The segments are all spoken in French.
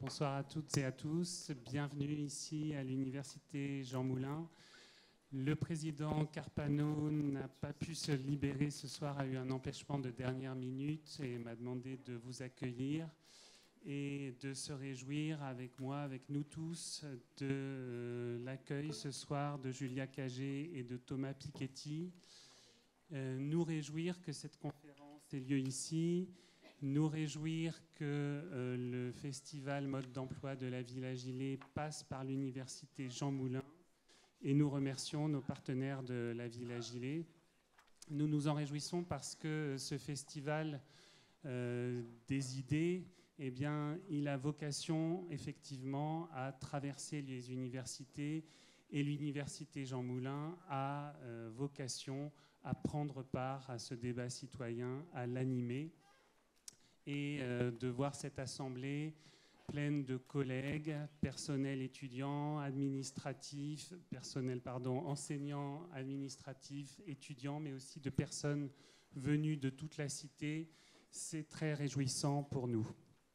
Bonsoir à toutes et à tous. Bienvenue ici à l'Université Jean Moulin. Le président Carpano n'a pas pu se libérer ce soir, a eu un empêchement de dernière minute et m'a demandé de vous accueillir et de se réjouir avec moi, avec nous tous, de l'accueil ce soir de Julia Cagé et de Thomas Piketty. Nous réjouir que cette conférence ait lieu ici. Nous réjouir que le festival Mode d'emploi de la Villa Gilet passe par l'Université Jean Moulin. Et nous remercions nos partenaires de la Villa Gilet. Nous nous en réjouissons parce que ce festival des idées, eh bien, il a vocation effectivement à traverser les universités et l'Université Jean Moulin a vocation à prendre part à ce débat citoyen, à l'animer et de voir cette assemblée pleine de collègues, personnel étudiant, administratif, enseignants, administratifs, étudiants, mais aussi de personnes venues de toute la cité. C'est très réjouissant pour nous.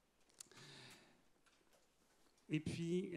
Et puis,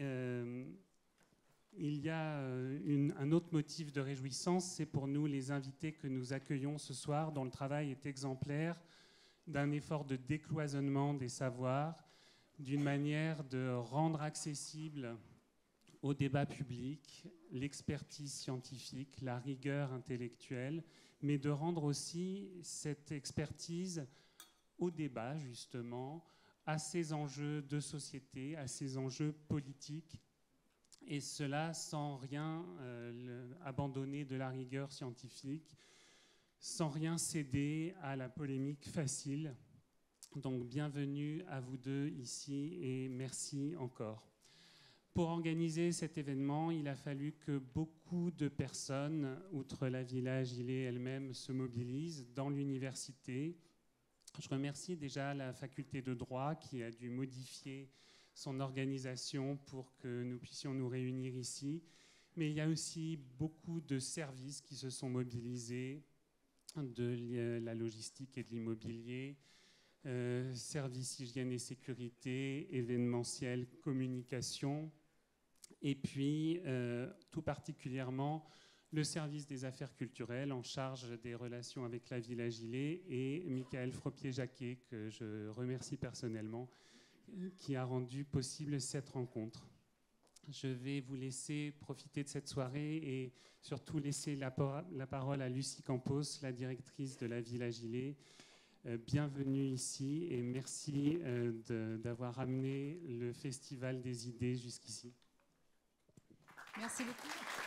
il y a un autre motif de réjouissance, c'est pour nous les invités que nous accueillons ce soir, dont le travail est exemplaire, d'un effort de décloisonnement des savoirs, d'une manière de rendre accessible au débat public l'expertise scientifique, la rigueur intellectuelle, mais de rendre aussi cette expertise au débat, justement, à ces enjeux de société, à ces enjeux politiques, et cela sans rien abandonner de la rigueur scientifique, sans rien céder à la polémique facile. Donc bienvenue à vous deux ici et merci encore. Pour organiser cet événement, il a fallu que beaucoup de personnes, outre la Villa Gilet elle-même, se mobilisent dans l'université. Je remercie déjà la faculté de droit qui a dû modifier son organisation pour que nous puissions nous réunir ici. Mais il y a aussi beaucoup de services qui se sont mobilisés, de la logistique et de l'immobilier, services hygiène et sécurité, événementiel, communication, et puis tout particulièrement le service des affaires culturelles en charge des relations avec la Villa Gilet et Michael Fropier-Jacquet, que je remercie personnellement, qui a rendu possible cette rencontre. Je vais vous laisser profiter de cette soirée et surtout laisser la parole à Lucie Campos, la directrice de la Villa Gilet. Bienvenue ici et merci d'avoir amené le Festival des idées jusqu'ici. Merci beaucoup.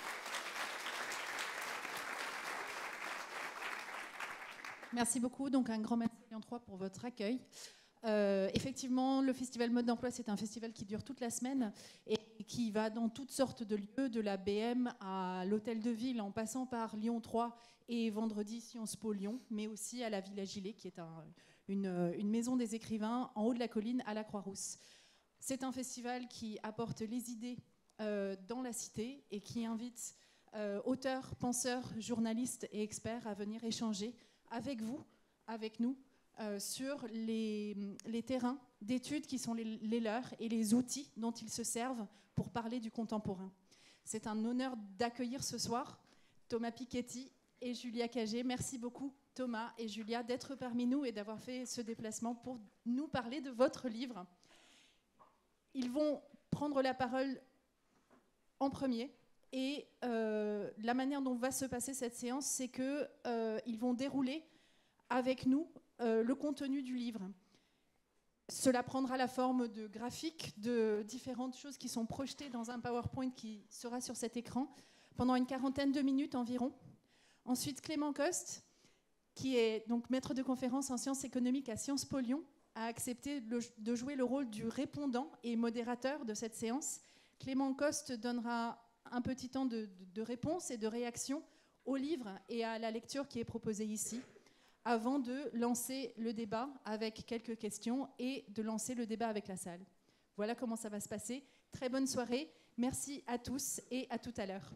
Merci beaucoup. Donc un grand merci Lyon 3 pour votre accueil. Effectivement, le Festival Mode d'emploi, c'est un festival qui dure toute la semaine et qui va dans toutes sortes de lieux, de la BM à l'Hôtel de Ville, en passant par Lyon 3 et vendredi Sciences Po Lyon, mais aussi à la Villa Gilet, qui est une maison des écrivains en haut de la colline à la Croix-Rousse. C'est un festival qui apporte les idées dans la cité et qui invite auteurs, penseurs, journalistes et experts à venir échanger avec vous, avec nous, sur les terrains d'études qui sont les leurs et les outils dont ils se servent pour parler du contemporain. C'est un honneur d'accueillir ce soir Thomas Piketty et Julia Cagé. Merci beaucoup Thomas et Julia d'être parmi nous et d'avoir fait ce déplacement pour nous parler de votre livre. Ils vont prendre la parole en premier et la manière dont va se passer cette séance, c'est qu'ils vont dérouler avec nous le contenu du livre. Cela prendra la forme de graphiques, de différentes choses qui sont projetées dans un PowerPoint qui sera sur cet écran pendant une quarantaine de minutes environ. Ensuite, Clément Coste, qui est donc maître de conférence en sciences économiques à Sciences Po Lyon, a accepté de jouer le rôle du répondant et modérateur de cette séance. Clément Coste donnera un petit temps de réponse et de réaction au livre et à la lecture qui est proposée ici, avant de lancer le débat avec quelques questions et de lancer le débat avec la salle. Voilà comment ça va se passer. Très bonne soirée. Merci à tous et à tout à l'heure.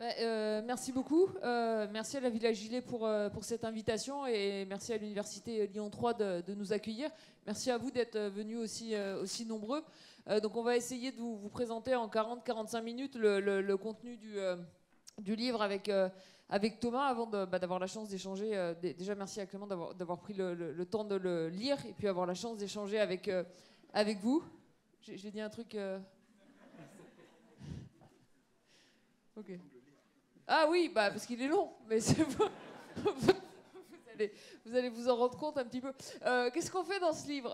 Merci beaucoup. Merci à la Villa Gilet pour cette invitation et merci à l'Université Lyon 3 de nous accueillir. Merci à vous d'être venus aussi nombreux. Donc on va essayer de vous présenter en 40-45 minutes le contenu du livre avec Thomas avant d'avoir la chance d'échanger. Déjà merci à Clément d'avoir pris le temps de le lire et puis avoir la chance d'échanger avec vous. J'ai dit un truc... Ok. Ah oui, parce qu'il est long, mais c'est bon. Vous allez vous en rendre compte un petit peu. Qu'est-ce qu'on fait dans ce livre?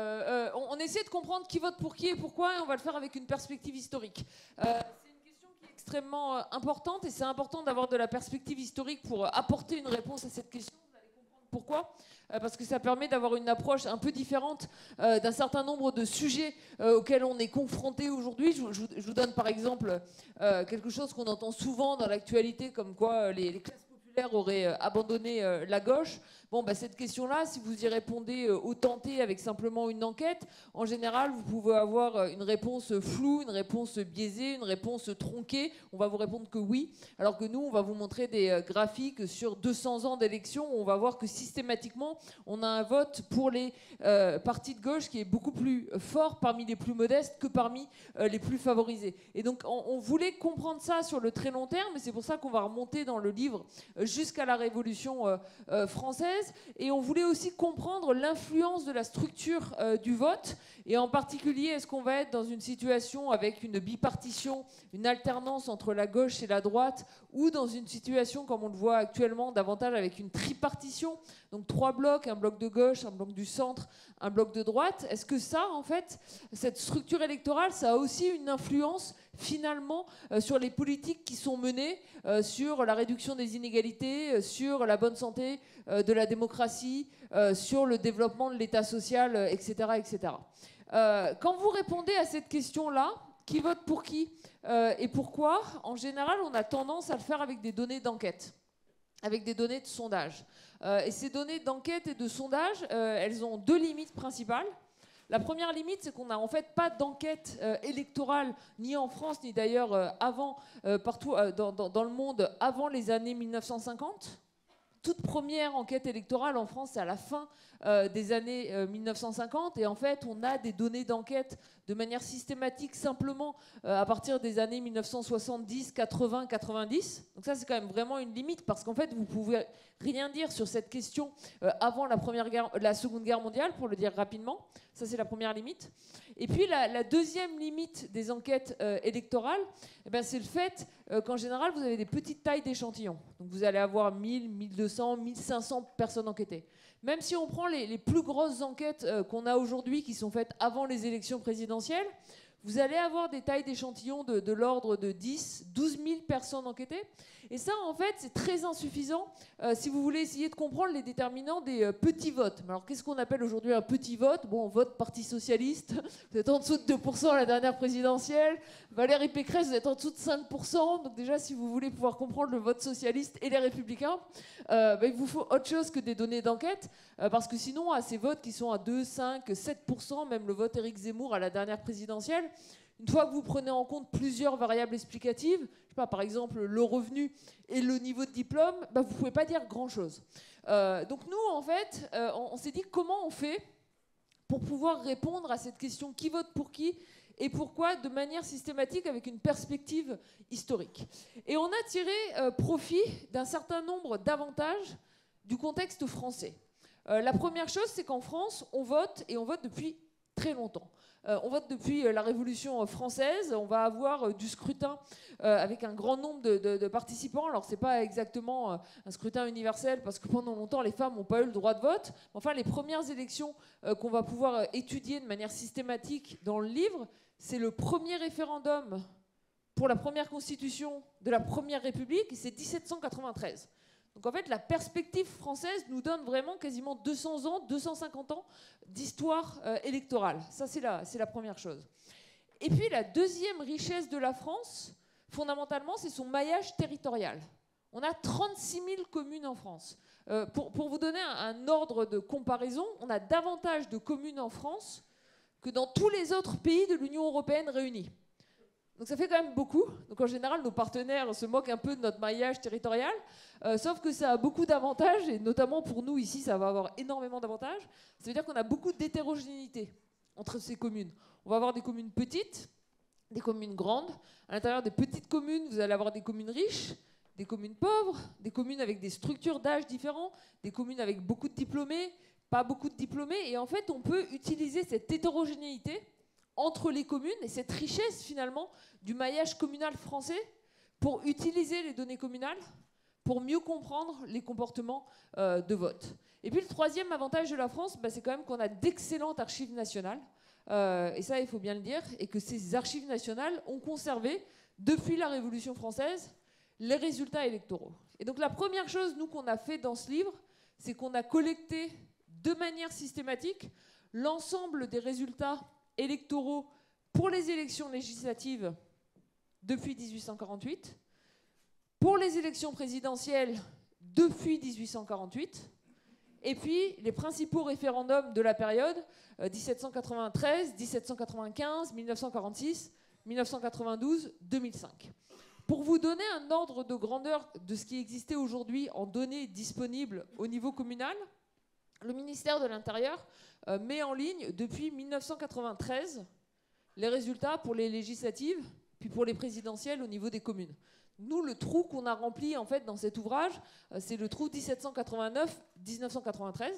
On essaie de comprendre qui vote pour qui et pourquoi, et on va le faire avec une perspective historique. C'est une question qui est extrêmement importante, et c'est important d'avoir de la perspective historique pour apporter une réponse à cette question. Vous allez comprendre pourquoi. Parce que ça permet d'avoir une approche un peu différente d'un certain nombre de sujets auxquels on est confronté aujourd'hui. Je vous donne par exemple quelque chose qu'on entend souvent dans l'actualité, comme quoi les classes populaires auraient abandonné la gauche. Bon, cette question-là, si vous y répondez au tenté avec simplement une enquête, en général, vous pouvez avoir une réponse floue, une réponse biaisée, une réponse tronquée. On va vous répondre que oui, alors que nous, on va vous montrer des graphiques sur 200 ans d'élections où on va voir que systématiquement, on a un vote pour les partis de gauche qui est beaucoup plus fort parmi les plus modestes que parmi les plus favorisés. Et donc, on voulait comprendre ça sur le très long terme, et c'est pour ça qu'on va remonter dans le livre jusqu'à la Révolution française. Et on voulait aussi comprendre l'influence de la structure du vote, et en particulier, est-ce qu'on va être dans une situation avec une bipartition, une alternance entre la gauche et la droite, ou dans une situation, comme on le voit actuellement, davantage avec une tripartition, donc 3 blocs, un bloc de gauche, un bloc du centre, un bloc de droite. Est-ce que ça, en fait, cette structure électorale, ça a aussi une influence finalement sur les politiques qui sont menées, sur la réduction des inégalités, sur la bonne santé de la démocratie, sur le développement de l'État social, etc., etc. Quand vous répondez à cette question-là, qui vote pour qui et pourquoi, en général, on a tendance à le faire avec des données d'enquête, avec des données de sondage. Et ces données d'enquête et de sondage, elles ont 2 limites principales. La première limite, c'est qu'on n'a en fait pas d'enquête électorale, ni en France, ni d'ailleurs avant, partout dans le monde, avant les années 1950. Toute première enquête électorale en France, c'est à la fin des années 1950. Et en fait, on a des données d'enquête de manière systématique, simplement à partir des années 1970, 80, 90. Donc ça, c'est quand même vraiment une limite, parce qu'en fait, vous pouvez rien dire sur cette question avant la Seconde Guerre mondiale, pour le dire rapidement. Ça, c'est la première limite. Et puis, la deuxième limite des enquêtes électorales, c'est le fait qu'en général, vous avez des petites tailles d'échantillons. Donc, vous allez avoir 1000, 1200, 1500 personnes enquêtées. Même si on prend les plus grosses enquêtes qu'on a aujourd'hui, qui sont faites avant les élections présidentielles, vous allez avoir des tailles d'échantillons de l'ordre de 10, 12 000 personnes enquêtées. Et ça, en fait, c'est très insuffisant si vous voulez essayer de comprendre les déterminants des petits votes. Alors, qu'est-ce qu'on appelle aujourd'hui un petit vote? Bon, vote Parti Socialiste, vous êtes en dessous de 2% à la dernière présidentielle. Valérie Pécresse, vous êtes en dessous de 5%. Donc déjà, si vous voulez pouvoir comprendre le vote socialiste et les républicains, il vous faut autre chose que des données d'enquête, parce que sinon, à ces votes qui sont à 2, 5, 7%, même le vote Éric Zemmour à la dernière présidentielle, une fois que vous prenez en compte plusieurs variables explicatives, je sais pas, par exemple le revenu et le niveau de diplôme, vous ne pouvez pas dire grand-chose. Donc nous, en fait, on s'est dit comment on fait pour pouvoir répondre à cette question qui vote pour qui et pourquoi de manière systématique avec une perspective historique. Et on a tiré profit d'un certain nombre d'avantages du contexte français. La première chose, c'est qu'en France, on vote, et on vote depuis très longtemps. On vote depuis la Révolution française. On va avoir du scrutin avec un grand nombre de participants. Alors, ce n'est pas exactement un scrutin universel, parce que pendant longtemps, les femmes n'ont pas eu le droit de vote. Enfin, les premières élections qu'on va pouvoir étudier de manière systématique dans le livre, c'est le premier référendum pour la première constitution de la Première République, et c'est 1793. Donc en fait, la perspective française nous donne vraiment quasiment 200 ans, 250 ans d'histoire électorale. Ça, c'est la première chose. Et puis la deuxième richesse de la France, fondamentalement, c'est son maillage territorial. On a 36 000 communes en France. Pour vous donner un ordre de comparaison, on a davantage de communes en France que dans tous les autres pays de l'Union européenne réunis. Donc ça fait quand même beaucoup. Donc en général, nos partenaires se moquent un peu de notre maillage territorial, sauf que ça a beaucoup d'avantages, et notamment pour nous ici, ça va avoir énormément d'avantages. Ça veut dire qu'on a beaucoup d'hétérogénéité entre ces communes. On va avoir des communes petites, des communes grandes. À l'intérieur des petites communes, vous allez avoir des communes riches, des communes pauvres, des communes avec des structures d'âge différents, des communes avec beaucoup de diplômés, pas beaucoup de diplômés. Et en fait, on peut utiliser cette hétérogénéité entre les communes et cette richesse finalement du maillage communal français pour utiliser les données communales, pour mieux comprendre les comportements de vote. Et puis le troisième avantage de la France, c'est quand même qu'on a d'excellentes archives nationales, et ça il faut bien le dire, et que ces archives nationales ont conservé, depuis la Révolution française, les résultats électoraux. Et donc la première chose, nous, qu'on a fait dans ce livre, c'est qu'on a collecté de manière systématique l'ensemble des résultats électoraux pour les élections législatives depuis 1848, pour les élections présidentielles depuis 1848, et puis les principaux référendums de la période 1793, 1795, 1946, 1992, 2005. Pour vous donner un ordre de grandeur de ce qui existait aujourd'hui en données disponibles au niveau communal, le ministère de l'Intérieur met en ligne depuis 1993 les résultats pour les législatives, puis pour les présidentielles au niveau des communes. Nous, le trou qu'on a rempli en fait dans cet ouvrage, c'est le trou 1789-1993.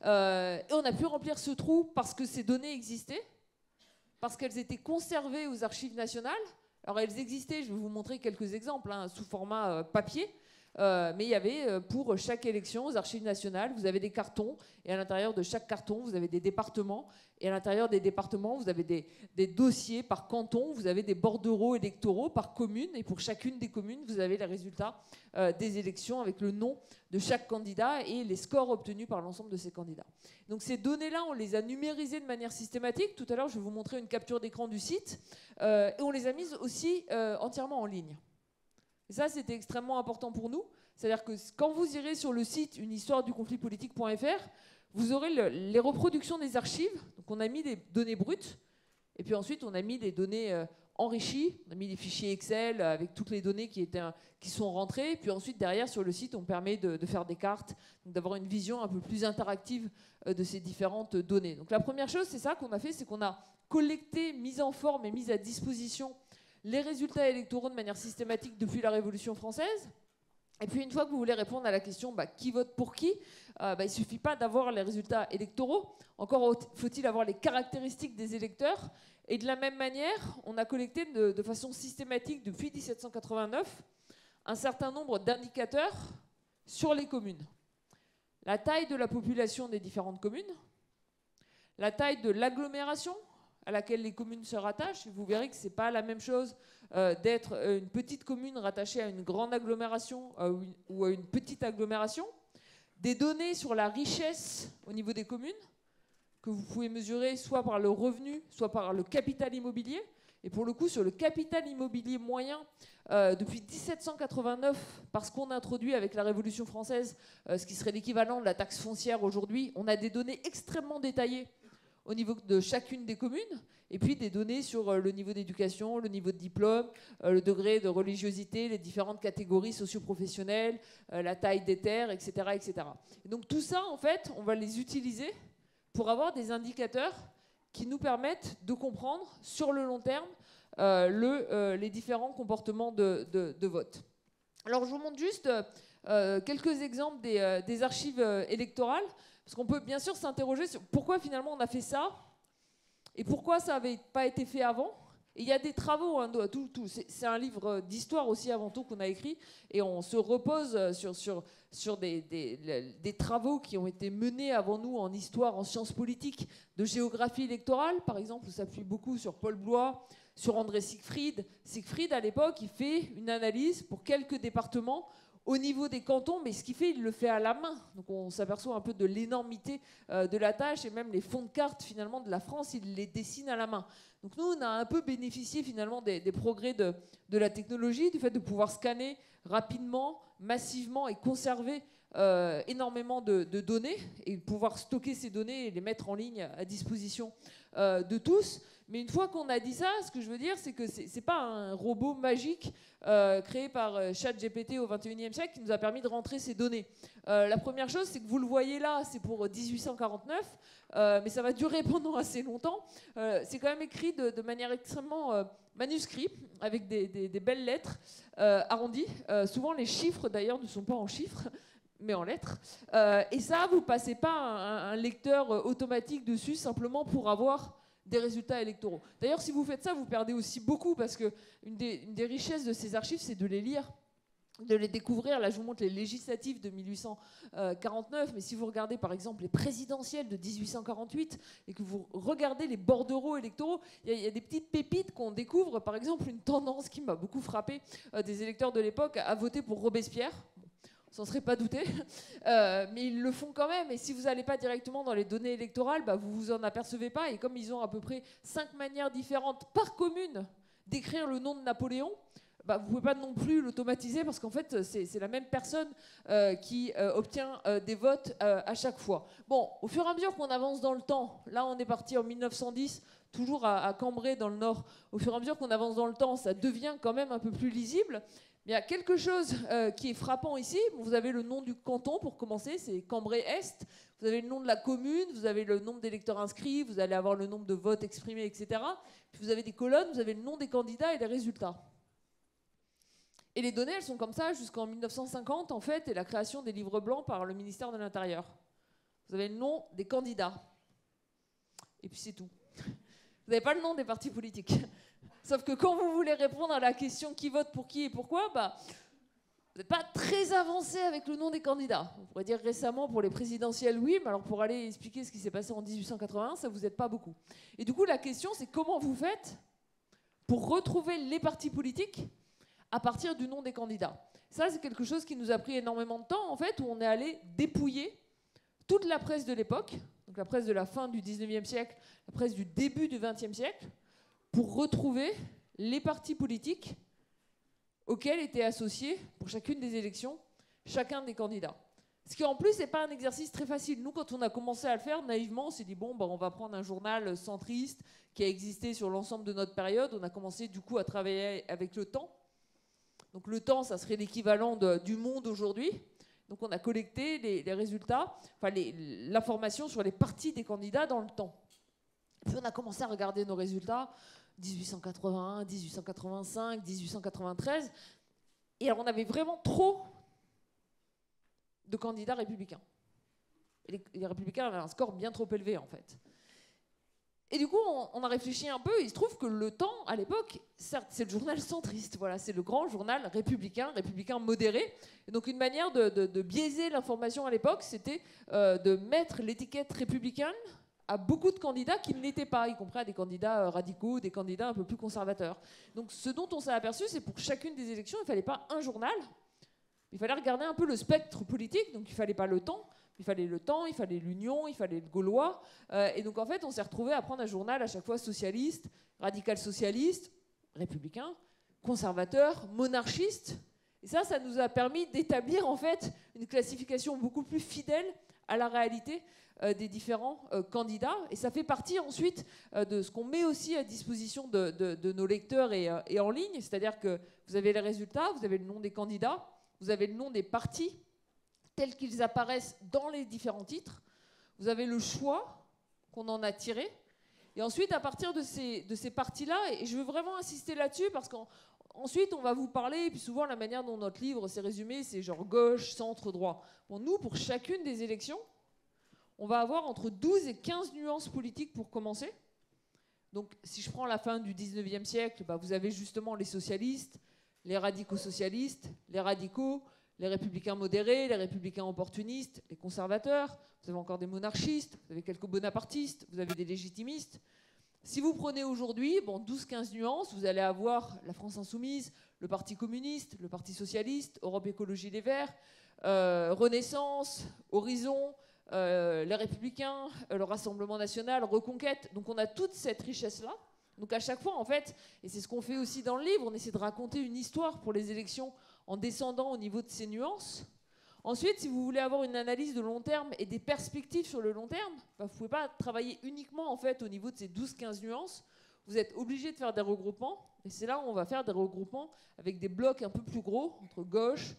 Et on a pu remplir ce trou parce que ces données existaient, parce qu'elles étaient conservées aux archives nationales. Alors elles existaient, je vais vous montrer quelques exemples sous format papier. Mais il y avait pour chaque élection aux archives nationales, vous avez des cartons, et à l'intérieur de chaque carton, vous avez des départements, et à l'intérieur des départements, vous avez des dossiers par canton, vous avez des bordereaux électoraux par commune, et pour chacune des communes, vous avez les résultats des élections avec le nom de chaque candidat et les scores obtenus par l'ensemble de ces candidats. Donc ces données-là, on les a numérisées de manière systématique. Tout à l'heure, je vais vous montrer une capture d'écran du site, et on les a mises aussi entièrement en ligne. Et ça, c'était extrêmement important pour nous. C'est-à-dire que quand vous irez sur le site unehistoireduconflitpolitique.fr, vous aurez les reproductions des archives. Donc on a mis des données brutes, et puis ensuite on a mis des données enrichies. On a mis des fichiers Excel avec toutes les données qui sont rentrées. Puis ensuite, derrière, sur le site, on permet de faire des cartes, d'avoir une vision un peu plus interactive de ces différentes données. Donc la première chose, c'est ça qu'on a fait, c'est qu'on a collecté, mis en forme et mis à disposition les résultats électoraux de manière systématique depuis la Révolution française. Et puis une fois que vous voulez répondre à la question qui vote pour qui, il ne suffit pas d'avoir les résultats électoraux, encore faut-il avoir les caractéristiques des électeurs. Et de la même manière, on a collecté de façon systématique depuis 1789 un certain nombre d'indicateurs sur les communes. La taille de la population des différentes communes, la taille de l'agglomération à laquelle les communes se rattachent. Vous verrez que ce n'est pas la même chose d'être une petite commune rattachée à une grande agglomération ou à une petite agglomération. Des données sur la richesse au niveau des communes, que vous pouvez mesurer soit par le revenu, soit par le capital immobilier. Et pour le coup, sur le capital immobilier moyen, depuis 1789, parce qu'on a introduit avec la Révolution française ce qui serait l'équivalent de la taxe foncière aujourd'hui, on a des données extrêmement détaillées au niveau de chacune des communes, et puis des données sur le niveau d'éducation, le niveau de diplôme, le degré de religiosité, les différentes catégories socio-professionnelles, la taille des terres, etc., etc. Et donc tout ça, en fait, on va les utiliser pour avoir des indicateurs qui nous permettent de comprendre sur le long terme les différents comportements de vote. Alors je vous montre juste quelques exemples des archives électorales. Parce qu'on peut bien sûr s'interroger sur pourquoi finalement on a fait ça et pourquoi ça n'avait pas été fait avant. Et il y a des travaux, c'est un livre d'histoire aussi avant tout qu'on a écrit, et on se repose sur des travaux qui ont été menés avant nous en histoire, en sciences politiques, de géographie électorale. Par exemple, on s'appuie beaucoup sur Paul Blois, sur André Siegfried. Siegfried, à l'époque, il fait une analyse pour quelques départements au niveau des cantons, mais ce qu'il fait, il le fait à la main. Donc on s'aperçoit un peu de l'énormité de la tâche, et même les fonds de cartes finalement de la France, il les dessine à la main. Donc nous, on a un peu bénéficié finalement des progrès de la technologie, du fait de pouvoir scanner rapidement, massivement et conserver énormément de données et pouvoir stocker ces données et les mettre en ligne à disposition de tous. Mais une fois qu'on a dit ça, ce que je veux dire, c'est que ce n'est pas un robot magique créé par ChatGPT au XXIe siècle qui nous a permis de rentrer ces données. La première chose, c'est que vous le voyez là, c'est pour 1849, mais ça va durer pendant assez longtemps. C'est quand même écrit de manière extrêmement manuscrit, avec des belles lettres arrondies. Souvent, les chiffres, d'ailleurs, ne sont pas en chiffres, mais en lettres. Et ça, vous ne passez pas un lecteur automatique dessus simplement pour avoir des résultats électoraux. D'ailleurs, si vous faites ça, vous perdez aussi beaucoup, parce qu'une des richesses de ces archives, c'est de les lire, de les découvrir. Là, je vous montre les législatives de 1849, mais si vous regardez par exemple les présidentielles de 1848 et que vous regardez les bordereaux électoraux, il y a des petites pépites qu'on découvre. Par exemple, une tendance qui m'a beaucoup frappé des électeurs de l'époque à voter pour Robespierre. On s'en serait pas douté, mais ils le font quand même. Et si vous n'allez pas directement dans les données électorales, bah, vous vous en apercevez pas. Et comme ils ont à peu près 5 manières différentes par commune d'écrire le nom de Napoléon, bah, vous ne pouvez pas non plus l'automatiser, parce qu'en fait, c'est la même personne qui obtient des votes à chaque fois. Bon, au fur et à mesure qu'on avance dans le temps, là on est parti en 1910, toujours à Cambrai dans le Nord. Au fur et à mesure qu'on avance dans le temps, ça devient quand même un peu plus lisible. Il y a quelque chose qui est frappant ici. Vous avez le nom du canton pour commencer, c'est Cambrai-Est. Vous avez le nom de la commune, vous avez le nombre d'électeurs inscrits, vous allez avoir le nombre de votes exprimés, etc. Puis vous avez des colonnes, vous avez le nom des candidats et les résultats. Et les données, elles sont comme ça jusqu'en 1950, en fait, et la création des livres blancs par le ministère de l'Intérieur. Vous avez le nom des candidats. Et puis c'est tout. Vous n'avez pas le nom des partis politiques. Sauf que quand vous voulez répondre à la question qui vote pour qui et pourquoi, bah, vous n'êtes pas très avancé avec le nom des candidats. On pourrait dire récemment pour les présidentielles, oui, mais alors pour aller expliquer ce qui s'est passé en 1881, ça vous aide pas beaucoup. Et du coup, la question, c'est comment vous faites pour retrouver les partis politiques à partir du nom des candidats. Ça, c'est quelque chose qui nous a pris énormément de temps, en fait, où on est allé dépouiller toute la presse de l'époque, donc la presse de la fin du 19e siècle, la presse du début du 20e siècle, pour retrouver les partis politiques auxquels étaient associés, pour chacune des élections, chacun des candidats. Ce qui, en plus, n'est pas un exercice très facile. Nous, quand on a commencé à le faire, naïvement, on s'est dit, bon, bah, on va prendre un journal centriste qui a existé sur l'ensemble de notre période. On a commencé, du coup, à travailler avec Le Temps. Donc, Le Temps, ça serait l'équivalent du Monde aujourd'hui. Donc, on a collecté les résultats, enfin, l'information sur les partis des candidats dans le temps. Puis, on a commencé à regarder nos résultats, 1881, 1885, 1893. Et alors, on avait vraiment trop de candidats républicains. Et les républicains avaient un score bien trop élevé, en fait. Et du coup, on a réfléchi un peu. Il se trouve que Le Temps, à l'époque, certes, c'est le journal centriste. Voilà, c'est le grand journal républicain modéré. Et donc, une manière de biaiser l'information à l'époque, c'était de mettre l'étiquette républicaine à beaucoup de candidats qui ne l'étaient pas, y compris à des candidats radicaux, des candidats un peu plus conservateurs. Donc, ce dont on s'est aperçu, c'est pour chacune des élections, il ne fallait pas un journal. Il fallait regarder un peu le spectre politique. Donc, il ne fallait pas Le Temps. Il fallait Le Temps, il fallait l'Union, il fallait le Gaulois. Et donc, en fait, on s'est retrouvé à prendre un journal à chaque fois socialiste, radical-socialiste, républicain, conservateur, monarchiste. Et ça nous a permis d'établir, en fait, une classification beaucoup plus fidèle à la réalité des différents candidats. Et ça fait partie, ensuite, de ce qu'on met aussi à disposition de nos lecteurs et en ligne. C'est-à-dire que vous avez les résultats, vous avez le nom des candidats, vous avez le nom des partis, tels qu'ils apparaissent dans les différents titres. Vous avez le choix qu'on en a tiré. Et ensuite, à partir de ces parties-là, et je veux vraiment insister là-dessus, parce qu'ensuite, on va vous parler, et puis souvent, la manière dont notre livre s'est résumé, c'est genre gauche, centre, droit. Bon, nous, pour chacune des élections, on va avoir entre 12 et 15 nuances politiques pour commencer. Donc, si je prends la fin du 19e siècle, bah, vous avez justement les socialistes, les radicaux socialistes, les radicaux, les républicains modérés, les républicains opportunistes, les conservateurs, vous avez encore des monarchistes, vous avez quelques bonapartistes, vous avez des légitimistes. Si vous prenez aujourd'hui, bon, 12-15 nuances, vous allez avoir la France Insoumise, le Parti communiste, le Parti socialiste, Europe Écologie Les Verts, Renaissance, Horizon, les Républicains, le Rassemblement National, Reconquête. Donc on a toute cette richesse-là. Donc à chaque fois, en fait, et c'est ce qu'on fait aussi dans le livre, on essaie de raconter une histoire pour les élections en descendant au niveau de ces nuances, Ensuite, si vous voulez avoir une analyse de long terme et des perspectives sur le long terme, vous ne pouvez pas travailler uniquement en fait, au niveau de ces 12-15 nuances. Vous êtes obligé de faire des regroupements. Et c'est là où on va faire des regroupements avec des blocs un peu plus gros, entre gauche,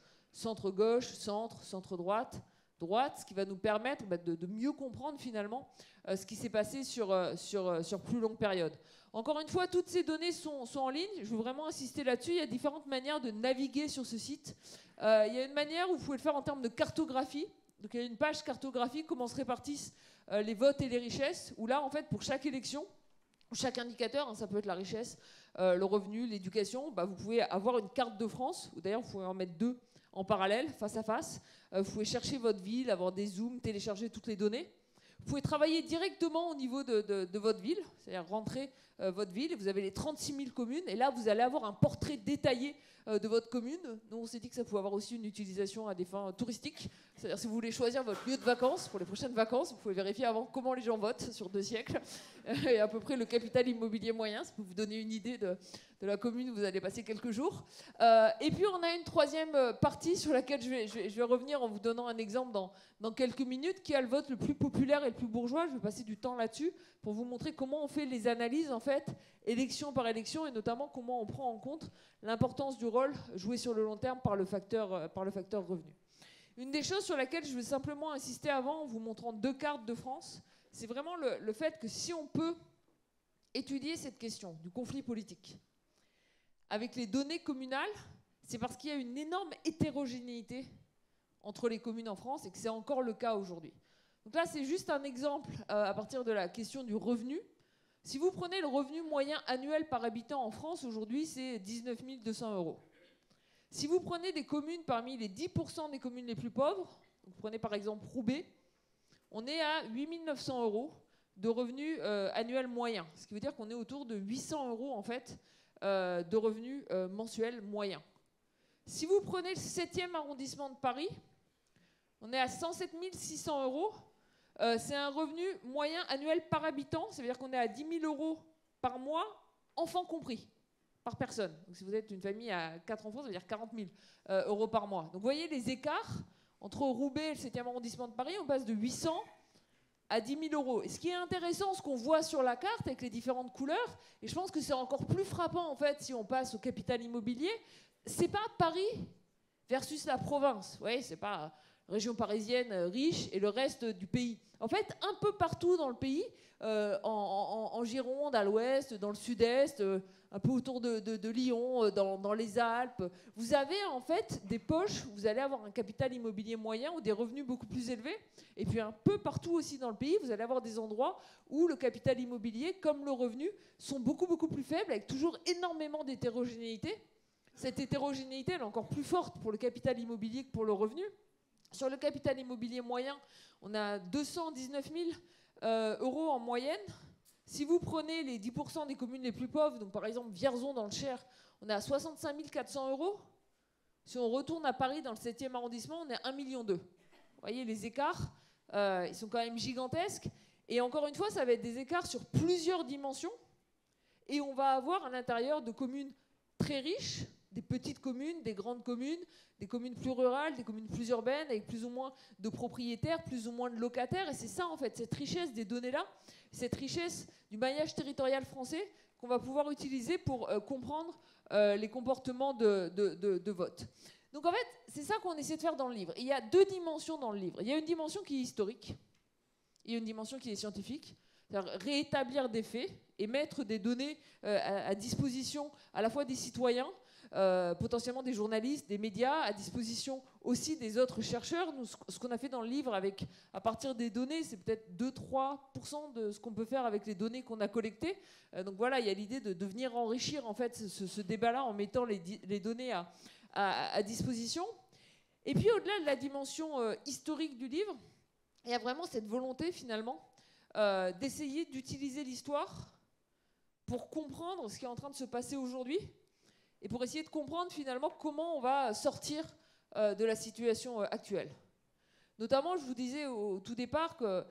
centre-droite, droite, ce qui va nous permettre de mieux comprendre finalement ce qui s'est passé sur plus longue période. Encore une fois, toutes ces données sont en ligne. Je veux vraiment insister là-dessus. Il y a différentes manières de naviguer sur ce site. Il y a une manière où vous pouvez le faire en termes de cartographie. Donc il y a une page cartographie, comment se répartissent les votes et les richesses, où là, en fait, pour chaque élection, chaque indicateur, hein, ça peut être la richesse, le revenu, l'éducation, vous pouvez avoir une carte de France, ou d'ailleurs vous pouvez en mettre 2 en parallèle, face à face. Vous pouvez chercher votre ville, avoir des zooms, télécharger toutes les données. Vous pouvez travailler directement au niveau de votre ville, c'est-à-dire rentrer votre ville, et vous avez les 36 000 communes, et là vous allez avoir un portrait détaillé de votre commune. Nous on s'est dit que ça pouvait avoir aussi une utilisation à des fins touristiques, c'est-à-dire si vous voulez choisir votre lieu de vacances pour les prochaines vacances, vous pouvez vérifier avant comment les gens votent sur 2 siècles, et à peu près le capital immobilier moyen, ça peut vous donner une idée de la commune où vous allez passer quelques jours. Et puis on a une troisième partie sur laquelle je vais revenir en vous donnant un exemple dans quelques minutes, qui a le vote le plus populaire et le plus bourgeois. Je vais passer du temps là-dessus pour vous montrer comment on fait les analyses en fait, élection par élection, et notamment comment on prend en compte l'importance du rôle joué sur le long terme par le facteur revenu. Une des choses sur laquelle je veux simplement insister avant, en vous montrant 2 cartes de France, c'est vraiment le fait que si on peut étudier cette question du conflit politique avec les données communales, c'est parce qu'il y a une énorme hétérogénéité entre les communes en France et que c'est encore le cas aujourd'hui. Donc là, c'est juste un exemple à partir de la question du revenu. Si vous prenez le revenu moyen annuel par habitant en France, aujourd'hui, c'est 19 200 €. Si vous prenez des communes parmi les 10% des communes les plus pauvres, vous prenez par exemple Roubaix, on est à 8 900 € de revenus annuels moyens. Ce qui veut dire qu'on est autour de 800 € en fait, de revenus mensuels moyens. Si vous prenez le 7e arrondissement de Paris, on est à 107 600 €. C'est un revenu moyen annuel par habitant. Ça veut dire qu'on est à 10 000 € par mois, enfants compris, par personne. Donc si vous êtes une famille à 4 enfants, ça veut dire 40 000 € par mois. Donc vous voyez les écarts entre Roubaix et le 7e arrondissement de Paris. On passe de 800 à 10 000 €. Et ce qui est intéressant, ce qu'on voit sur la carte avec les différentes couleurs, et je pense que c'est encore plus frappant en fait si on passe au capital immobilier, c'est pas Paris versus la province. Vous voyez, c'est pas région parisienne riche et le reste du pays. En fait, un peu partout dans le pays, en Gironde, à l'ouest, dans le sud-est, un peu autour de Lyon, dans les Alpes, vous avez en fait des poches où vous allez avoir un capital immobilier moyen ou des revenus beaucoup plus élevés. Et puis un peu partout aussi dans le pays, vous allez avoir des endroits où le capital immobilier, comme le revenu, sont beaucoup, beaucoup plus faibles, avec toujours énormément d'hétérogénéité. Cette hétérogénéité, elle est encore plus forte pour le capital immobilier que pour le revenu. Sur le capital immobilier moyen, on a 219 000 € en moyenne. Si vous prenez les 10% des communes les plus pauvres, donc par exemple Vierzon dans le Cher, on est à 65 400 €. Si on retourne à Paris dans le 7e arrondissement, on est à 1,2 million. Vous voyez les écarts, ils sont quand même gigantesques. Et encore une fois, ça va être des écarts sur plusieurs dimensions. Et on va avoir à l'intérieur de communes très riches, des petites communes, des grandes communes, des communes plus rurales, des communes plus urbaines, avec plus ou moins de propriétaires, plus ou moins de locataires. Et c'est ça, en fait, cette richesse des données-là, cette richesse du maillage territorial français qu'on va pouvoir utiliser pour comprendre les comportements de vote. Donc, en fait, c'est ça qu'on essaie de faire dans le livre. Et il y a 2 dimensions dans le livre. Il y a une dimension qui est historique, et une dimension qui est scientifique. C'est-à-dire rétablir des faits et mettre des données à disposition à la fois des citoyens, potentiellement des journalistes, des médias, à disposition aussi des autres chercheurs. Nous, ce qu'on a fait dans le livre à partir des données, c'est peut-être 2-3% de ce qu'on peut faire avec les données qu'on a collectées. Donc voilà, il y a l'idée de venir enrichir en fait ce débat-là en mettant les données à disposition. Et puis au-delà de la dimension historique du livre, il y a vraiment cette volonté finalement d'essayer d'utiliser l'histoire pour comprendre ce qui est en train de se passer aujourd'hui et pour essayer de comprendre finalement comment on va sortir de la situation actuelle. Notamment, je vous disais au tout départ que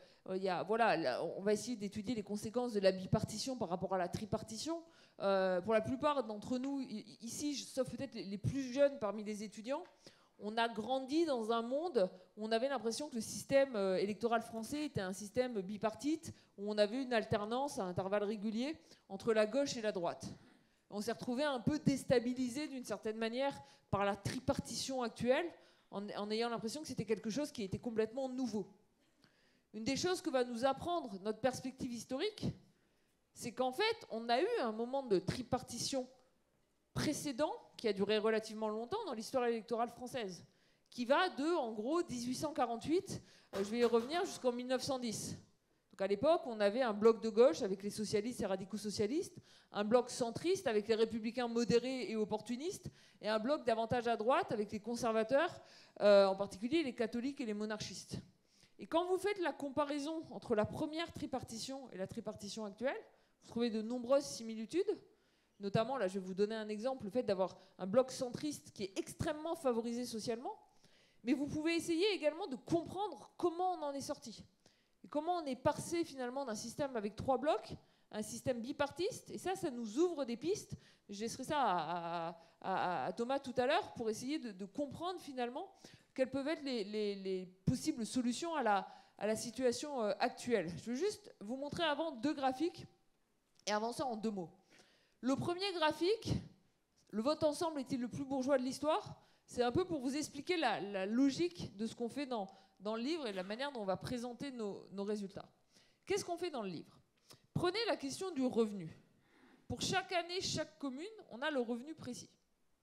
on va essayer d'étudier les conséquences de la bipartition par rapport à la tripartition. Pour la plupart d'entre nous, ici, sauf peut-être les plus jeunes parmi les étudiants, on a grandi dans un monde où on avait l'impression que le système électoral français était un système bipartite, où on avait une alternance à intervalles réguliers entre la gauche et la droite. On s'est retrouvé un peu déstabilisé d'une certaine manière par la tripartition actuelle, en ayant l'impression que c'était quelque chose qui était complètement nouveau. Une des choses que va nous apprendre notre perspective historique, c'est qu'en fait, on a eu un moment de tripartition précédent, qui a duré relativement longtemps dans l'histoire électorale française, qui va de, en gros, 1848, je vais y revenir, jusqu'en 1910. Donc à l'époque, on avait un bloc de gauche avec les socialistes et radicaux socialistes, un bloc centriste avec les républicains modérés et opportunistes, et un bloc davantage à droite avec les conservateurs, en particulier les catholiques et les monarchistes. Et quand vous faites la comparaison entre la première tripartition et la tripartition actuelle, vous trouvez de nombreuses similitudes. Notamment, là, je vais vous donner un exemple, le fait d'avoir un bloc centriste qui est extrêmement favorisé socialement. Mais vous pouvez essayer également de comprendre comment on en est sorti. Et comment on est passé finalement d'un système avec 3 blocs à un système bipartiste. Et ça nous ouvre des pistes. Je laisserai ça à Thomas tout à l'heure pour essayer de comprendre finalement quelles peuvent être les possibles solutions à la situation actuelle. Je veux juste vous montrer avant 2 graphiques et avancer en 2 mots. Le premier graphique, le vote ensemble est-il le plus bourgeois de l'histoire? C'est un peu pour vous expliquer la logique de ce qu'on fait dans le livre et la manière dont on va présenter nos résultats. Qu'est-ce qu'on fait dans le livre? Prenez la question du revenu. Pour chaque année, chaque commune, on a le revenu précis.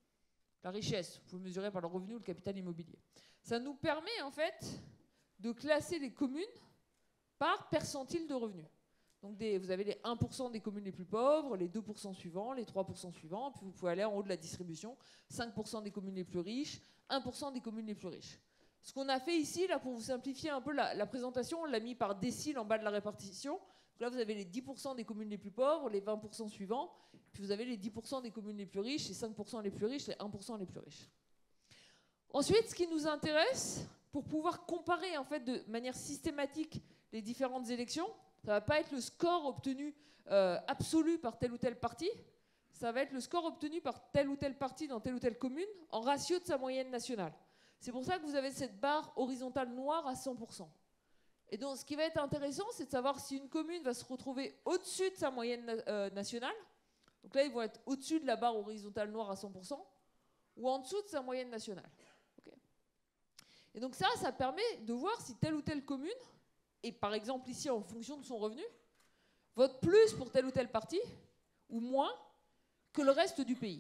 La richesse, vous pouvez mesurer par le revenu ou le capital immobilier. Ça nous permet en fait de classer les communes par percentile de revenus. Donc vous avez les 1% des communes les plus pauvres, les 2% suivants, les 3% suivants, puis vous pouvez aller en haut de la distribution, 5% des communes les plus riches, 1% des communes les plus riches. Ce qu'on a fait ici, là, pour vous simplifier un peu la présentation, on l'a mis par décile en bas de la répartition. Donc là, vous avez les 10% des communes les plus pauvres, les 20% suivants, puis vous avez les 10% des communes les plus riches, les 5% les plus riches, les 1% les plus riches. Ensuite, ce qui nous intéresse, pour pouvoir comparer en fait de manière systématique les différentes élections, ça ne va pas être le score obtenu absolu par tel ou tel parti, ça va être le score obtenu par tel ou tel parti dans telle ou telle commune en ratio de sa moyenne nationale. C'est pour ça que vous avez cette barre horizontale noire à 100%. Et donc ce qui va être intéressant, c'est de savoir si une commune va se retrouver au-dessus de sa moyenne nationale, donc là ils vont être au-dessus de la barre horizontale noire à 100%, ou en dessous de sa moyenne nationale. Okay. Et donc ça permet de voir si telle ou telle commune, et par exemple ici en fonction de son revenu, vote plus pour tel ou tel parti, ou moins, que le reste du pays.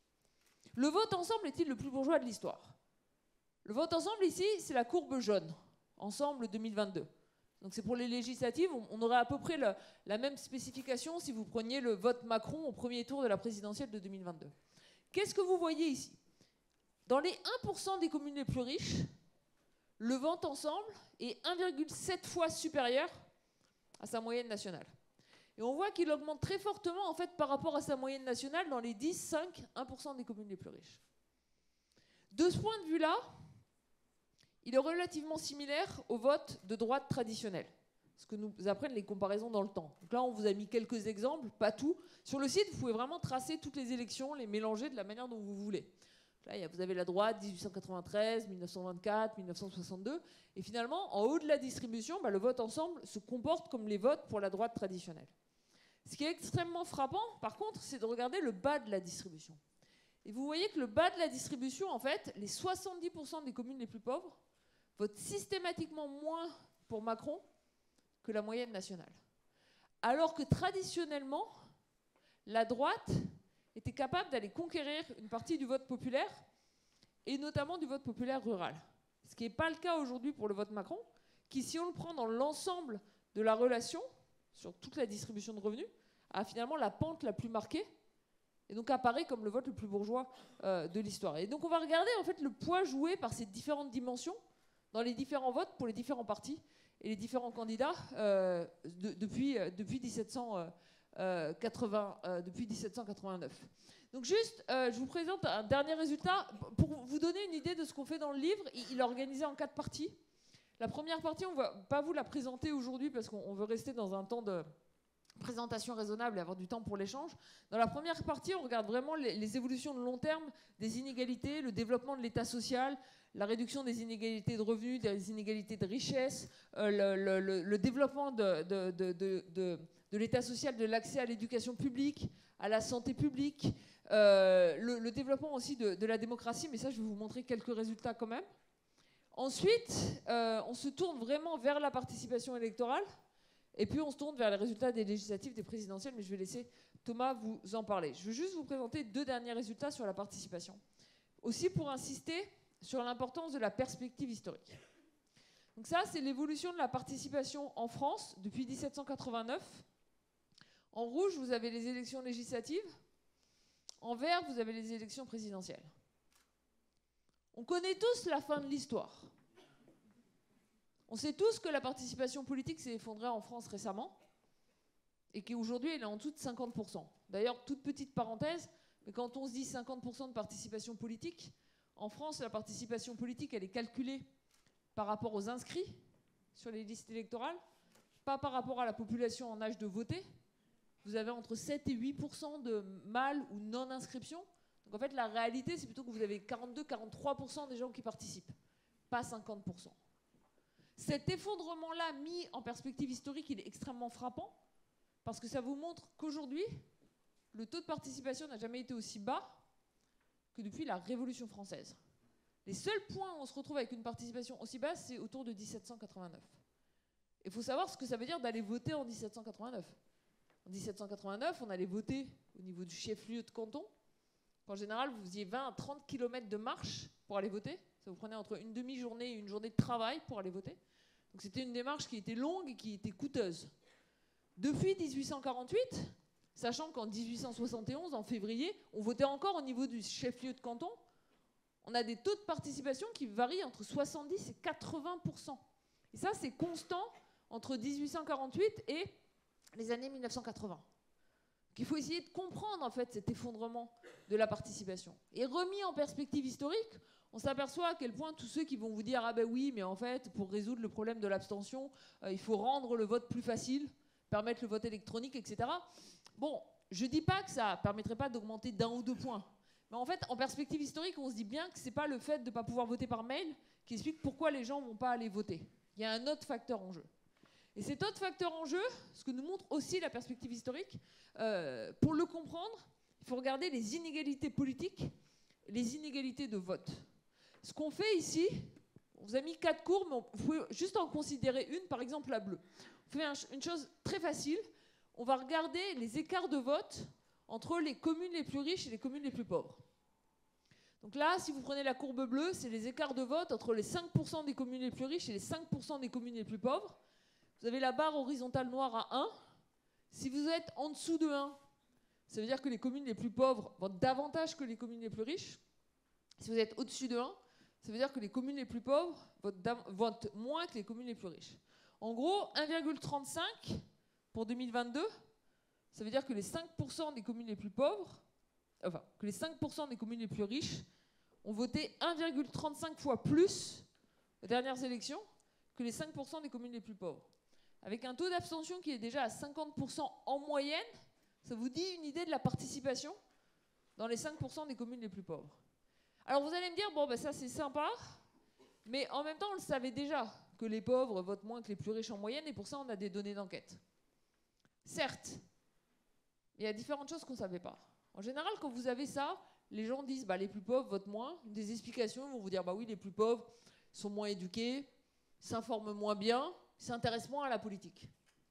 Le vote ensemble est-il le plus bourgeois de l'histoire? Le vote ensemble ici, c'est la courbe jaune, ensemble 2022. Donc c'est pour les législatives, on aurait à peu près la même spécification si vous preniez le vote Macron au premier tour de la présidentielle de 2022. Qu'est-ce que vous voyez ici? Dans les 1% des communes les plus riches, le vote ensemble est 1,7 fois supérieur à sa moyenne nationale. Et on voit qu'il augmente très fortement en fait, par rapport à sa moyenne nationale dans les 10, 5, 1% des communes les plus riches. De ce point de vue-là, il est relativement similaire au vote de droite traditionnel, ce que nous apprennent les comparaisons dans le temps. Donc là, on vous a mis quelques exemples, pas tout. Sur le site, vous pouvez vraiment tracer toutes les élections, les mélanger de la manière dont vous voulez. Là, vous avez la droite, 1893, 1924, 1962. Et finalement, en haut de la distribution, le vote ensemble se comporte comme les votes pour la droite traditionnelle. Ce qui est extrêmement frappant, par contre, c'est de regarder le bas de la distribution. Et vous voyez que le bas de la distribution, en fait, les 70% des communes les plus pauvres votent systématiquement moins pour Macron que la moyenne nationale. Alors que traditionnellement, la droite était capable d'aller conquérir une partie du vote populaire, et notamment du vote populaire rural. Ce qui n'est pas le cas aujourd'hui pour le vote Macron, qui, si on le prend dans l'ensemble de la relation, sur toute la distribution de revenus, a finalement la pente la plus marquée, et donc apparaît comme le vote le plus bourgeois de l'histoire. Et donc on va regarder en fait le poids joué par ces différentes dimensions dans les différents votes pour les différents partis et les différents candidats depuis 1789. Donc juste, je vous présente un dernier résultat pour vous donner une idée de ce qu'on fait dans le livre. Il est organisé en 4 parties. La première partie, on ne va pas vous la présenter aujourd'hui parce qu'on veut rester dans un temps de présentation raisonnable et avoir du temps pour l'échange. Dans la première partie, on regarde vraiment les évolutions de long terme des inégalités, le développement de l'état social, la réduction des inégalités de revenus, des inégalités de richesse, le développement de l'état social, de l'accès à l'éducation publique, à la santé publique, le développement aussi de la démocratie, mais ça je vais vous montrer quelques résultats quand même. Ensuite, on se tourne vraiment vers la participation électorale, et puis on se tourne vers les résultats des législatives, des présidentielles, mais je vais laisser Thomas vous en parler. Je veux juste vous présenter 2 derniers résultats sur la participation. Aussi pour insister sur l'importance de la perspective historique. Donc ça, c'est l'évolution de la participation en France depuis 1789. En rouge, vous avez les élections législatives. En vert, vous avez les élections présidentielles. On connaît tous la fin de l'histoire. On sait tous que la participation politique s'est effondrée en France récemment et qu'aujourd'hui, elle est en dessous de 50%. D'ailleurs, toute petite parenthèse, mais quand on se dit 50% de participation politique, en France, la participation politique, elle est calculée par rapport aux inscrits sur les listes électorales, pas par rapport à la population en âge de voter. Vous avez entre 7 et 8% de mal ou non-inscription. Donc en fait, la réalité, c'est plutôt que vous avez 42-43% des gens qui participent, pas 50%. Cet effondrement-là, mis en perspective historique, il est extrêmement frappant, parce que ça vous montre qu'aujourd'hui, le taux de participation n'a jamais été aussi bas que depuis la Révolution française. Les seuls points où on se retrouve avec une participation aussi basse, c'est autour de 1789. Il faut savoir ce que ça veut dire d'aller voter en 1789. En 1789, on allait voter au niveau du chef-lieu de canton. En général, vous faisiez 20 à 30 km de marche pour aller voter. Ça vous prenait entre une demi-journée et une journée de travail pour aller voter. Donc c'était une démarche qui était longue et qui était coûteuse. Depuis 1848, sachant qu'en 1871, en février, on votait encore au niveau du chef-lieu de canton, on a des taux de participation qui varient entre 70 et 80%. Et ça, c'est constant entre 1848 et les années 1980. Il faut essayer de comprendre en fait cet effondrement de la participation. Et remis en perspective historique, on s'aperçoit à quel point tous ceux qui vont vous dire « Ah ben oui, mais en fait, pour résoudre le problème de l'abstention, il faut rendre le vote plus facile, permettre le vote électronique, etc. » Bon, je ne dis pas que ça ne permettrait pas d'augmenter d'1 ou 2 points. Mais en fait, en perspective historique, on se dit bien que ce n'est pas le fait de ne pas pouvoir voter par mail qui explique pourquoi les gens ne vont pas aller voter. Il y a un autre facteur en jeu. Et cet autre facteur en jeu, ce que nous montre aussi la perspective historique, pour le comprendre, il faut regarder les inégalités politiques, les inégalités de vote. Ce qu'on fait ici, on vous a mis 4 courbes, mais vous pouvez juste en considérer une, par exemple la bleue. On fait une chose très facile, on va regarder les écarts de vote entre les communes les plus riches et les communes les plus pauvres. Donc là, si vous prenez la courbe bleue, c'est les écarts de vote entre les 5% des communes les plus riches et les 5% des communes les plus pauvres. Vous avez la barre horizontale noire à 1. Si vous êtes en dessous de 1, ça veut dire que les communes les plus pauvres votent davantage que les communes les plus riches. Si vous êtes au-dessus de 1, ça veut dire que les communes les plus pauvres votent moins que les communes les plus riches. En gros, 1,35 pour 2022, ça veut dire que les 5% des communes les plus pauvres, enfin, que les 5% des communes les plus riches ont voté 1,35 fois plus aux dernières élections que les 5% des communes les plus pauvres. Avec un taux d'abstention qui est déjà à 50% en moyenne, ça vous dit une idée de la participation dans les 5% des communes les plus pauvres. Alors vous allez me dire, bon, ben ça c'est sympa, mais en même temps on le savait déjà, que les pauvres votent moins que les plus riches en moyenne, et pour ça on a des données d'enquête. Certes, il y a différentes choses qu'on ne savait pas. En général, quand vous avez ça, les gens disent, bah, les plus pauvres votent moins. Des explications, ils vont vous dire, bah oui, les plus pauvres sont moins éduqués, s'informent moins bien, s'intéressent moins à la politique.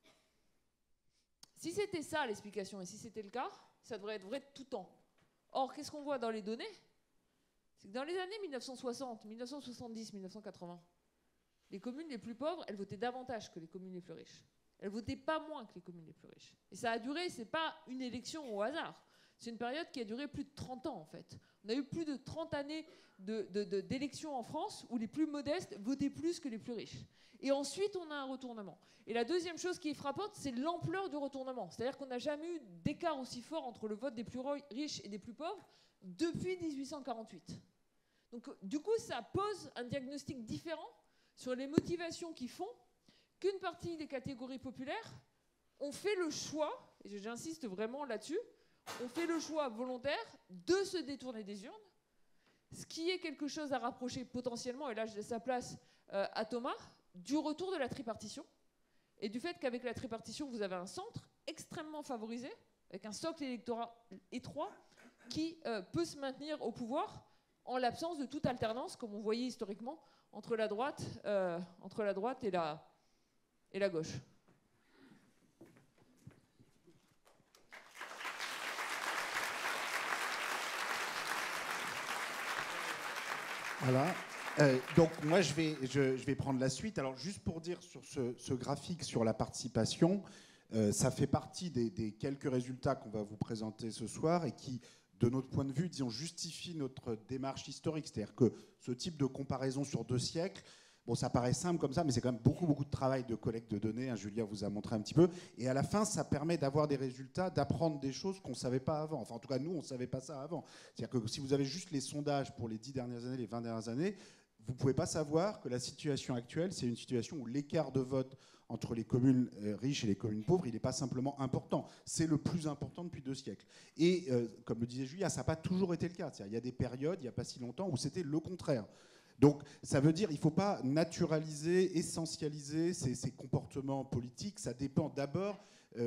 Si c'était ça l'explication, et si c'était le cas, ça devrait être vrai de tout temps. Or, qu'est-ce qu'on voit dans les données? C'est que dans les années 1960, 1970, 1980, les communes les plus pauvres, elles votaient davantage que les communes les plus riches. Elles votaient pas moins que les communes les plus riches. Et ça a duré, c'est pas une élection au hasard. C'est une période qui a duré plus de 30 ans, en fait. On a eu plus de 30 années d'élections en France où les plus modestes votaient plus que les plus riches. Et ensuite, on a un retournement. Et la deuxième chose qui est frappante, c'est l'ampleur du retournement. C'est-à-dire qu'on n'a jamais eu d'écart aussi fort entre le vote des plus riches et des plus pauvres depuis 1848. Donc, du coup, ça pose un diagnostic différent sur les motivations qui font qu'une partie des catégories populaires ont fait le choix, et j'insiste vraiment là-dessus, ont fait le choix volontaire de se détourner des urnes, ce qui est quelque chose à rapprocher potentiellement, et là je laisse la place à Thomas, du retour de la tripartition, et du fait qu'avec la tripartition, vous avez un centre extrêmement favorisé, avec un socle électoral étroit, qui peut se maintenir au pouvoir en l'absence de toute alternance, comme on voyait historiquement, entre la droite et la gauche. Voilà. Donc moi je vais prendre la suite. Alors juste pour dire sur ce graphique sur la participation, ça fait partie des quelques résultats qu'on va vous présenter ce soir et qui, de notre point de vue, disons, justifient notre démarche historique. C'est-à-dire que ce type de comparaison sur 2 siècles, bon, ça paraît simple comme ça, mais c'est quand même beaucoup de travail de collecte de données. Hein, Julia vous a montré un petit peu. Et à la fin, ça permet d'avoir des résultats, d'apprendre des choses qu'on ne savait pas avant. Enfin, en tout cas, nous, on ne savait pas ça avant. C'est-à-dire que si vous avez juste les sondages pour les 10 dernières années, les 20 dernières années, vous ne pouvez pas savoir que la situation actuelle, c'est une situation où l'écart de vote entre les communes riches et les communes pauvres, il n'est pas simplement important. C'est le plus important depuis 2 siècles. Et comme le disait Julia, ça n'a pas toujours été le cas. Il y a des périodes, il n'y a pas si longtemps, où c'était le contraire. Donc ça veut dire qu'il ne faut pas naturaliser, essentialiser ces comportements politiques. Ça dépend d'abord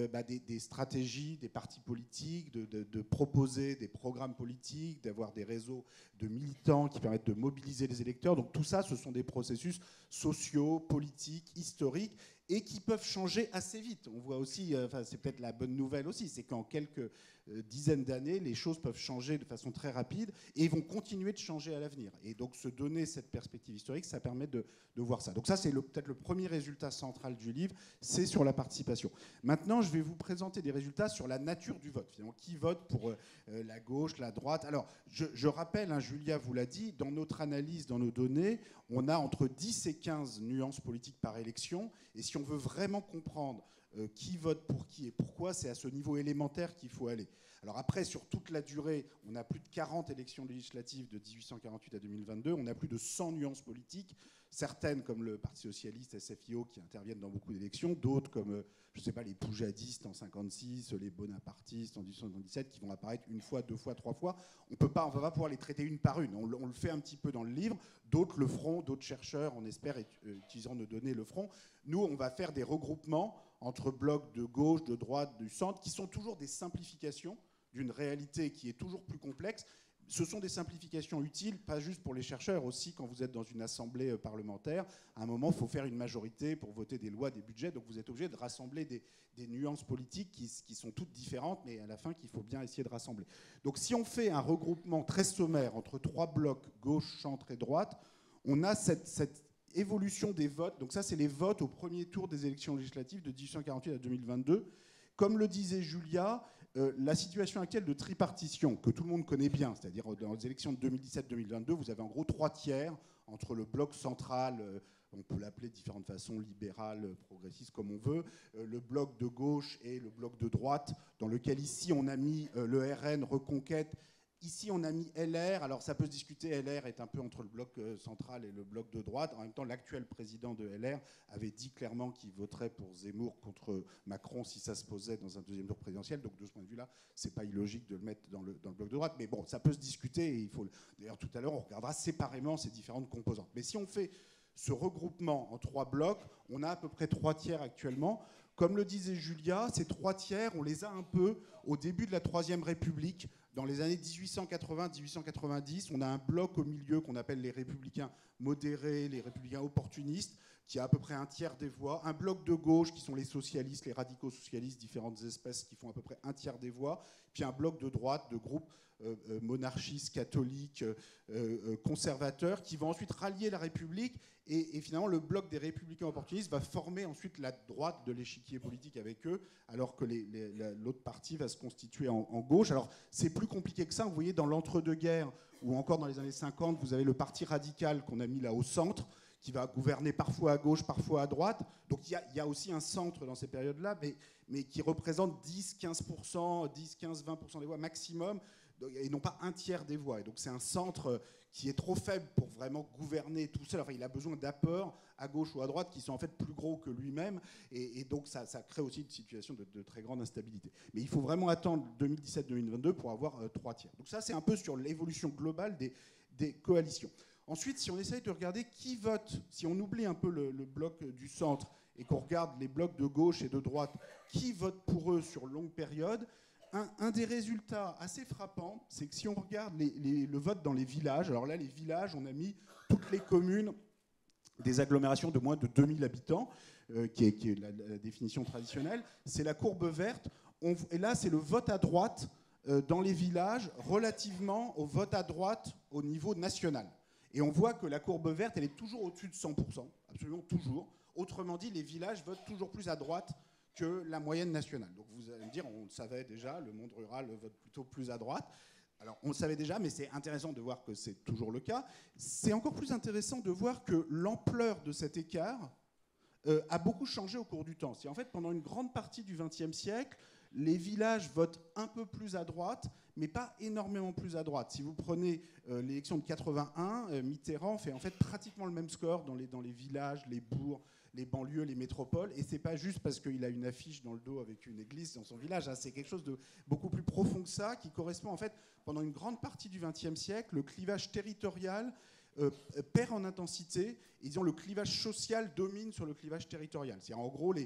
des stratégies des partis politiques, de proposer des programmes politiques, d'avoir des réseaux de militants qui permettent de mobiliser les électeurs. Donc tout ça, ce sont des processus sociaux, politiques, historiques, et qui peuvent changer assez vite. On voit aussi, c'est peut-être la bonne nouvelle aussi, c'est qu'en quelques dizaines d'années, les choses peuvent changer de façon très rapide et vont continuer de changer à l'avenir. Et donc se donner cette perspective historique, ça permet de voir ça. Donc ça, c'est peut-être le premier résultat central du livre, c'est sur la participation. Maintenant, je vais vous présenter des résultats sur la nature du vote. Finalement, qui vote pour la gauche, la droite. Alors, je rappelle, hein, Julia vous l'a dit, dans notre analyse, dans nos données, on a entre 10 et 15 nuances politiques par élection. Et si on veut vraiment comprendre qui vote pour qui et pourquoi, c'est à ce niveau élémentaire qu'il faut aller. Alors après, sur toute la durée, on a plus de 40 élections législatives de 1848 à 2022, on a plus de 100 nuances politiques, certaines comme le Parti Socialiste, SFIO, qui interviennent dans beaucoup d'élections, d'autres comme, je ne sais pas, les poujadistes en 56, les bonapartistes en 1877, qui vont apparaître 1 fois, 2 fois, 3 fois. On ne va pas pouvoir les traiter une par une, on le fait un petit peu dans le livre, d'autres le feront, d'autres chercheurs, on espère, utilisant nos données, le feront. Nous, on va faire des regroupements entre blocs de gauche, de droite, du centre, qui sont toujours des simplifications d'une réalité qui est toujours plus complexe. Ce sont des simplifications utiles, pas juste pour les chercheurs, aussi quand vous êtes dans une assemblée parlementaire. À un moment, il faut faire une majorité pour voter des lois, des budgets, donc vous êtes obligé de rassembler des nuances politiques qui sont toutes différentes, mais à la fin qu'il faut bien essayer de rassembler. Donc si on fait un regroupement très sommaire entre 3 blocs, gauche, centre et droite, on a cette évolution des votes. Donc ça, c'est les votes au premier tour des élections législatives de 1848 à 2022. Comme le disait Julia, la situation actuelle de tripartition, que tout le monde connaît bien, c'est-à-dire dans les élections de 2017-2022, vous avez en gros 3 tiers entre le bloc central, on peut l'appeler de différentes façons, libéral, progressiste, comme on veut, le bloc de gauche et le bloc de droite, dans lequel ici on a mis le RN, Reconquête. Ici, on a mis LR. Alors, ça peut se discuter. LR est un peu entre le bloc central et le bloc de droite. En même temps, l'actuel président de LR avait dit clairement qu'il voterait pour Zemmour contre Macron si ça se posait dans un deuxième tour présidentiel. Donc, de ce point de vue-là, c'est pas illogique de le mettre dans le bloc de droite. Mais bon, ça peut se discuter. Et il faut. D'ailleurs, tout à l'heure, on regardera séparément ces différentes composantes. Mais si on fait ce regroupement en 3 blocs, on a à peu près 3 tiers actuellement. Comme le disait Julia, ces 3 tiers, on les a un peu au début de la Troisième République. Dans les années 1880-1890, on a un bloc au milieu qu'on appelle les républicains modérés, les républicains opportunistes, qui a à peu près un tiers des voix. Un bloc de gauche, qui sont les socialistes, les radicaux socialistes, différentes espèces, qui font à peu près un tiers des voix. Puis un bloc de droite, de groupes monarchistes, catholiques, conservateurs, qui vont ensuite rallier la République. Et finalement, le bloc des républicains opportunistes va former ensuite la droite de l'échiquier politique avec eux, alors que l'autre parti va se constituer en gauche. Alors, c'est plus compliqué que ça. Vous voyez, dans l'entre-deux-guerres, ou encore dans les années 50, vous avez le parti radical qu'on a mis là au centre, qui va gouverner parfois à gauche, parfois à droite. Donc, il y a aussi un centre dans ces périodes-là, mais qui représente 10-15%, 10-15-20% des voix maximum, et non pas un tiers des voix. Et donc c'est un centre qui est trop faible pour vraiment gouverner tout seul. Enfin, il a besoin d'apports à gauche ou à droite qui sont en fait plus gros que lui-même. Et donc ça crée aussi une situation de très grande instabilité. Mais il faut vraiment attendre 2017-2022 pour avoir 3 tiers. Donc ça, c'est un peu sur l'évolution globale des coalitions. Ensuite, si on essaye de regarder qui vote, si on oublie un peu le bloc du centre et qu'on regarde les blocs de gauche et de droite, qui vote pour eux sur longue période, un des résultats assez frappants, c'est que si on regarde le vote dans les villages, alors là, les villages, on a mis toutes les communes des agglomérations de moins de 2000 habitants, qui est la définition traditionnelle, c'est la courbe verte. Et là, c'est le vote à droite dans les villages relativement au vote à droite au niveau national. Et on voit que la courbe verte, elle est toujours au-dessus de 100%, absolument toujours. Autrement dit, les villages votent toujours plus à droite que la moyenne nationale. Donc vous allez me dire, on le savait déjà, le monde rural vote plutôt plus à droite. Alors on le savait déjà, mais c'est intéressant de voir que c'est toujours le cas. C'est encore plus intéressant de voir que l'ampleur de cet écart a beaucoup changé au cours du temps. En fait, pendant une grande partie du XXe siècle, les villages votent un peu plus à droite, mais pas énormément plus à droite. Si vous prenez l'élection de 81, Mitterrand fait en fait pratiquement le même score dans les villages, les bourgs, les banlieues, les métropoles, et c'est pas juste parce qu'il a une affiche dans le dos avec une église dans son village, hein. C'est quelque chose de beaucoup plus profond que ça, qui correspond en fait, pendant une grande partie du XXe siècle, le clivage territorial perd en intensité, et disons le clivage social domine sur le clivage territorial. C'est-à-dire en gros,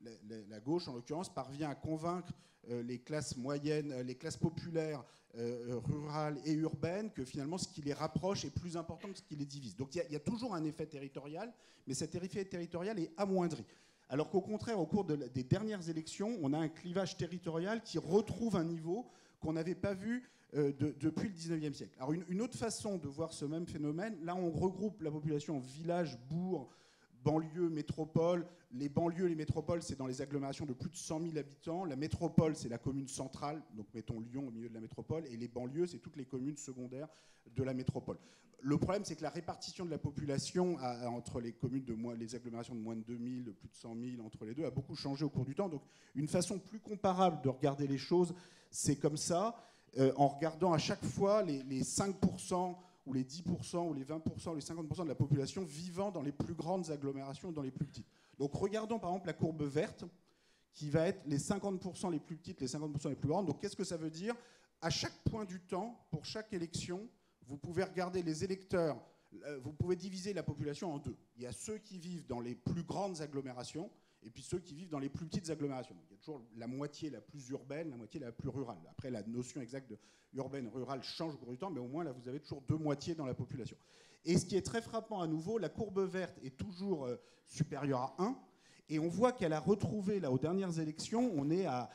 la gauche, en l'occurrence, parvient à convaincre les classes moyennes, les classes populaires, rurales et urbaines, que finalement, ce qui les rapproche est plus important que ce qui les divise. Donc il y a toujours un effet territorial, mais cet effet territorial est amoindri. Alors qu'au contraire, au cours des dernières élections, on a un clivage territorial qui retrouve un niveau qu'on n'avait pas vu depuis le 19e siècle. Alors une autre façon de voir ce même phénomène, là on regroupe la population en villages, bourgs, banlieues, métropoles. Les banlieues, les métropoles, c'est dans les agglomérations de plus de 100 000 habitants. La métropole, c'est la commune centrale, donc mettons Lyon au milieu de la métropole, et les banlieues, c'est toutes les communes secondaires de la métropole. Le problème, c'est que la répartition de la population entre les communes les agglomérations de moins de 2000, de plus de 100 000, entre les deux, a beaucoup changé au cours du temps. Donc une façon plus comparable de regarder les choses, c'est comme ça, en regardant à chaque fois les 5%, ou les 10%, ou les 20%, ou les 50% de la population vivant dans les plus grandes agglomérations ou dans les plus petites. Donc regardons par exemple la courbe verte, qui va être les 50% les plus petites, les 50% les plus grandes. Donc qu'est-ce que ça veut dire ? À chaque point du temps, pour chaque élection, vous pouvez regarder les électeurs, vous pouvez diviser la population en deux. Il y a ceux qui vivent dans les plus grandes agglomérations, et puis ceux qui vivent dans les plus petites agglomérations. Donc il y a toujours la moitié la plus urbaine, la moitié la plus rurale. Après, la notion exacte de urbaine-rurale change au cours du temps, mais au moins là, vous avez toujours deux moitiés dans la population. Et ce qui est très frappant à nouveau, la courbe verte est toujours supérieure à 1, et on voit qu'elle a retrouvé, là, aux dernières élections, on est à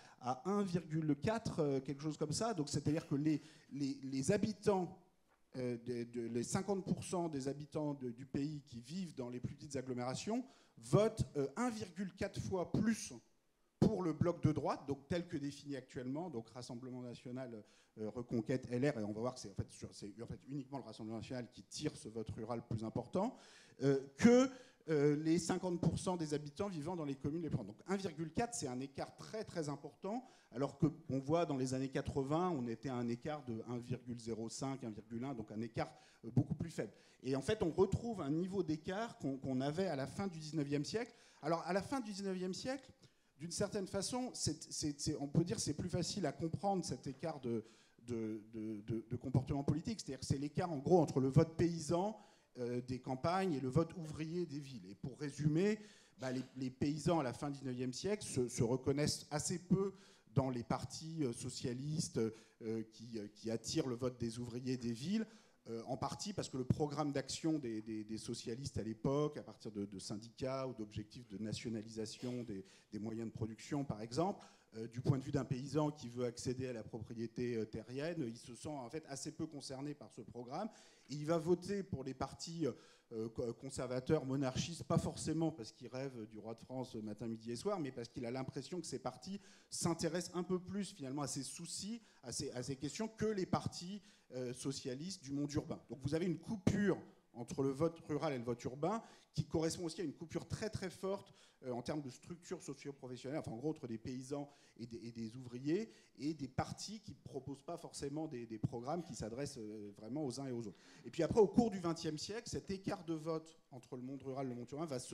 1,4, quelque chose comme ça. Donc c'est-à-dire que les habitants, les 50% des habitants du pays qui vivent dans les plus petites agglomérations votent 1,4 fois plus pour le bloc de droite, donc tel que défini actuellement, donc Rassemblement National, Reconquête, LR, et on va voir que c'est en fait uniquement le Rassemblement National qui tire ce vote rural plus important, que les 50% des habitants vivant dans les communes les plus grandes. Donc 1,4, c'est un écart très très important, alors qu'on voit dans les années 80, on était à un écart de 1,05, 1,1, donc un écart beaucoup plus faible. Et en fait, on retrouve un niveau d'écart qu'on avait à la fin du 19e siècle. Alors à la fin du 19e siècle, d'une certaine façon, on peut dire que c'est plus facile à comprendre cet écart de comportement politique. C'est-à-dire que c'est l'écart en gros entre le vote paysan des campagnes et le vote ouvrier des villes. Et pour résumer, les paysans à la fin du 19e siècle se reconnaissent assez peu dans les partis socialistes qui attirent le vote des ouvriers des villes, en partie parce que le programme d'action des socialistes à l'époque, à partir de syndicats ou d'objectifs de nationalisation des moyens de production, par exemple, du point de vue d'un paysan qui veut accéder à la propriété terrienne, il se sent en fait assez peu concerné par ce programme. Et il va voter pour les partis conservateurs, monarchistes, pas forcément parce qu'il rêve du roi de France matin, midi et soir, mais parce qu'il a l'impression que ces partis s'intéressent un peu plus finalement à ses soucis, à ces questions, que les partis socialistes du monde urbain. Donc vous avez une coupure entre le vote rural et le vote urbain, qui correspond aussi à une coupure très très forte en termes de structure socio-professionnelle, enfin en gros entre des paysans et des ouvriers, et des partis qui ne proposent pas forcément des programmes qui s'adressent vraiment aux uns et aux autres. Et puis après, au cours du XXe siècle, cet écart de vote entre le monde rural et le monde urbain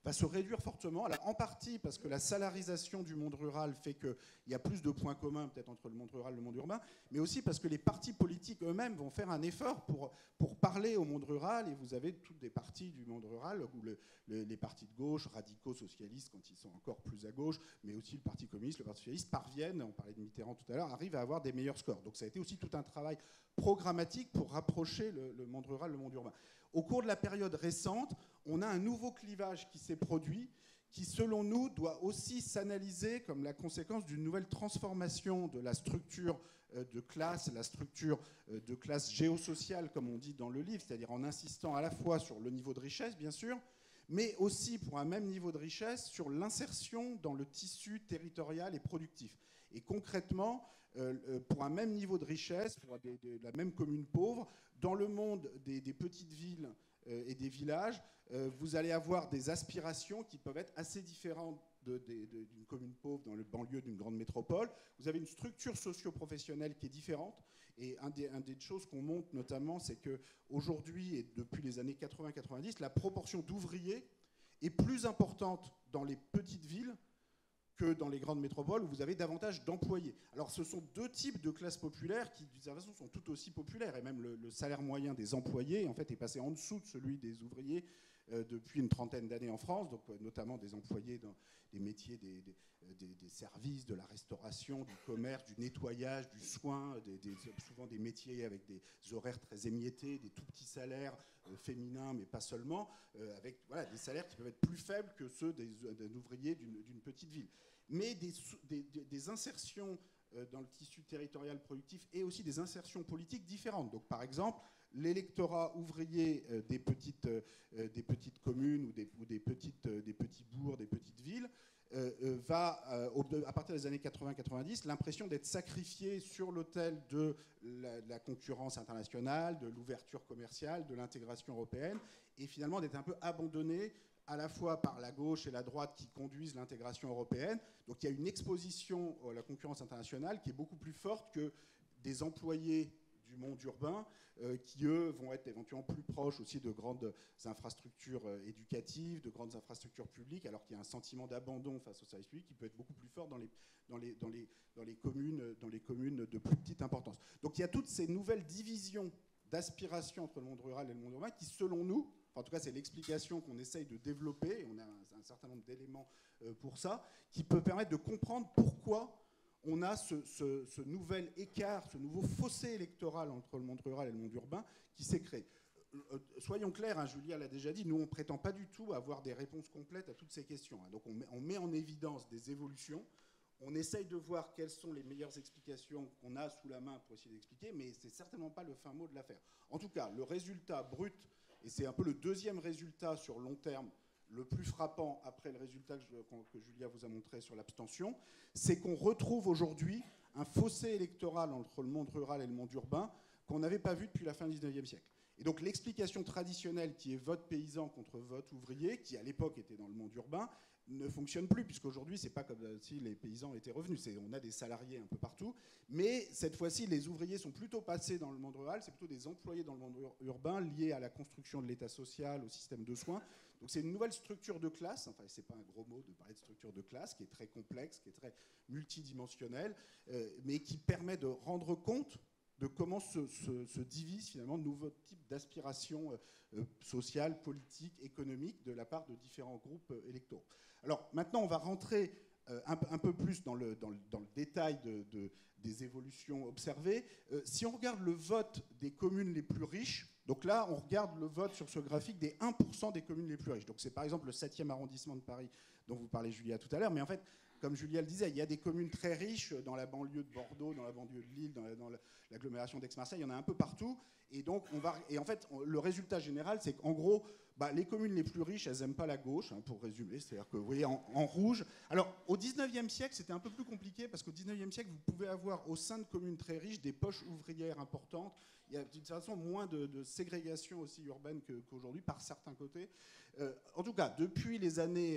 va se réduire fortement. Alors, en partie parce que la salarisation du monde rural fait qu'il y a plus de points communs peut-être entre le monde rural et le monde urbain, mais aussi parce que les partis politiques eux-mêmes vont faire un effort pour parler au monde rural, et vous avez toutes des partis du monde rural, où les partis de gauche, radicaux, socialistes, quand ils sont encore plus à gauche, mais aussi le Parti communiste, le Parti socialiste, parviennent, on parlait de Mitterrand tout à l'heure, arrivent à avoir des meilleurs scores. Donc ça a été aussi tout un travail programmatique pour rapprocher le monde rural, le monde urbain. Au cours de la période récente, on a un nouveau clivage qui s'est produit, qui, selon nous, doit aussi s'analyser comme la conséquence d'une nouvelle transformation de la structure de classe, la structure de classe géosociale, comme on dit dans le livre, c'est-à-dire en insistant à la fois sur le niveau de richesse, bien sûr, mais aussi, pour un même niveau de richesse, sur l'insertion dans le tissu territorial et productif. Et concrètement, pour un même niveau de richesse, pour la même commune pauvre, dans le monde des petites villes et des villages, vous allez avoir des aspirations qui peuvent être assez différentes d'une commune pauvre dans le banlieue d'une grande métropole. Vous avez une structure socio-professionnelle qui est différente. Et un des choses qu'on montre notamment, c'est qu'aujourd'hui, et depuis les années 80-90, la proportion d'ouvriers est plus importante dans les petites villes que dans les grandes métropoles où vous avez davantage d'employés. Alors ce sont deux types de classes populaires qui, d'une certaine façon, sont tout aussi populaires. Et même le salaire moyen des employés, en fait, est passé en dessous de celui des ouvriers depuis une trentaine d'années en France, donc notamment des employés dans les métiers des services, de la restauration, du commerce, du nettoyage, du soin, souvent des métiers avec des horaires très émiettés, des tout petits salaires féminins, mais pas seulement, avec des salaires qui peuvent être plus faibles que ceux d'un ouvrier d'une petite ville. Mais des insertions dans le tissu territorial productif et aussi des insertions politiques différentes. Donc, par exemple, l'électorat ouvrier des petites communes ou des petits bourgs, des petites villes, va, à partir des années 80-90, l'impression d'être sacrifié sur l'autel de la concurrence internationale, de l'ouverture commerciale, de l'intégration européenne, et finalement d'être un peu abandonné à la fois par la gauche et la droite qui conduisent l'intégration européenne. Donc il y a une exposition à la concurrence internationale qui est beaucoup plus forte que des employés du monde urbain qui, eux, vont être éventuellement plus proches aussi de grandes infrastructures éducatives, de grandes infrastructures publiques, alors qu'il y a un sentiment d'abandon face au service public qui peut être beaucoup plus fort dans les communes de plus petite importance. Donc il y a toutes ces nouvelles divisions d'aspiration entre le monde rural et le monde urbain qui, selon nous, en tout cas c'est l'explication qu'on essaye de développer, et on a un certain nombre d'éléments pour ça, qui peut permettre de comprendre pourquoi on a ce nouvel écart, ce nouveau fossé électoral entre le monde rural et le monde urbain qui s'est créé. Soyons clairs, hein, Julia l'a déjà dit, nous on ne prétend pas du tout avoir des réponses complètes à toutes ces questions. Hein. Donc on met en évidence des évolutions, on essaye de voir quelles sont les meilleures explications qu'on a sous la main pour essayer d'expliquer, mais ce n'est certainement pas le fin mot de l'affaire. En tout cas, le résultat brut, et c'est un peu le deuxième résultat sur long terme, le plus frappant après le résultat que Julia vous a montré sur l'abstention, c'est qu'on retrouve aujourd'hui un fossé électoral entre le monde rural et le monde urbain qu'on n'avait pas vu depuis la fin du 19e siècle. Et donc l'explication traditionnelle qui est vote paysan contre vote ouvrier, qui à l'époque était dans le monde urbain, ne fonctionne plus, puisqu'aujourd'hui, c'est pas comme si les paysans étaient revenus. On a des salariés un peu partout, mais cette fois-ci, les ouvriers sont plutôt passés dans le monde rural, c'est plutôt des employés dans le monde urbain liés à la construction de l'État social, au système de soins. Donc c'est une nouvelle structure de classe, enfin c'est pas un gros mot de parler de structure de classe, qui est très complexe, qui est très multidimensionnelle, mais qui permet de rendre compte de comment se divisent finalement de nouveaux types d'aspirations sociales, politiques, économiques de la part de différents groupes électoraux. Alors maintenant, on va rentrer un peu plus dans le détail des évolutions observées. Si on regarde le vote des communes les plus riches, donc là, on regarde le vote sur ce graphique des 1% des communes les plus riches. Donc c'est par exemple le 7e arrondissement de Paris dont vous parlez, Julia, tout à l'heure, mais en fait, comme Julia le disait, il y a des communes très riches dans la banlieue de Bordeaux, dans la banlieue de Lille, dans l'agglomération d'Aix-Marseille, il y en a un peu partout. Et donc, en fait, le résultat général, c'est qu'en gros, les communes les plus riches, elles n'aiment pas la gauche, hein, pour résumer. C'est-à-dire que vous voyez en rouge. Alors, au 19e siècle, c'était un peu plus compliqué parce qu'au 19e siècle, vous pouvez avoir au sein de communes très riches des poches ouvrières importantes. Il y a d'une certaine façon moins de ségrégation aussi urbaine qu'aujourd'hui, par certains côtés. En tout cas, depuis les années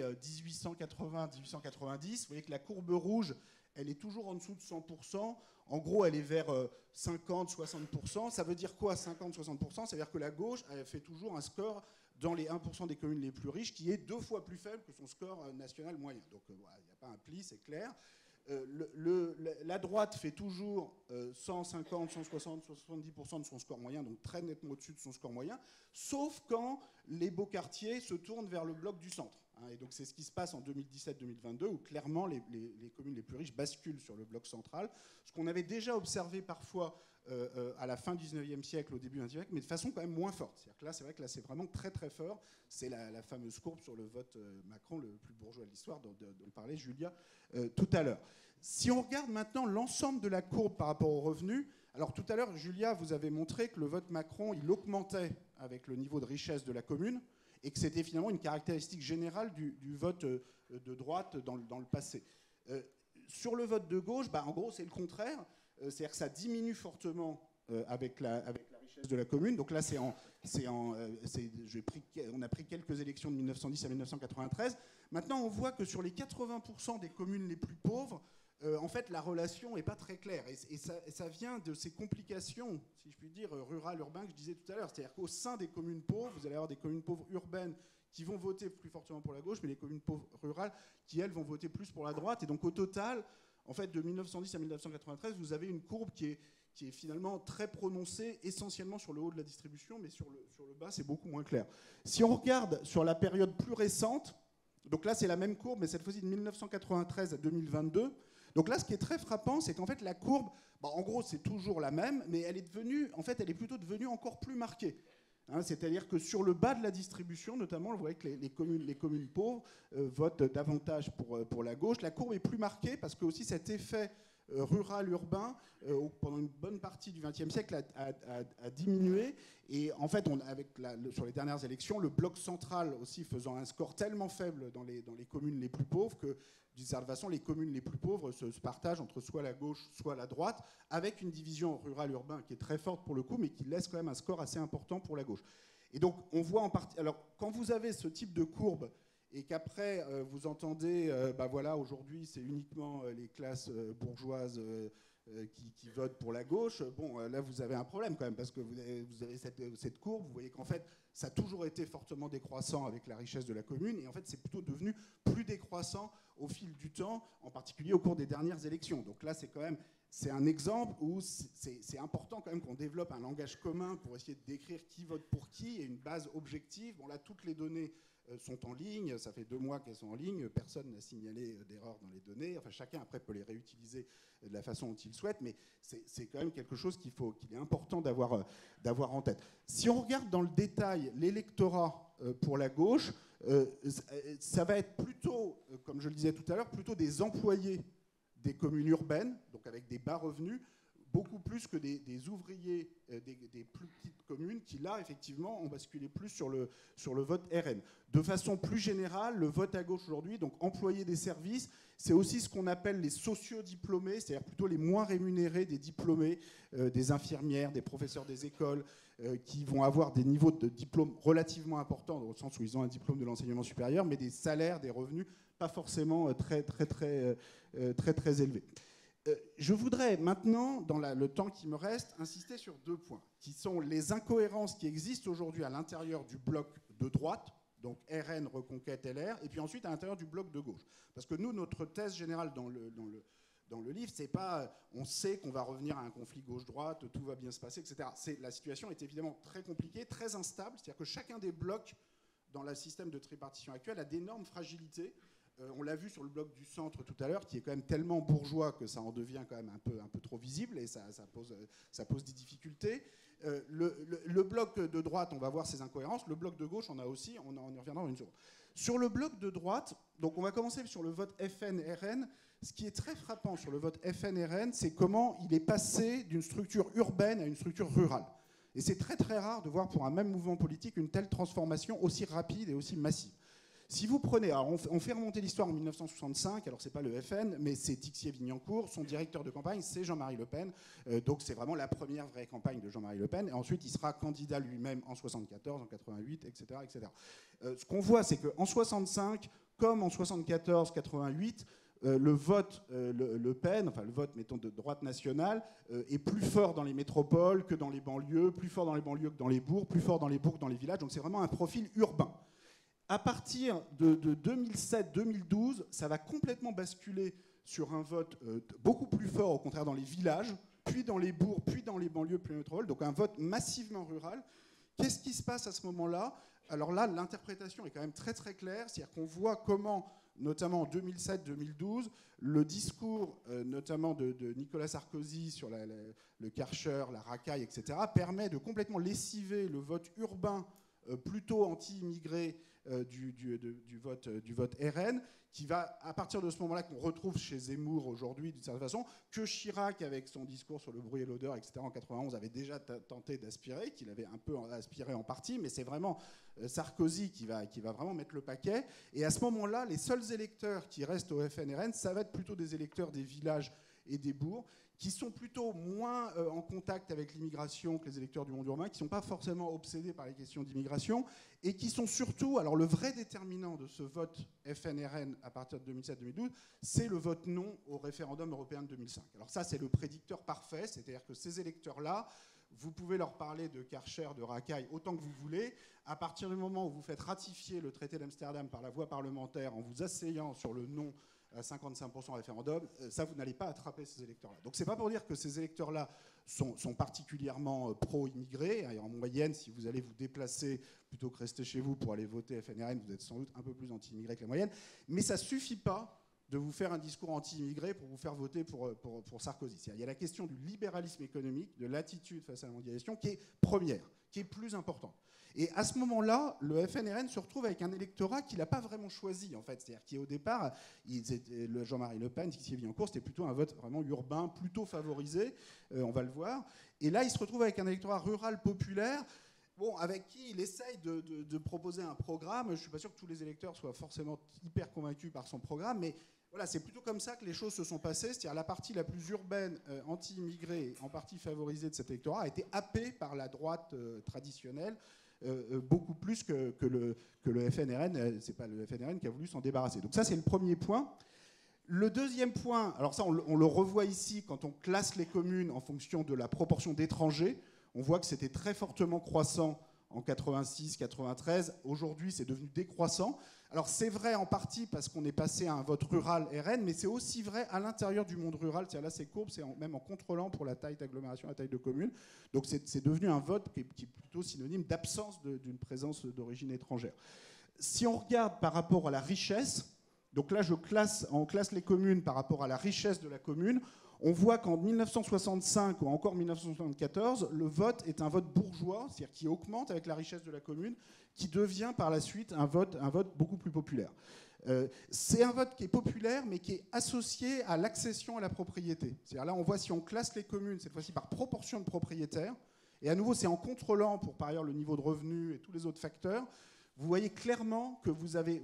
1880-1890, vous voyez que la courbe rouge, elle est toujours en dessous de 100%. En gros, elle est vers 50-60%. Ça veut dire quoi, 50-60%? Ça veut dire que la gauche, elle fait toujours un score dans les 1% des communes les plus riches, qui est 2 fois plus faible que son score national moyen. Donc voilà, il n'y a pas un pli, c'est clair. La droite fait toujours 150, 160, 170% de son score moyen, donc très nettement au-dessus de son score moyen, sauf quand les beaux quartiers se tournent vers le bloc du centre. Et donc c'est ce qui se passe en 2017-2022, où clairement les communes les plus riches basculent sur le bloc central, ce qu'on avait déjà observé parfois à la fin du 19e siècle, au début du 20e siècle, mais de façon quand même moins forte. C'est-à-dire que là, c'est vrai que là, c'est vraiment très très fort. C'est la fameuse courbe sur le vote Macron, le plus bourgeois de l'histoire, dont parlait Julia tout à l'heure. Si on regarde maintenant l'ensemble de la courbe par rapport aux revenus, alors tout à l'heure, Julia, vous avez montré que le vote Macron, il augmentait avec le niveau de richesse de la commune, et que c'était finalement une caractéristique générale du vote de droite dans le passé. Sur le vote de gauche, en gros, c'est le contraire. C'est-à-dire que ça diminue fortement avec la richesse de la commune. Donc là, on a pris quelques élections de 1910 à 1993. Maintenant, on voit que sur les 80% des communes les plus pauvres, en fait, la relation n'est pas très claire. Et ça vient de ces complications, si je puis dire, rurales-urbaines que je disais tout à l'heure. C'est-à-dire qu'au sein des communes pauvres, vous allez avoir des communes pauvres urbaines qui vont voter plus fortement pour la gauche, mais les communes pauvres rurales qui, elles, vont voter plus pour la droite. Et donc, au total, en fait, de 1910 à 1993, vous avez une courbe qui est finalement très prononcée, essentiellement sur le haut de la distribution, mais sur le bas, c'est beaucoup moins clair. Si on regarde sur la période plus récente, donc là, c'est la même courbe, mais cette fois-ci de 1993 à 2022. Donc là, ce qui est très frappant, c'est qu'en fait, la courbe, en gros, c'est toujours la même, mais elle est plutôt devenue encore plus marquée. C'est-à-dire que sur le bas de la distribution, notamment, vous voyez que les communes pauvres votent davantage pour la gauche. La courbe est plus marquée parce que aussi cet effet rural-urbain, pendant une bonne partie du XXe siècle, a diminué. Et en fait, sur les dernières élections, le bloc central aussi faisant un score tellement faible dans les communes les plus pauvres que, d'une certaine façon, les communes les plus pauvres se partagent entre soit la gauche, soit la droite, avec une division rural-urbain qui est très forte pour le coup, mais qui laisse quand même un score assez important pour la gauche. Et donc, on voit en partie... Alors, quand vous avez ce type de courbe, et qu'après, vous entendez, voilà, aujourd'hui, c'est uniquement les classes bourgeoises qui votent pour la gauche, là, vous avez un problème quand même, parce que vous avez cette courbe, vous voyez qu'en fait, ça a toujours été fortement décroissant avec la richesse de la commune, et en fait, c'est plutôt devenu plus décroissant au fil du temps, en particulier au cours des dernières élections. Donc là, c'est un exemple où c'est important quand même qu'on développe un langage commun pour essayer de décrire qui vote pour qui, et une base objective. Bon, là, toutes les données sont en ligne, ça fait 2 mois qu'elles sont en ligne, personne n'a signalé d'erreur dans les données, enfin chacun après peut les réutiliser de la façon dont il souhaite, mais c'est quand même quelque chose qu'il est important d'avoir en tête. Si on regarde dans le détail l'électorat pour la gauche, ça va être plutôt, comme je le disais tout à l'heure, plutôt des employés des communes urbaines, donc avec des bas revenus, beaucoup plus que des ouvriers des plus petites communes qui, là, effectivement, ont basculé plus sur le vote RN. De façon plus générale, le vote à gauche aujourd'hui, donc employés des services, c'est aussi ce qu'on appelle les sociodiplômés, c'est-à-dire plutôt les moins rémunérés des diplômés, des infirmières, des professeurs des écoles, qui vont avoir des niveaux de diplôme relativement importants, dans le sens où ils ont un diplôme de l'enseignement supérieur, mais des salaires, des revenus pas forcément très élevés. Je voudrais maintenant, dans le temps qui me reste, insister sur 2 points, qui sont les incohérences qui existent aujourd'hui à l'intérieur du bloc de droite, donc RN, Reconquête, LR, et puis ensuite à l'intérieur du bloc de gauche. Parce que nous, notre thèse générale dans le livre, c'est pas on sait qu'on va revenir à un conflit gauche-droite, tout va bien se passer, etc. La situation est évidemment très compliquée, très instable, c'est-à-dire que chacun des blocs dans le système de tripartition actuel a d'énormes fragilités. On l'a vu sur le bloc du centre tout à l'heure, qui est quand même tellement bourgeois que ça en devient quand même un peu trop visible, et ça pose des difficultés. Le bloc de droite, on va voir ses incohérences. Le bloc de gauche, on a aussi, on y reviendra dans une seconde. Sur le bloc de droite, donc on va commencer sur le vote FN-RN. Ce qui est très frappant sur le vote FN-RN, c'est comment il est passé d'une structure urbaine à une structure rurale. Et c'est très très rare de voir pour un même mouvement politique une telle transformation aussi rapide et aussi massive. Si vous prenez, alors on fait remonter l'histoire en 1965, alors c'est pas le FN, mais c'est Tixier-Vignancourt, son directeur de campagne, c'est Jean-Marie Le Pen, donc c'est vraiment la première vraie campagne de Jean-Marie Le Pen, et ensuite il sera candidat lui-même en 74, en 88, etc. etc. Ce qu'on voit, c'est qu'en 65, comme en 74, 88, le vote Le Pen, enfin le vote, mettons, de droite nationale, est plus fort dans les métropoles que dans les banlieues, plus fort dans les banlieues que dans les bourgs, plus fort dans les bourgs que dans les villages. Donc c'est vraiment un profil urbain. À partir de 2007-2012, ça va complètement basculer sur un vote beaucoup plus fort, au contraire, dans les villages, puis dans les bourgs, puis dans les banlieues, puis les métropoles. Donc un vote massivement rural. Qu'est-ce qui se passe à ce moment-là? Alors là, l'interprétation est quand même très très claire. C'est-à-dire qu'on voit comment, notamment en 2007-2012, le discours notamment de Nicolas Sarkozy sur le Karcher, la racaille, etc., permet de complètement lessiver le vote urbain plutôt anti-immigré du vote RN, qui va, à partir de ce moment-là, qu'on retrouve chez Zemmour aujourd'hui, d'une certaine façon, que Chirac, avec son discours sur le bruit et l'odeur, etc., en 91, avait déjà tenté d'aspirer, qu'il avait un peu aspiré en partie, mais c'est vraiment Sarkozy qui va vraiment mettre le paquet. Et à ce moment-là, les seuls électeurs qui restent au FNRN, ça va être plutôt des électeurs des villages et des bourgs, qui sont plutôt moins en contact avec l'immigration que les électeurs du monde urbain, qui ne sont pas forcément obsédés par les questions d'immigration, et qui sont surtout, alors le vrai déterminant de ce vote FNRN à partir de 2007-2012, c'est le vote non au référendum européen de 2005. Alors ça, c'est le prédicteur parfait, c'est-à-dire que ces électeurs-là, vous pouvez leur parler de Karcher, de racaille, autant que vous voulez. À partir du moment où vous faites ratifier le traité d'Amsterdam par la voie parlementaire en vous asseyant sur le non à 55% référendum, ça, vous n'allez pas attraper ces électeurs-là. Donc, c'est pas pour dire que ces électeurs-là sont particulièrement pro-immigrés. Et en moyenne, si vous allez vous déplacer plutôt que rester chez vous pour aller voter FNRN, vous êtes sans doute un peu plus anti-immigré que la moyenne. Mais ça suffit pas de vous faire un discours anti-immigré pour vous faire voter pour Sarkozy. Il y a la question du libéralisme économique, de l'attitude face à la mondialisation, qui est première, qui est plus importante. Et à ce moment-là, le FNRN se retrouve avec un électorat qu'il n'a pas vraiment choisi, en fait. C'est-à-dire qu'au départ, le Jean-Marie Le Pen, qui est en cours, c'était plutôt un vote vraiment urbain, plutôt favorisé, on va le voir. Et là, il se retrouve avec un électorat rural populaire, bon, avec qui il essaye de proposer un programme. Je ne suis pas sûr que tous les électeurs soient forcément hyper convaincus par son programme, mais voilà, c'est plutôt comme ça que les choses se sont passées. C'est-à-dire la partie la plus urbaine, anti-immigrée, en partie favorisée de cet électorat, a été happée par la droite traditionnelle, beaucoup plus que le FNRN. C'est pas le FNRN qui a voulu s'en débarrasser. Donc ça, c'est le premier point. Le deuxième point, alors ça, on le revoit ici quand on classe les communes en fonction de la proportion d'étrangers. On voit que c'était très fortement croissant en 86, 93. Aujourd'hui, c'est devenu décroissant. Alors c'est vrai en partie parce qu'on est passé à un vote rural RN, mais c'est aussi vrai à l'intérieur du monde rural. C'est-à-dire là, ces courbes, c'est même en contrôlant pour la taille d'agglomération, la taille de commune. Donc c'est devenu un vote qui est plutôt synonyme d'absence d'une présence d'origine étrangère. Si on regarde par rapport à la richesse, donc là on classe les communes par rapport à la richesse de la commune, on voit qu'en 1965 ou encore 1974, le vote est un vote bourgeois, c'est-à-dire qui augmente avec la richesse de la commune, qui devient par la suite un vote beaucoup plus populaire. C'est un vote qui est populaire, mais qui est associé à l'accession à la propriété. C'est-à-dire là, on voit si on classe les communes, cette fois-ci par proportion de propriétaires, et à nouveau, c'est en contrôlant pour par ailleurs le niveau de revenu et tous les autres facteurs, vous voyez clairement que vous avez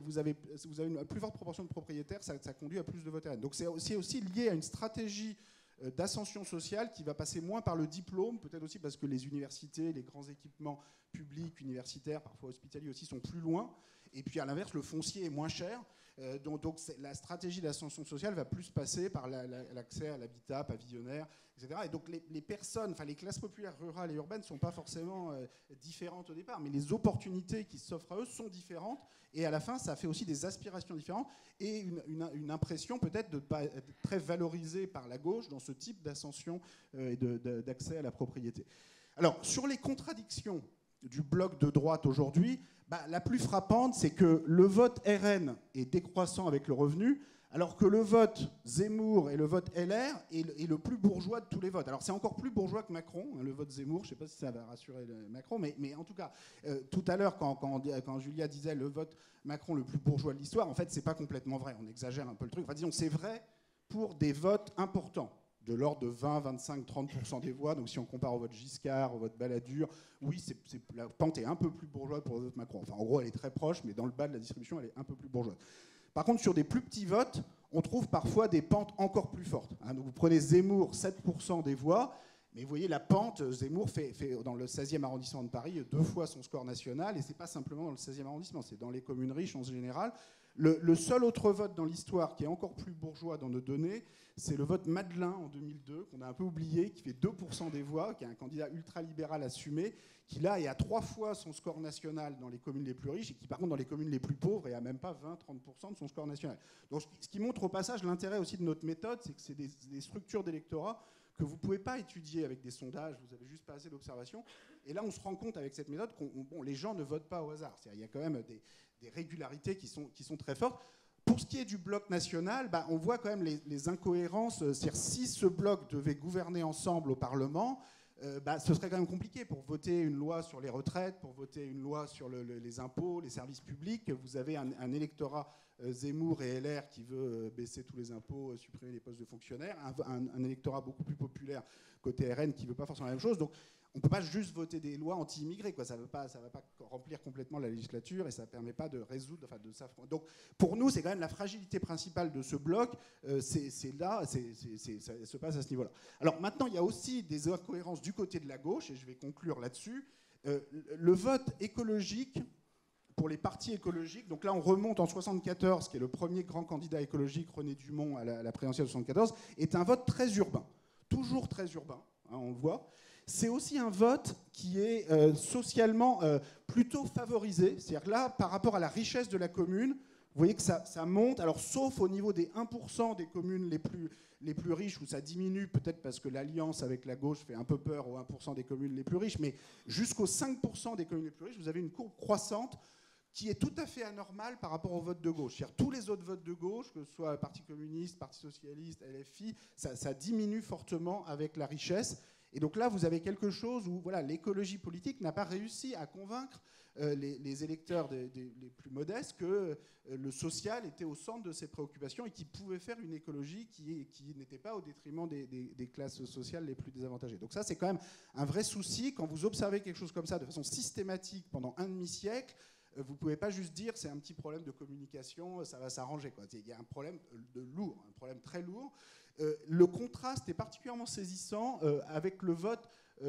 une plus forte proportion de propriétaires, ça conduit à plus de votes RN. Donc c'est aussi lié à une stratégie d'ascension sociale qui va passer moins par le diplôme, peut-être aussi parce que les universités, les grands équipements publics, universitaires, parfois hospitaliers aussi, sont plus loin. Et puis à l'inverse, le foncier est moins cher. Donc la stratégie d'ascension sociale va plus passer par l'accès à l'habitat pavillonnaire, etc. Et donc les personnes, enfin les classes populaires rurales et urbaines ne sont pas forcément différentes au départ, mais les opportunités qui s'offrent à eux sont différentes. Et à la fin, ça fait aussi des aspirations différentes et une impression peut-être de ne pas être très valorisée par la gauche dans ce type d'ascension et d'accès à la propriété. Alors, sur les contradictions du bloc de droite aujourd'hui, la plus frappante, c'est que le vote RN est décroissant avec le revenu, alors que le vote Zemmour et le vote LR est le plus bourgeois de tous les votes. Alors c'est encore plus bourgeois que Macron, hein, le vote Zemmour, je ne sais pas si ça va rassurer Macron, mais en tout cas, tout à l'heure, quand Julia disait le vote Macron le plus bourgeois de l'histoire, en fait, c'est pas complètement vrai, on exagère un peu le truc. Enfin, disons, c'est vrai pour des votes importants, de l'ordre de 20, 25, 30% des voix. Donc si on compare au vote Giscard, au vote Balladur, oui, la pente est un peu plus bourgeoise pour le vote Macron. Enfin, en gros, elle est très proche, mais dans le bas de la distribution, elle est un peu plus bourgeoise. Par contre, sur des plus petits votes, on trouve parfois des pentes encore plus fortes. Donc vous prenez Zemmour, 7% des voix, mais vous voyez la pente, Zemmour fait dans le 16e arrondissement de Paris 2 fois son score national, et c'est pas simplement dans le 16e arrondissement, c'est dans les communes riches en général. Le seul autre vote dans l'histoire qui est encore plus bourgeois dans nos données, c'est le vote Madelin en 2002, qu'on a un peu oublié, qui fait 2% des voix, qui est un candidat ultralibéral assumé, qui là est à 3 fois son score national dans les communes les plus riches, et qui par contre dans les communes les plus pauvres est à même pas 20-30% de son score national. Donc ce qui montre au passage l'intérêt aussi de notre méthode, c'est que c'est des structures d'électorat que vous ne pouvez pas étudier avec des sondages, vous avez juste pas assez d'observation. Et là, on se rend compte avec cette méthode que les gens ne votent pas au hasard. Il y a quand même des régularités qui sont très fortes. Pour ce qui est du bloc national, on voit quand même les incohérences. C'est-à-dire, si ce bloc devait gouverner ensemble au Parlement, ce serait quand même compliqué pour voter une loi sur les retraites, pour voter une loi sur les impôts, les services publics. Vous avez un électorat Zemmour et LR qui veut baisser tous les impôts, supprimer les postes de fonctionnaires, un électorat beaucoup plus populaire côté RN qui ne veut pas forcément la même chose. Donc on ne peut pas juste voter des lois anti-immigrés, quoi. Ça ne va pas remplir complètement la législature et ça ne permet pas de résoudre, Donc pour nous, c'est quand même la fragilité principale de ce bloc, c'est là, ça se passe à ce niveau-là. Alors maintenant, il y a aussi des incohérences du côté de la gauche, et je vais conclure là-dessus. Le vote écologique pour les partis écologiques, donc là on remonte en 1974, qui est le premier grand candidat écologique, René Dumont, à la présidentielle de 1974, est un vote très urbain, toujours très urbain, hein, on le voit. C'est aussi un vote qui est socialement plutôt favorisé, c'est-à-dire que là, par rapport à la richesse de la commune, vous voyez que ça monte, alors sauf au niveau des 1% des communes les plus riches, où ça diminue, peut-être parce que l'alliance avec la gauche fait un peu peur aux 1% des communes les plus riches, mais jusqu'aux 5% des communes les plus riches, vous avez une courbe croissante qui est tout à fait anormale par rapport au vote de gauche. C'est-à-dire tous les autres votes de gauche, que ce soit Parti communiste, Parti socialiste, LFI, ça diminue fortement avec la richesse. Et donc là, vous avez quelque chose où l'écologie politique n'a pas réussi à convaincre les électeurs les plus modestes que le social était au centre de ses préoccupations et qu'ils pouvaient faire une écologie qui n'était pas au détriment des classes sociales les plus désavantagées. Donc ça, c'est quand même un vrai souci. Quand vous observez quelque chose comme ça de façon systématique pendant un demi-siècle, vous ne pouvez pas juste dire c'est un petit problème de communication, ça va s'arranger. Il y a un problème lourd, un problème très lourd. Le contraste est particulièrement saisissant avec le vote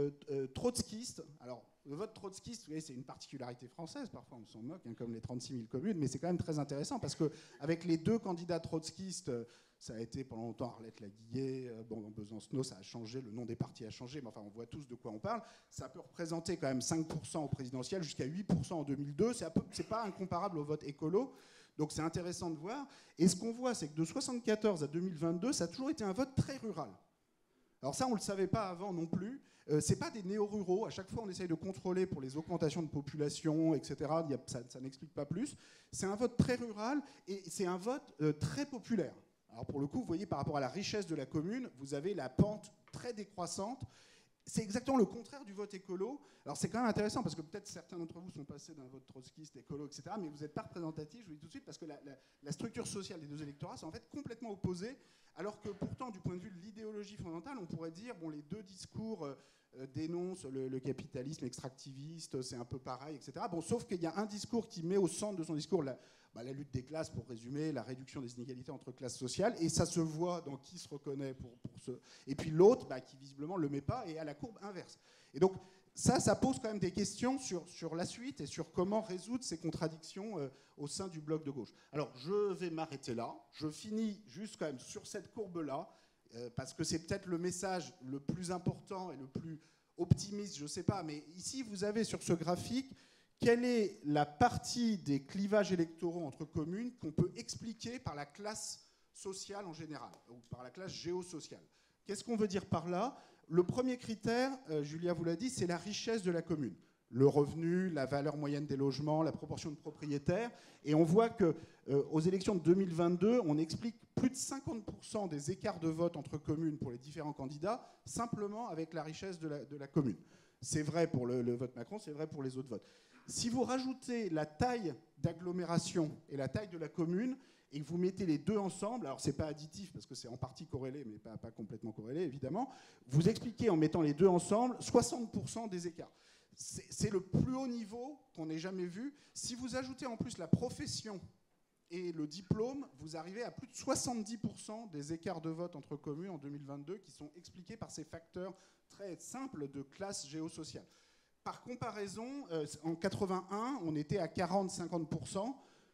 trotskiste. Alors, le vote trotskiste, vous voyez, c'est une particularité française, parfois on s'en moque, hein, comme les 36 000 communes, mais c'est quand même très intéressant parce qu'avec les deux candidats trotskistes, ça a été pendant longtemps Arlette Laguillet, Besancenot, ça a changé, le nom des partis a changé, mais enfin on voit tous de quoi on parle. Ça peut représenter quand même 5% au présidentiel, jusqu'à 8% en 2002, c'est pas incomparable au vote écolo. Donc c'est intéressant de voir. Et ce qu'on voit, c'est que de 1974 à 2022, ça a toujours été un vote très rural. Alors ça, on ne le savait pas avant non plus. Ce n'est pas des néo-ruraux. À chaque fois, on essaye de contrôler pour les augmentations de population, etc. Ça n'explique pas plus. C'est un vote très rural et c'est un vote très populaire. Alors pour le coup, vous voyez, par rapport à la richesse de la commune, vous avez la pente très décroissante. C'est exactement le contraire du vote écolo. Alors c'est quand même intéressant parce que peut-être certains d'entre vous sont passés d'un vote trotskiste, écolo, etc. Mais vous n'êtes pas représentatifs, je vous dis tout de suite, parce que la structure sociale des deux électorats sont en fait complètement opposées. Alors que pourtant, du point de vue de l'idéologie fondamentale, on pourrait dire, les deux discours dénoncent le capitalisme extractiviste, c'est un peu pareil, etc. Sauf qu'il y a un discours qui met au centre de son discours la lutte des classes, pour résumer, la réduction des inégalités entre classes sociales, et ça se voit dans qui se reconnaît pour ce... Et puis l'autre, qui visiblement ne le met pas, et à la courbe inverse. Et donc, ça pose quand même des questions sur la suite et sur comment résoudre ces contradictions au sein du bloc de gauche. Alors, je vais m'arrêter là. Je finis juste quand même sur cette courbe-là, parce que c'est peut-être le message le plus important et le plus optimiste, je ne sais pas, mais ici, vous avez sur ce graphique quelle est la partie des clivages électoraux entre communes qu'on peut expliquer par la classe sociale en général, ou par la classe géosociale. Qu'est-ce qu'on veut dire par là ? Le premier critère, Julia vous l'a dit, c'est la richesse de la commune. Le revenu, la valeur moyenne des logements, la proportion de propriétaires. Et on voit qu'aux élections de 2022, on explique plus de 50% des écarts de vote entre communes pour les différents candidats, simplement avec la richesse de la commune. C'est vrai pour le vote Macron, c'est vrai pour les autres votes. Si vous rajoutez la taille d'agglomération et la taille de la commune, et que vous mettez les deux ensemble, alors c'est pas additif parce que c'est en partie corrélé, mais pas complètement corrélé évidemment, vous expliquez en mettant les deux ensemble 60% des écarts. C'est le plus haut niveau qu'on ait jamais vu. Si vous ajoutez en plus la profession et le diplôme, vous arrivez à plus de 70% des écarts de vote entre communes en 2022 qui sont expliqués par ces facteurs très simples de classe géosociale. Par comparaison, en 81, on était à 40-50%.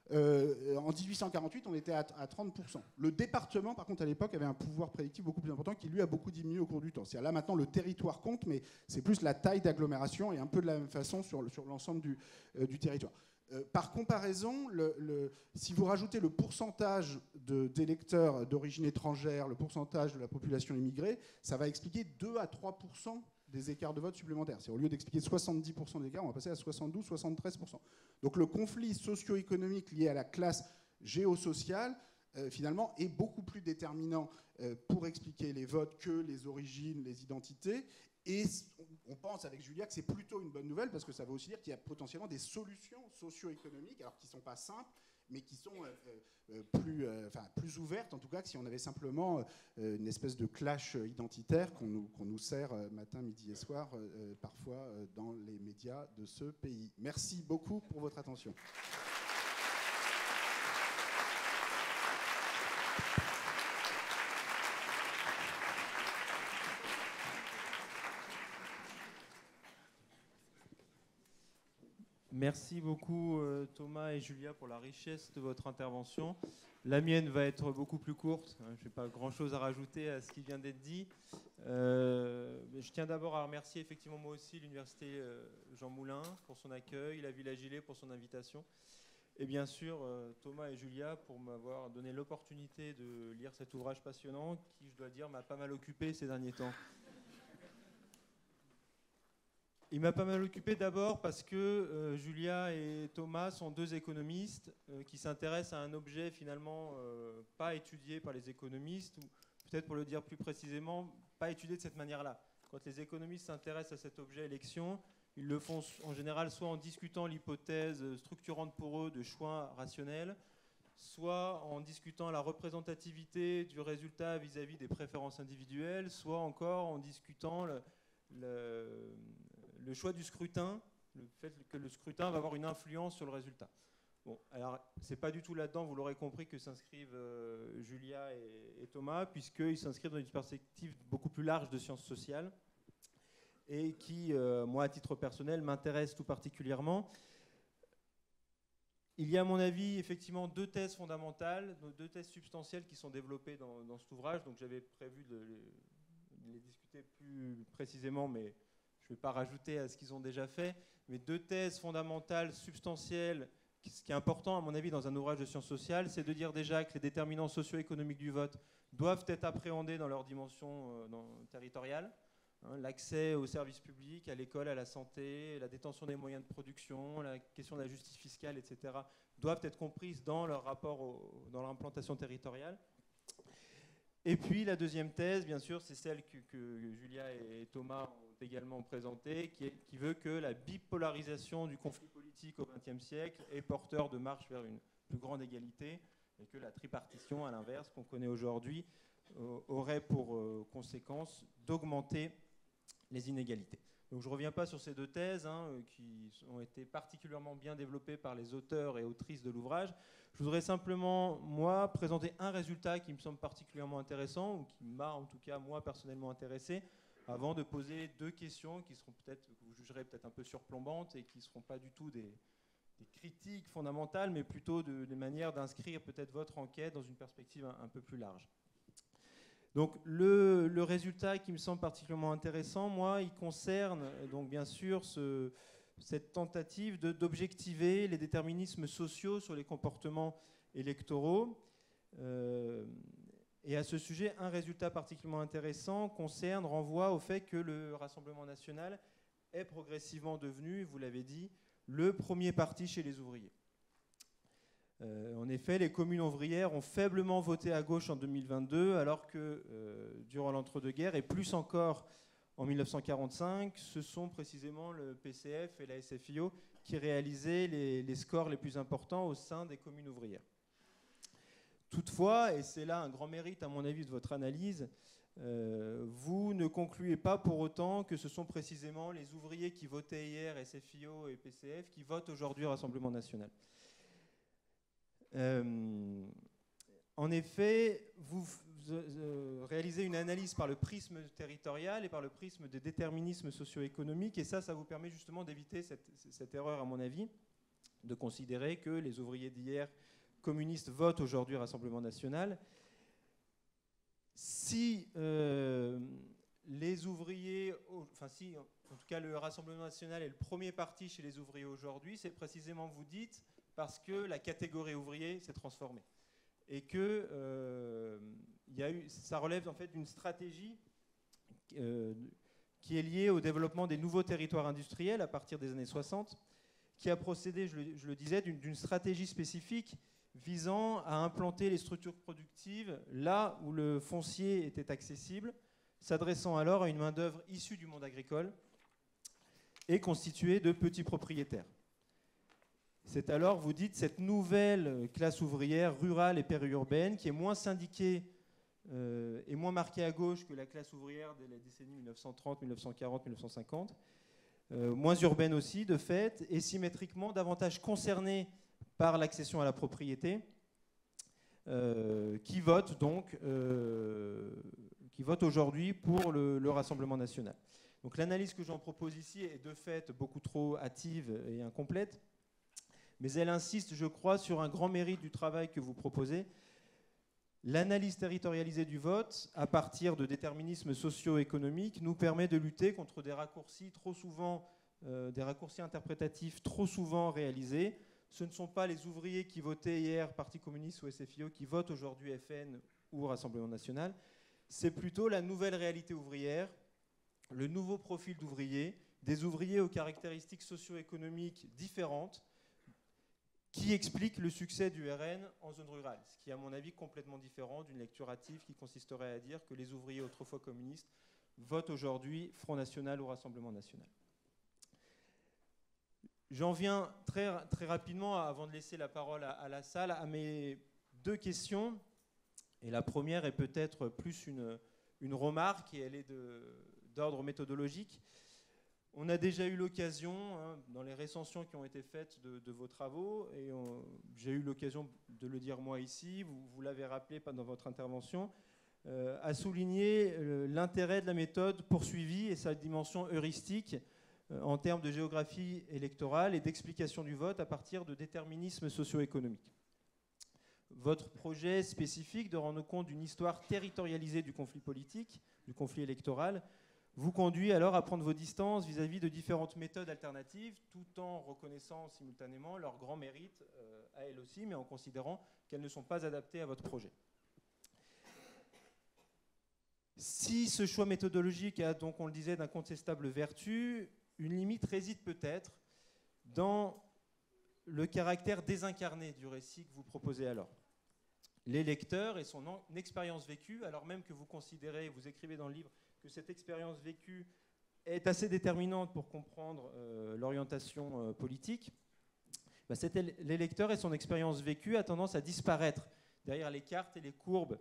En 1848, on était à 30%. Le département, par contre, à l'époque, avait un pouvoir prédictif beaucoup plus important qui, lui, a beaucoup diminué au cours du temps. C'est-à-dire là, maintenant, le territoire compte, mais c'est plus la taille d'agglomération et un peu de la même façon sur l'ensemble du territoire. Par comparaison, si vous rajoutez le pourcentage d'électeurs d'origine étrangère, le pourcentage de la population immigrée, ça va expliquer 2 à 3% des écarts de vote supplémentaires. C'est au lieu d'expliquer 70% d'écarts, on va passer à 72-73%. Donc le conflit socio-économique lié à la classe géosociale, finalement, est beaucoup plus déterminant pour expliquer les votes que les origines, les identités. Et on pense avec Julia que c'est plutôt une bonne nouvelle parce que ça veut aussi dire qu'il y a potentiellement des solutions socio-économiques, alors qui ne sont pas simples, mais qui sont plus ouvertes, en tout cas, que si on avait simplement une espèce de clash identitaire qu'on nous sert matin, midi et soir, parfois dans les médias de ce pays. Merci beaucoup pour votre attention. Merci beaucoup Thomas et Julia pour la richesse de votre intervention. La mienne va être beaucoup plus courte. Je n'ai pas grand-chose à rajouter à ce qui vient d'être dit. Je tiens d'abord à remercier effectivement moi aussi l'Université Jean Moulin pour son accueil, la Villa Gilet pour son invitation. Et bien sûr Thomas et Julia pour m'avoir donné l'opportunité de lire cet ouvrage passionnant qui, je dois dire, m'a pas mal occupé ces derniers temps. Il m'a pas mal occupé d'abord parce que Julia et Thomas sont deux économistes qui s'intéressent à un objet finalement pas étudié par les économistes, ou peut-être pour le dire plus précisément, pas étudié de cette manière-là. Quand les économistes s'intéressent à cet objet élection, ils le font en général soit en discutant l'hypothèse structurante pour eux de choix rationnels, soit en discutant la représentativité du résultat vis-à-vis des préférences individuelles, soit encore en discutant le choix du scrutin, le fait que le scrutin va avoir une influence sur le résultat. Bon, alors c'est pas du tout là-dedans, vous l'aurez compris, que s'inscrivent Julia et Thomas, puisqu'ils s'inscrivent dans une perspective beaucoup plus large de sciences sociales et qui, moi, à titre personnel, m'intéresse tout particulièrement. Il y a, à mon avis, effectivement, deux thèses fondamentales, deux thèses substantielles qui sont développées dans cet ouvrage, donc j'avais prévu de les discuter plus précisément, mais je ne vais pas rajouter à ce qu'ils ont déjà fait, mais deux thèses fondamentales, substantielles. Ce qui est important, à mon avis, dans un ouvrage de sciences sociales, c'est de dire déjà que les déterminants socio-économiques du vote doivent être appréhendés dans leur dimension territoriale. L'accès aux services publics, à l'école, à la santé, la détention des moyens de production, la question de la justice fiscale, etc., doivent être comprises dans leur rapport dans leur implantation territoriale. Et puis la deuxième thèse, bien sûr, c'est celle que Julia et Thomas ont également présentée, qui veut que la bipolarisation du conflit politique au XXe siècle est porteur de marche vers une plus grande égalité, et que la tripartition, à l'inverse, qu'on connaît aujourd'hui, aurait pour conséquence d'augmenter les inégalités. Donc je ne reviens pas sur ces deux thèses qui ont été particulièrement bien développées par les auteurs et autrices de l'ouvrage. Je voudrais simplement, moi, présenter un résultat qui me semble particulièrement intéressant, ou qui m'a en tout cas, moi, personnellement intéressé, avant de poser deux questions qui seront peut-être, que vous jugerez peut-être un peu surplombantes et qui ne seront pas du tout des critiques fondamentales, mais plutôt des manières d'inscrire peut-être votre enquête dans une perspective un peu plus large. Donc le résultat qui me semble particulièrement intéressant, moi, il concerne donc bien sûr cette tentative d'objectiver les déterminismes sociaux sur les comportements électoraux. Et à ce sujet, un résultat particulièrement intéressant renvoie au fait que le Rassemblement national est progressivement devenu, vous l'avez dit, le premier parti chez les ouvriers. En effet, les communes ouvrières ont faiblement voté à gauche en 2022, alors que durant l'entre-deux-guerres, et plus encore en 1945, ce sont précisément le PCF et la SFIO qui réalisaient les scores les plus importants au sein des communes ouvrières. Toutefois, et c'est là un grand mérite à mon avis de votre analyse, vous ne concluez pas pour autant que ce sont précisément les ouvriers qui votaient hier SFIO et PCF qui votent aujourd'hui au Rassemblement national. En effet, vous réalisez une analyse par le prisme territorial et par le prisme des déterminismes socio-économiques, et ça vous permet justement d'éviter cette erreur, à mon avis. de considérer que les ouvriers d'hier communistes votent aujourd'hui au Rassemblement national. Si les ouvriers, enfin si, en tout cas le Rassemblement national est le premier parti chez les ouvriers aujourd'hui, c'est précisément, vous dites, parce que la catégorie ouvrier s'est transformée. Et que ça relève en fait d'une stratégie qui est liée au développement des nouveaux territoires industriels à partir des années 60, qui a procédé, je le disais, d'une stratégie spécifique visant à implanter les structures productives là où le foncier était accessible, s'adressant alors à une main-d'œuvre issue du monde agricole et constituée de petits propriétaires. C'est alors, vous dites, cette nouvelle classe ouvrière rurale et périurbaine qui est moins syndiquée et moins marquée à gauche que la classe ouvrière de la décennie 1930, 1940, 1950, moins urbaine aussi de fait, et symétriquement davantage concernée par l'accession à la propriété, qui vote donc qui vote aujourd'hui pour le Rassemblement national. Donc l'analyse que j'en propose ici est de fait beaucoup trop hâtive et incomplète, mais elle insiste, je crois, sur un grand mérite du travail que vous proposez. L'analyse territorialisée du vote, à partir de déterminismes socio-économiques, nous permet de lutter contre des raccourcis trop souvent, des raccourcis interprétatifs trop souvent réalisés. Ce ne sont pas les ouvriers qui votaient hier Parti communiste ou SFIO qui votent aujourd'hui FN ou Rassemblement national. C'est plutôt la nouvelle réalité ouvrière, le nouveau profil d'ouvriers, des ouvriers aux caractéristiques socio-économiques différentes, qui explique le succès du RN en zone rurale, ce qui est à mon avis complètement différent d'une lecture hâtive qui consisterait à dire que les ouvriers autrefois communistes votent aujourd'hui Front National ou Rassemblement National. J'en viens très rapidement, avant de laisser la parole à la salle, à mes deux questions. Et la première est peut-être plus une remarque, et elle est d'ordre méthodologique. On a déjà eu l'occasion, dans les recensions qui ont été faites de vos travaux, et j'ai eu l'occasion de le dire moi ici, vous l'avez rappelé dans votre intervention, à souligner l'intérêt de la méthode poursuivie et sa dimension heuristique en termes de géographie électorale et d'explication du vote à partir de déterminismes socio-économiques. Votre projet spécifique de rendre compte d'une histoire territorialisée du conflit politique, du conflit électoral, vous conduit alors à prendre vos distances vis-à-vis de différentes méthodes alternatives, tout en reconnaissant simultanément leur grand mérite à elles aussi, mais en considérant qu'elles ne sont pas adaptées à votre projet. Si ce choix méthodologique a donc, on le disait, d'incontestables vertus, une limite réside peut-être dans le caractère désincarné du récit que vous proposez alors. Les lecteurs et son expérience vécue, alors même que vous considérez, vous écrivez dans le livre, que cette expérience vécue est assez déterminante pour comprendre l'orientation politique, les lecteurs et son expérience vécue a tendance à disparaître derrière les cartes et les courbes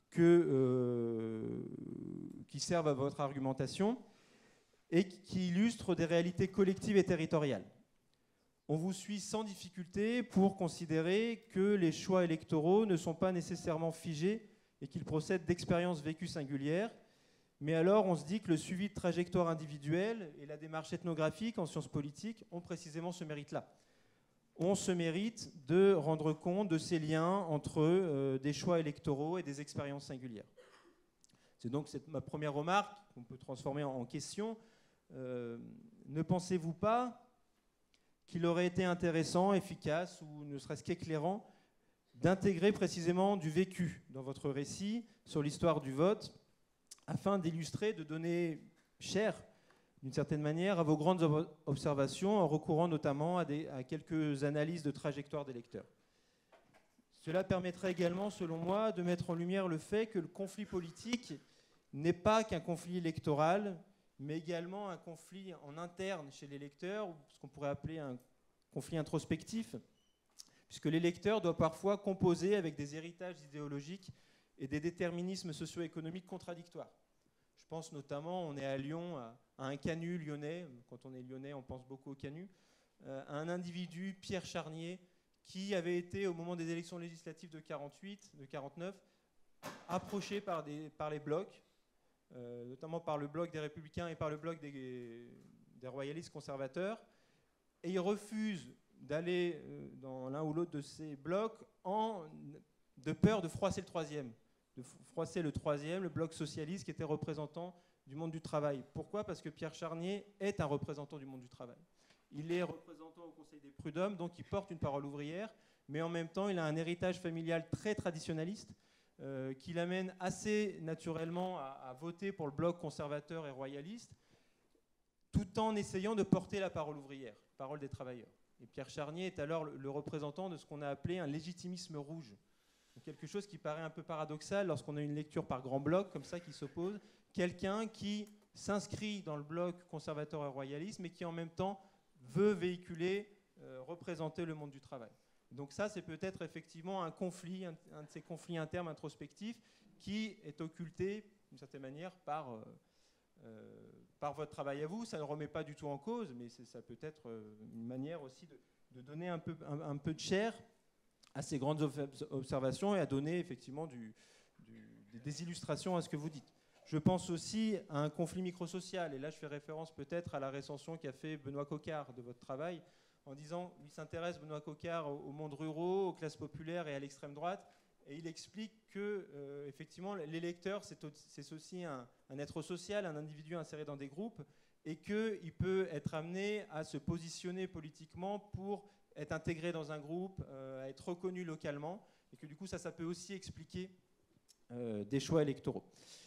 qui servent à votre argumentation et qui illustrent des réalités collectives et territoriales. On vous suit sans difficulté pour considérer que les choix électoraux ne sont pas nécessairement figés et qu'ils procèdent d'expériences vécues singulières. Mais alors, on se dit que le suivi de trajectoire individuelle et la démarche ethnographique en sciences politiques ont précisément ce mérite-là. On se mérite de rendre compte de ces liens entre des choix électoraux et des expériences singulières. C'est donc ma première remarque, qu'on peut transformer en question. Ne pensez-vous pas qu'il aurait été intéressant, efficace ou ne serait-ce qu'éclairant d'intégrer précisément du vécu dans votre récit sur l'histoire du vote afin d'illustrer, de donner chair, d'une certaine manière, à vos grandes observations, en recourant notamment à quelques analyses de trajectoire des lecteurs. Cela permettrait également, selon moi, de mettre en lumière le fait que le conflit politique n'est pas qu'un conflit électoral, mais également un conflit en interne chez les lecteurs, ou ce qu'on pourrait appeler un conflit introspectif, puisque les lecteurs doivent parfois composer avec des héritages idéologiques et des déterminismes socio-économiques contradictoires. Je pense notamment, on est à Lyon, à un Canut lyonnais, quand on est lyonnais, on pense beaucoup au Canut, à un individu, Pierre Charnier, qui avait été, au moment des élections législatives de 49, approché par les blocs, notamment par le bloc des Républicains et par le bloc des royalistes conservateurs, et il refuse d'aller dans l'un ou l'autre de ces blocs de peur de froisser le troisième. De froisser le troisième, le bloc socialiste qui était représentant du monde du travail. Pourquoi ? Parce que Pierre Charnier est un représentant du monde du travail. Il est représentant au Conseil des prud'hommes, donc il porte une parole ouvrière, mais en même temps, il a un héritage familial très traditionnaliste qui l'amène assez naturellement à voter pour le bloc conservateur et royaliste, tout en essayant de porter la parole ouvrière, parole des travailleurs. Et Pierre Charnier est alors le représentant de ce qu'on a appelé un légitimisme rouge. Donc quelque chose qui paraît un peu paradoxal lorsqu'on a une lecture par grand bloc, comme ça, qui s'oppose. Quelqu'un qui s'inscrit dans le bloc conservateur et royaliste, mais qui en même temps veut véhiculer, représenter le monde du travail. Donc ça, c'est peut-être effectivement un conflit, un de ces conflits internes introspectifs qui est occulté, d'une certaine manière, par votre travail à vous. Ça ne remet pas du tout en cause, mais ça peut être une manière aussi de donner un peu de chair à ces grandes observations et à donner effectivement des illustrations à ce que vous dites. Je pense aussi à un conflit microsocial, et là je fais référence peut-être à la recension qu'a fait Benoît Coquart de votre travail, en disant, il s'intéresse, Benoît Coquart, au monde rural, aux classes populaires et à l'extrême droite, et il explique que effectivement l'électeur c'est aussi un être social, un individu inséré dans des groupes, et qu'il peut être amené à se positionner politiquement pour être intégré dans un groupe, à être reconnu localement, et que du coup ça peut aussi expliquer des choix électoraux.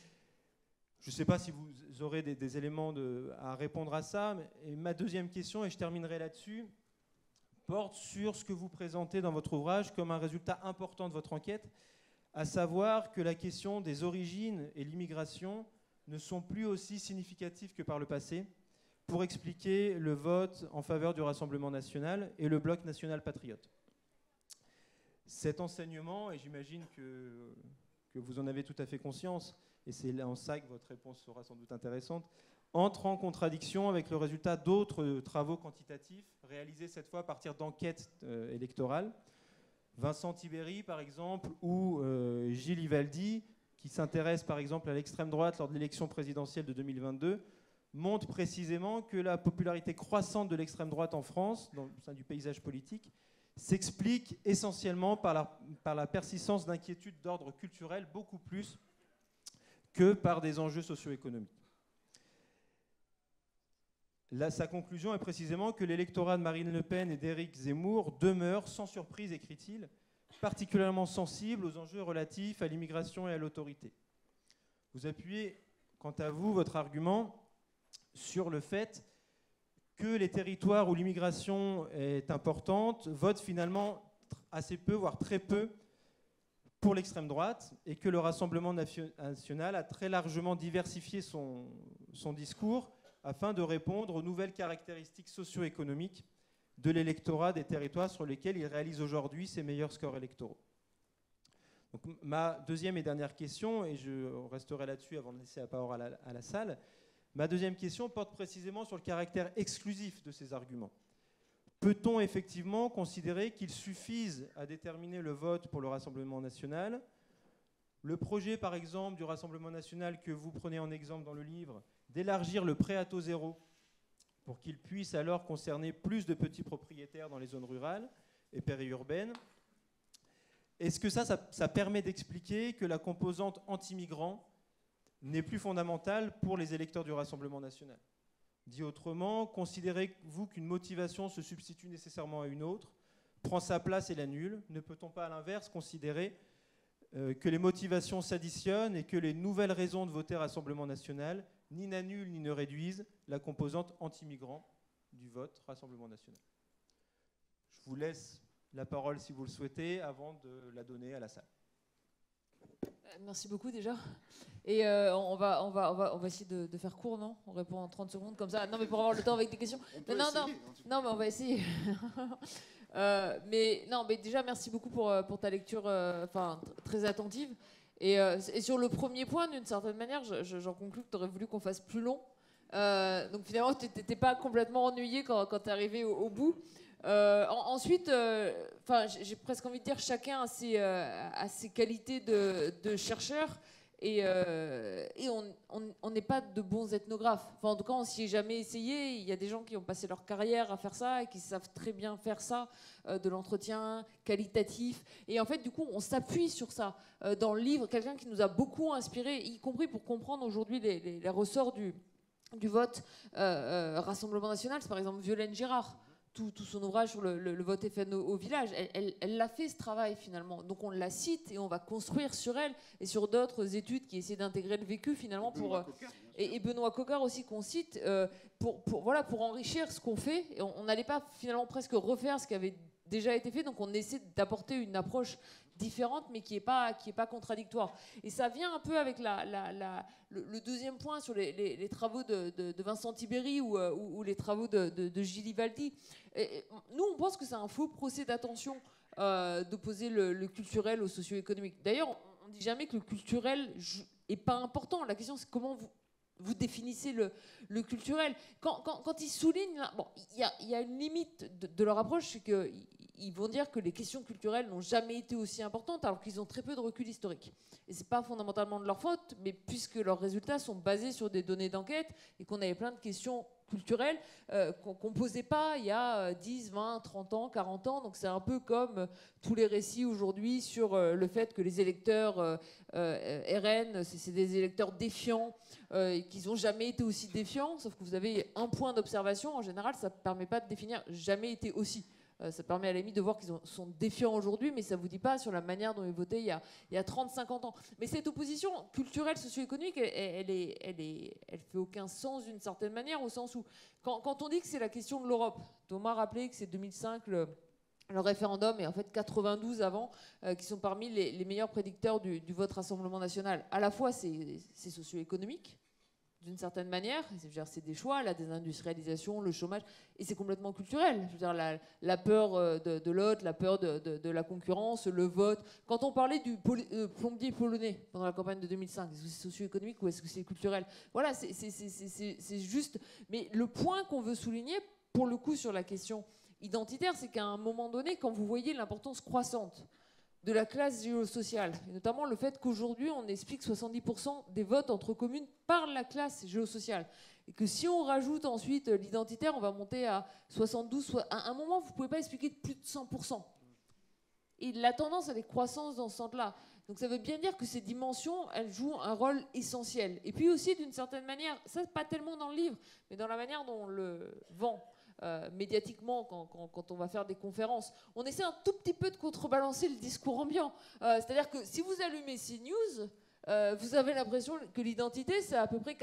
Je ne sais pas si vous aurez des éléments à répondre à ça, et ma deuxième question, et je terminerai là-dessus, porte sur ce que vous présentez dans votre ouvrage comme un résultat important de votre enquête, à savoir que la question des origines et l'immigration ne sont plus aussi significatives que par le passé pour expliquer le vote en faveur du Rassemblement national et le bloc national patriote. Cet enseignement, et j'imagine que vous en avez tout à fait conscience, et c'est en ça que votre réponse sera sans doute intéressante, entre en contradiction avec le résultat d'autres travaux quantitatifs réalisés cette fois à partir d'enquêtes électorales. Vincent Tiberi, par exemple, ou Gilles Ivaldi, qui s'intéresse par exemple à l'extrême droite lors de l'élection présidentielle de 2022, montrent précisément que la popularité croissante de l'extrême droite en France, au sein du paysage politique, s'explique essentiellement par la persistance d'inquiétudes d'ordre culturel, beaucoup plus que par des enjeux socio-économiques. Là, sa conclusion est précisément que l'électorat de Marine Le Pen et d'Éric Zemmour demeure, sans surprise, écrit-il, particulièrement sensible aux enjeux relatifs à l'immigration et à l'autorité. Vous appuyez, quant à vous, votre argument sur le fait que les territoires où l'immigration est importante votent finalement assez peu, voire très peu, pour l'extrême droite, et que le Rassemblement national a très largement diversifié son discours afin de répondre aux nouvelles caractéristiques socio-économiques de l'électorat des territoires sur lesquels il réalise aujourd'hui ses meilleurs scores électoraux. Donc, ma deuxième et dernière question, et je resterai là-dessus avant de laisser la parole à la salle, ma deuxième question porte précisément sur le caractère exclusif de ces arguments. Peut-on effectivement considérer qu'il suffise à déterminer le vote pour le Rassemblement national ? Le projet, par exemple, du Rassemblement national que vous prenez en exemple dans le livre, d'élargir le prêt à taux zéro pour qu'il puisse alors concerner plus de petits propriétaires dans les zones rurales et périurbaines. Est-ce que ça permet d'expliquer que la composante anti-migrants n'est plus fondamentale pour les électeurs du Rassemblement national ? Dit autrement, considérez-vous qu'une motivation se substitue nécessairement à une autre, prend sa place et l'annule ? Ne peut-on pas à l'inverse considérer que les motivations s'additionnent et que les nouvelles raisons de voter Rassemblement national ni n'annulent ni ne réduisent la composante anti-migrant du vote Rassemblement national ? Je vous laisse la parole si vous le souhaitez avant de la donner à la salle. Merci beaucoup déjà. Et on va essayer de faire court, non ? On répond en 30 secondes comme ça. Non, mais pour avoir le temps avec des questions. Non, mais on va essayer. mais déjà, merci beaucoup pour ta lecture très attentive. Et sur le premier point, d'une certaine manière, j'en conclus que tu aurais voulu qu'on fasse plus long. Donc finalement, tu n'étais pas complètement ennuyé quand tu es arrivé au bout. Ensuite, j'ai presque envie de dire chacun a ses qualités de chercheur Et on n'est pas de bons ethnographes. Enfin, en tout cas, on s'y est jamais essayé. Il y a des gens qui ont passé leur carrière à faire ça et qui savent très bien faire ça, de l'entretien qualitatif. Et en fait, du coup, on s'appuie sur ça. Dans le livre, quelqu'un qui nous a beaucoup inspiré, y compris pour comprendre aujourd'hui les ressorts du vote Rassemblement National, c'est par exemple Violaine Girard. Tout son ouvrage sur le vote FN au village, elle l'a fait ce travail finalement. Donc on la cite et on va construire sur elle et sur d'autres études qui essaient d'intégrer le vécu finalement et Benoît Coquart aussi qu'on cite pour enrichir ce qu'on fait. Et on n'allait pas finalement presque refaire ce qui avait déjà été fait, donc on essaie d'apporter une approche différente mais qui est pas contradictoire. Et ça vient un peu avec le deuxième point sur les travaux de Vincent Tibéri ou les travaux de Gilles Livaldi. Et nous, on pense que c'est un faux procès d'attention d'opposer le culturel au socio-économique. D'ailleurs, on ne dit jamais que le culturel n'est pas important. La question, c'est comment vous définissez le culturel. Quand ils soulignent... Bon, il y a une limite de leur approche, c'est qu'ils vont dire que les questions culturelles n'ont jamais été aussi importantes, alors qu'ils ont très peu de recul historique. Et c'est pas fondamentalement de leur faute, mais puisque leurs résultats sont basés sur des données d'enquête et qu'on avait plein de questions culturelles qu'on ne posait pas il y a 10, 20, 30 ans, 40 ans. Donc c'est un peu comme tous les récits aujourd'hui sur le fait que les électeurs RN, c'est des électeurs défiants, et qu'ils n'ont jamais été aussi défiants, sauf que vous avez un point d'observation. En général, ça ne permet pas de définir jamais été aussi. Ça permet à la limite de voir qu'ils sont défiants aujourd'hui, mais ça ne vous dit pas sur la manière dont ils votaient il y a 30-50 ans. Mais cette opposition culturelle, socio-économique, elle fait aucun sens d'une certaine manière, au sens où, quand on dit que c'est la question de l'Europe, Thomas rappelait que c'est 2005 le référendum, et en fait 92 avant, qui sont parmi les meilleurs prédicteurs du vote Rassemblement National. À la fois, c'est socio-économique, d'une certaine manière, c'est des choix, la désindustrialisation, le chômage, et c'est complètement culturel. Je veux dire, la peur de l'autre, la peur de la concurrence, le vote. Quand on parlait du plombier polonais pendant la campagne de 2005, est-ce que c'est socio-économique ou est-ce que c'est culturel? Voilà, c'est juste. Mais le point qu'on veut souligner, pour le coup, sur la question identitaire, c'est qu'à un moment donné, quand vous voyez l'importance croissante de la classe géosociale, et notamment le fait qu'aujourd'hui on explique 70% des votes entre communes par la classe géosociale, et que si on rajoute ensuite l'identitaire, on va monter à 72, à un moment vous ne pouvez pas expliquer de plus de 100%. Et la tendance à des croissances dans ce sens-là. Donc ça veut bien dire que ces dimensions, elles jouent un rôle essentiel. Et puis aussi d'une certaine manière, ça pas tellement dans le livre, mais dans la manière dont on le vend. Médiatiquement, quand on va faire des conférences, on essaie un tout petit peu de contrebalancer le discours ambiant. C'est-à-dire que si vous allumez CNews, vous avez l'impression que l'identité, c'est à peu près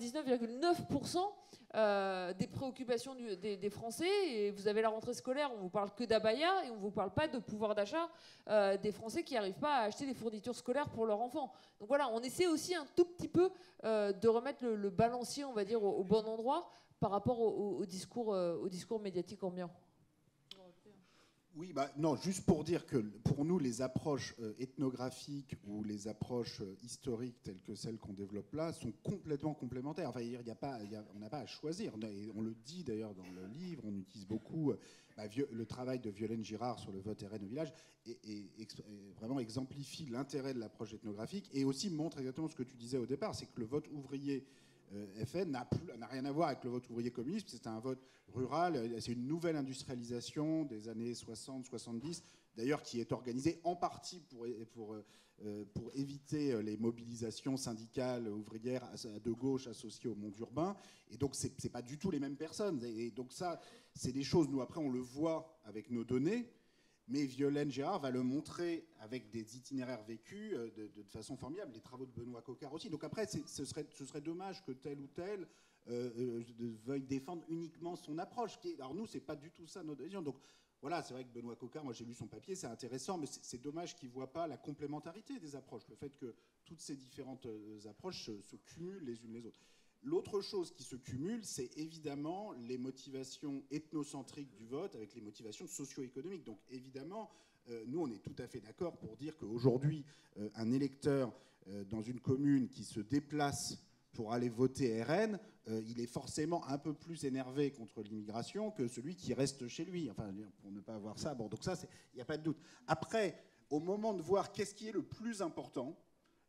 99,9% des préoccupations des Français. Et vous avez la rentrée scolaire, on ne vous parle que d'abaya et on ne vous parle pas de pouvoir d'achat des Français qui n'arrivent pas à acheter des fournitures scolaires pour leurs enfants. Donc voilà, on essaie aussi un tout petit peu de remettre le balancier, on va dire, au bon endroit, par rapport au discours médiatique ambiant. Oui, non, juste pour dire que pour nous, les approches ethnographiques ou les approches historiques telles que celles qu'on développe là sont complètement complémentaires. Enfin, on n'a pas à choisir. Et on le dit d'ailleurs dans le livre, on utilise beaucoup le travail de Violaine Girard sur le vote RN au village et vraiment exemplifie l'intérêt de l'approche ethnographique et aussi montre exactement ce que tu disais au départ, c'est que le vote ouvrier FN n'a rien à voir avec le vote ouvrier communiste, c'est un vote rural, c'est une nouvelle industrialisation des années 60-70, d'ailleurs qui est organisée en partie pour éviter les mobilisations syndicales ouvrières de gauche associées au monde urbain, et donc c'est pas du tout les mêmes personnes, et donc ça, c'est des choses, nous après on le voit avec nos données, mais Violaine Girard va le montrer avec des itinéraires vécus de façon formidable, les travaux de Benoît Coquart aussi. Donc après, ce serait dommage que tel ou tel veuille défendre uniquement son approche. Alors nous, c'est pas du tout ça notre vision. Donc voilà, c'est vrai que Benoît Coquart, moi j'ai lu son papier, c'est intéressant, mais c'est dommage qu'il ne voit pas la complémentarité des approches, le fait que toutes ces différentes approches se cumulent les unes les autres. L'autre chose qui se cumule, c'est évidemment les motivations ethnocentriques du vote avec les motivations socio-économiques. Donc évidemment, nous on est tout à fait d'accord pour dire qu'aujourd'hui, un électeur dans une commune qui se déplace pour aller voter RN, il est forcément un peu plus énervé contre l'immigration que celui qui reste chez lui. Enfin, pour ne pas avoir ça, bon, donc ça, il n'y a pas de doute. Après, au moment de voir qu'est-ce qui est le plus important,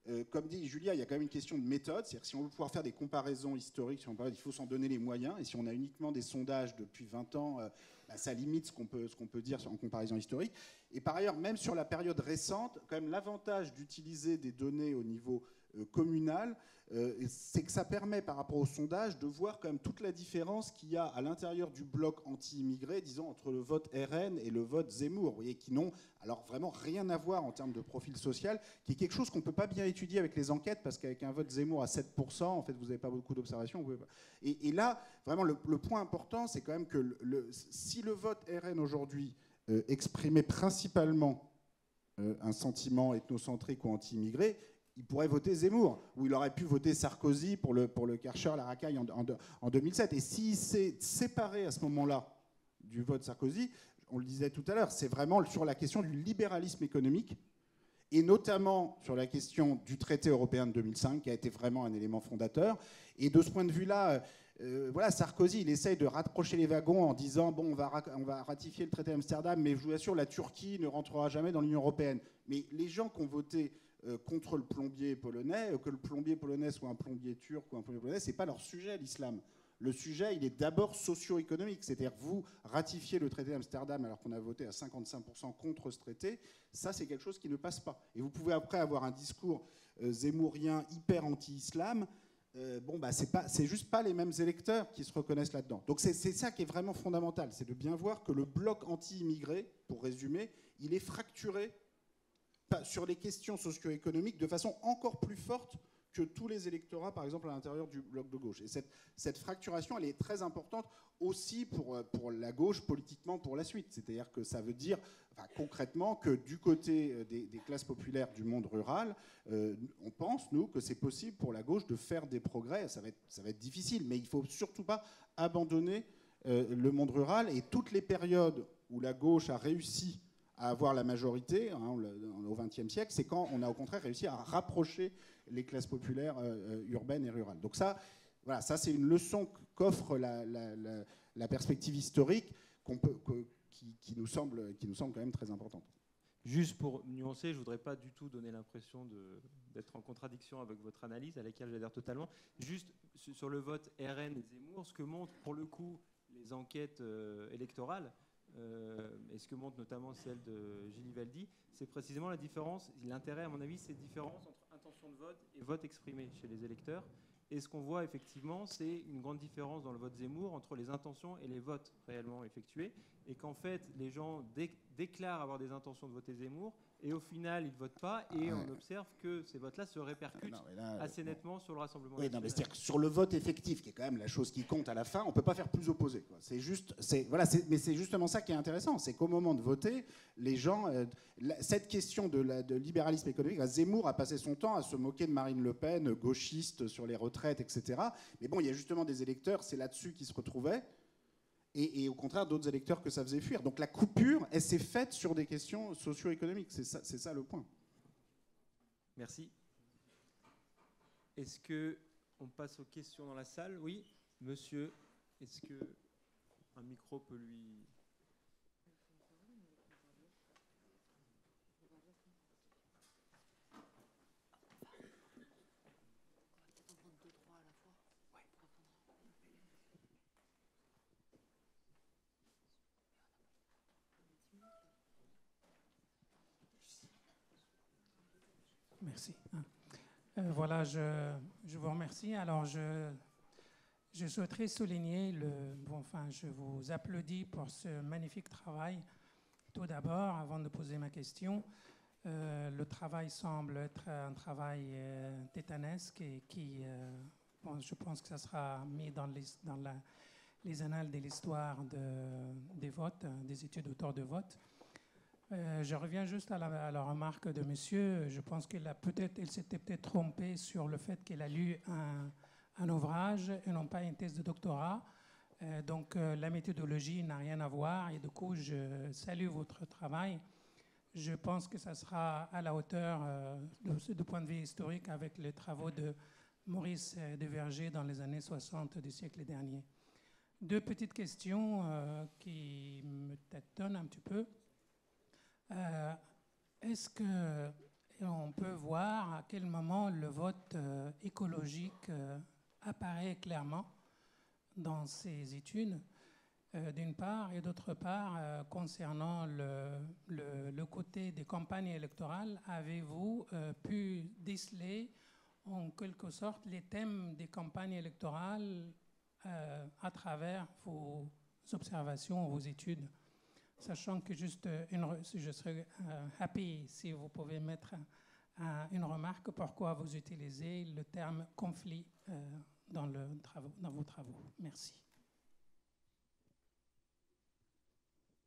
Comme dit Julia, il y a quand même une question de méthode. C'est-à-dire que si on veut pouvoir faire des comparaisons historiques, si on parle, il faut s'en donner les moyens. Et si on a uniquement des sondages depuis 20 ans, ça limite ce qu'on peut dire en comparaison historique. Et par ailleurs, même sur la période récente, quand même l'avantage d'utiliser des données au niveau communal, c'est que ça permet par rapport au sondage de voir quand même toute la différence qu'il y a à l'intérieur du bloc anti-immigré, disons, entre le vote RN et le vote Zemmour, vous voyez, qui n'ont alors vraiment rien à voir en termes de profil social, qui est quelque chose qu'on ne peut pas bien étudier avec les enquêtes, parce qu'avec un vote Zemmour à 7%, en fait, vous n'avez pas beaucoup d'observations. Et là, vraiment, le point important, c'est quand même que si le vote RN aujourd'hui exprimait principalement un sentiment ethnocentrique ou anti-immigré, il pourrait voter Zemmour, ou il aurait pu voter Sarkozy pour le Karcher, la racaille en 2007. Et s'il s'est séparé à ce moment-là du vote Sarkozy, on le disait tout à l'heure, c'est vraiment sur la question du libéralisme économique, et notamment sur la question du traité européen de 2005, qui a été vraiment un élément fondateur. Et de ce point de vue-là, voilà, Sarkozy, il essaye de rapprocher les wagons en disant bon, on va ratifier le traité d'Amsterdam, mais je vous assure, la Turquie ne rentrera jamais dans l'Union européenne. Mais les gens qui ont voté contre le plombier polonais, que le plombier polonais soit un plombier turc ou un plombier polonais, c'est pas leur sujet, l'islam. Le sujet, il est d'abord socio-économique. C'est-à-dire vous ratifiez le traité d'Amsterdam alors qu'on a voté à 55% contre ce traité, ça c'est quelque chose qui ne passe pas. Et vous pouvez après avoir un discours zemmourien hyper anti-islam. Bon, bah, c'est juste pas les mêmes électeurs qui se reconnaissent là-dedans. Donc c'est ça qui est vraiment fondamental, c'est de bien voir que le bloc anti-immigré, pour résumer, il est fracturé sur les questions socio-économiques de façon encore plus forte que tous les électorats, par exemple, à l'intérieur du bloc de gauche. Et cette fracturation, elle est très importante aussi pour la gauche, politiquement, pour la suite. C'est-à-dire que ça veut dire, enfin, concrètement, que du côté des classes populaires du monde rural, on pense, nous, que c'est possible pour la gauche de faire des progrès. Ça va être difficile, mais il ne faut surtout pas abandonner le monde rural. Et toutes les périodes où la gauche a réussi à avoir la majorité, hein, au XXe siècle, c'est quand on a au contraire réussi à rapprocher les classes populaires urbaines et rurales. Donc ça, voilà, ça c'est une leçon qu'offre la perspective historique qui nous semble quand même très importante. Juste pour nuancer, je ne voudrais pas du tout donner l'impression d'être en contradiction avec votre analyse, à laquelle j'adhère totalement. Juste sur le vote RN et Zemmour, ce que montrent pour le coup les enquêtes électorales, et ce que montre notamment celle de Gilles Valdi, c'est précisément la différence, l'intérêt à mon avis, c'est la différence entre intention de vote et vote exprimé chez les électeurs. Et ce qu'on voit effectivement, c'est une grande différence dans le vote Zemmour entre les intentions et les votes réellement effectués, et qu'en fait les gens déclarent avoir des intentions de voter Zemmour, et au final ils ne votent pas, et on observe que ces votes-là se répercutent assez nettement sur le Rassemblement national. Mais c'est-à-dire que sur le vote effectif, qui est quand même la chose qui compte à la fin, on ne peut pas faire plus opposé, quoi. Mais c'est justement ça qui est intéressant, c'est qu'au moment de voter, les gens, cette question de libéralisme économique, Zemmour a passé son temps à se moquer de Marine Le Pen, gauchiste sur les retraites, etc. Mais bon, il y a justement des électeurs, c'est là-dessus qu'ils se retrouvaient. Et au contraire, d'autres électeurs que ça faisait fuir. Donc la coupure, elle s'est faite sur des questions socio-économiques. C'est ça le point. Merci. Est-ce qu'on passe aux questions dans la salle? Oui, monsieur. Est-ce qu'un micro peut lui... Merci. Voilà, je vous remercie. Alors, je souhaiterais souligner, je vous applaudis pour ce magnifique travail. Tout d'abord, avant de poser ma question, le travail semble être un travail tétanesque et qui, je pense que ça sera mis dans les annales de l'histoire des votes, des études autour de vote. Je reviens juste à la remarque de monsieur. Je pense qu'il s'était peut-être trompé sur le fait qu'il a lu un ouvrage et non pas une thèse de doctorat. Donc la méthodologie n'a rien à voir et du coup je salue votre travail. Je pense que ça sera à la hauteur du point de vue historique avec les travaux de Maurice Deverger dans les années 60 du siècle dernier. Deux petites questions qui me tâtonnent un petit peu. Est-ce et on peut voir à quel moment le vote écologique apparaît clairement dans ces études, d'une part, et d'autre part, concernant le côté des campagnes électorales, avez-vous pu déceler en quelque sorte les thèmes des campagnes électorales à travers vos observations, vos études? Sachant que je serais happy si vous pouvez mettre une remarque pourquoi vous utilisez le terme conflit dans vos travaux. Merci. Monsieur ?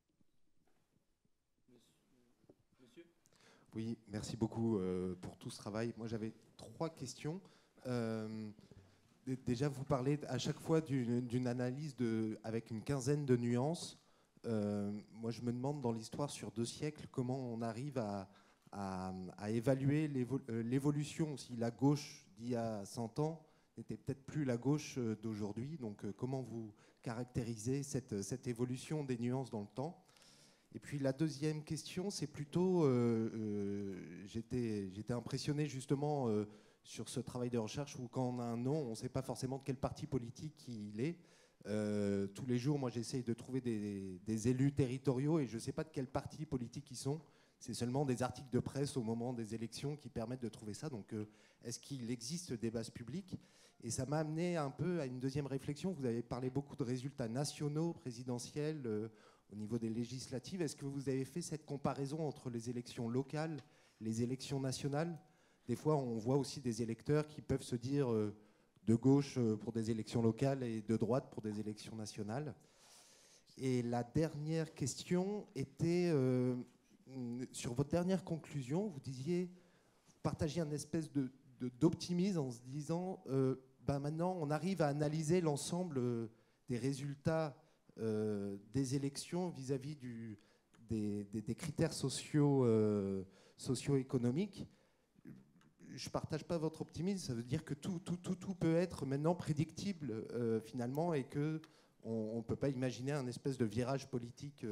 Oui, merci beaucoup pour tout ce travail. Moi, j'avais 3 questions. Déjà, vous parlez à chaque fois d'une analyse avec une quinzaine de nuances. Moi, je me demande, dans l'histoire sur 2 siècles, comment on arrive à évaluer l'évolution. Si la gauche d'il y a 100 ans n'était peut-être plus la gauche d'aujourd'hui. Donc, comment vous caractérisez cette évolution des nuances dans le temps? Et puis, la deuxième question, c'est plutôt... J'étais impressionné, justement, sur ce travail de recherche où, quand on a un nom, on ne sait pas forcément de quel parti politique il est. Tous les jours, moi, j'essaye de trouver des élus territoriaux et je ne sais pas de quel parti politique ils sont. C'est seulement des articles de presse au moment des élections qui permettent de trouver ça. Donc, est-ce qu'il existe des bases publiques? Et ça m'a amené un peu à une deuxième réflexion. Vous avez parlé beaucoup de résultats nationaux, présidentiels, au niveau des législatives. Est-ce que vous avez fait cette comparaison entre les élections locales, les élections nationales? Des fois, on voit aussi des électeurs qui peuvent se dire... de gauche pour des élections locales et de droite pour des élections nationales. Et la dernière question était sur votre dernière conclusion. Vous disiez, vous partagiez une espèce d'optimisme en se disant maintenant on arrive à analyser l'ensemble des résultats des élections vis-à-vis des critères socio-économiques. Je ne partage pas votre optimisme. Ça veut dire que tout peut être maintenant prédictible finalement et qu'on ne peut pas imaginer un espèce de virage politique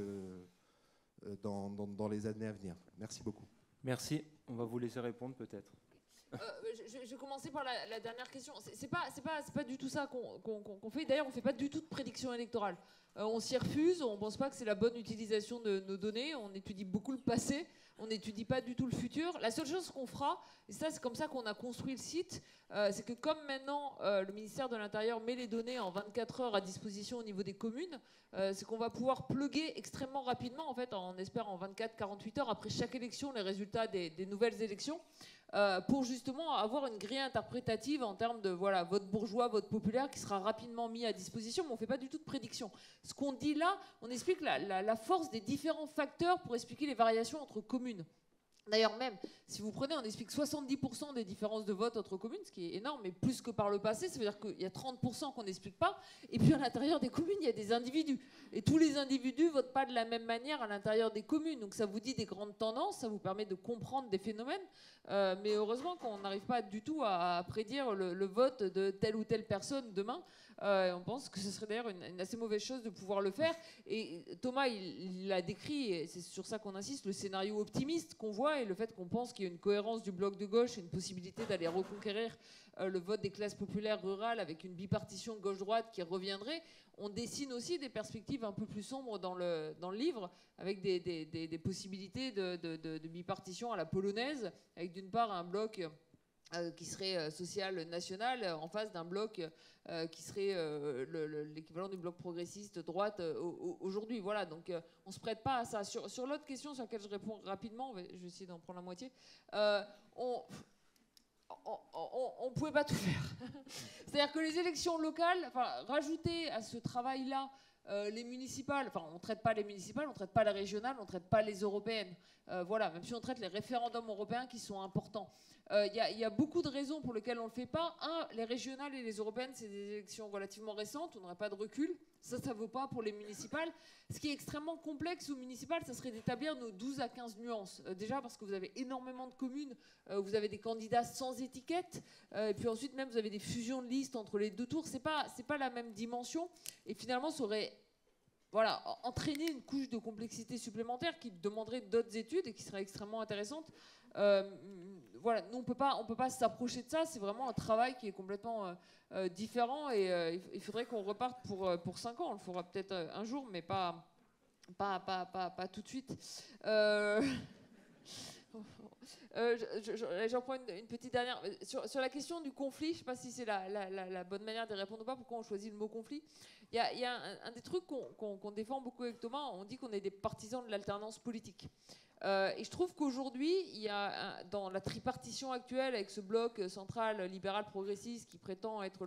dans les années à venir. Merci beaucoup. Merci. On va vous laisser répondre peut-être. Je vais commencer par la dernière question. C'est pas du tout ça qu'on fait. D'ailleurs, on ne fait pas du tout de prédiction électorale. On s'y refuse. On ne pense pas que c'est la bonne utilisation de nos données. On étudie beaucoup le passé. On n'étudie pas du tout le futur. La seule chose qu'on fera, et ça c'est comme ça qu'on a construit le site, c'est que comme maintenant le ministère de l'Intérieur met les données en 24 heures à disposition au niveau des communes, c'est qu'on va pouvoir plugger extrêmement rapidement, en fait, on espère en 24-48 heures après chaque élection, les résultats des nouvelles élections, pour justement avoir une grille interprétative en termes de voilà, vote bourgeois, vote populaire qui sera rapidement mis à disposition, mais on ne fait pas du tout de prédiction. Ce qu'on dit là, on explique la force des différents facteurs pour expliquer les variations entre communes. D'ailleurs même, si vous prenez, on explique 70% des différences de vote entre communes, ce qui est énorme, mais plus que par le passé, ça veut dire qu'il y a 30% qu'on n'explique pas, et puis à l'intérieur des communes, il y a des individus. Et tous les individus ne votent pas de la même manière à l'intérieur des communes, donc ça vous dit des grandes tendances, ça vous permet de comprendre des phénomènes, mais heureusement qu'on n'arrive pas du tout à prédire le vote de telle ou telle personne demain. On pense que ce serait d'ailleurs une assez mauvaise chose de pouvoir le faire. Et Thomas, il a décrit, et c'est sur ça qu'on insiste, le scénario optimiste qu'on voit et le fait qu'on pense qu'il y a une cohérence du bloc de gauche et une possibilité d'aller reconquérir le vote des classes populaires rurales avec une bipartition gauche-droite qui reviendrait. On dessine aussi des perspectives un peu plus sombres dans le livre, avec des possibilités de bipartition à la polonaise, avec d'une part un bloc qui serait social national en face d'un bloc qui serait l'équivalent du bloc progressiste droite aujourd'hui. Voilà, donc on ne se prête pas à ça. Sur l'autre question sur laquelle je réponds rapidement, je vais essayer d'en prendre la moitié, on ne pouvait pas tout faire. C'est-à-dire que les élections locales, enfin, rajouter à ce travail-là les municipales, enfin on ne traite pas les municipales, on ne traite pas les régionales, on ne traite pas les européennes. Voilà, même si on traite les référendums européens qui sont importants. Il y a beaucoup de raisons pour lesquelles on ne le fait pas. Les régionales et les européennes, c'est des élections relativement récentes, on n'aurait pas de recul. Ça ne vaut pas pour les municipales. Ce qui est extrêmement complexe aux municipales, ça serait d'établir nos 12 à 15 nuances. Déjà parce que vous avez énormément de communes, vous avez des candidats sans étiquette, et puis ensuite même vous avez des fusions de listes entre les deux tours. C'est pas la même dimension. Et finalement, ça aurait entraîné une couche de complexité supplémentaire qui demanderait d'autres études et qui serait extrêmement intéressante. Voilà, nous, on peut pas s'approcher de ça. C'est vraiment un travail qui est complètement différent. Et il faudrait qu'on reparte pour 5 ans. On le fera peut-être un jour, mais pas tout de suite. J'en prends une petite dernière. Sur la question du conflit, je ne sais pas si c'est la bonne manière de répondre ou pas, pourquoi on choisit le mot conflit. Il y a un des trucs qu'on défend beaucoup avec Thomas, on dit qu'on est des partisans de l'alternance politique. Et je trouve qu'aujourd'hui, il y a dans la tripartition actuelle, avec ce bloc central, libéral, progressiste, qui prétend être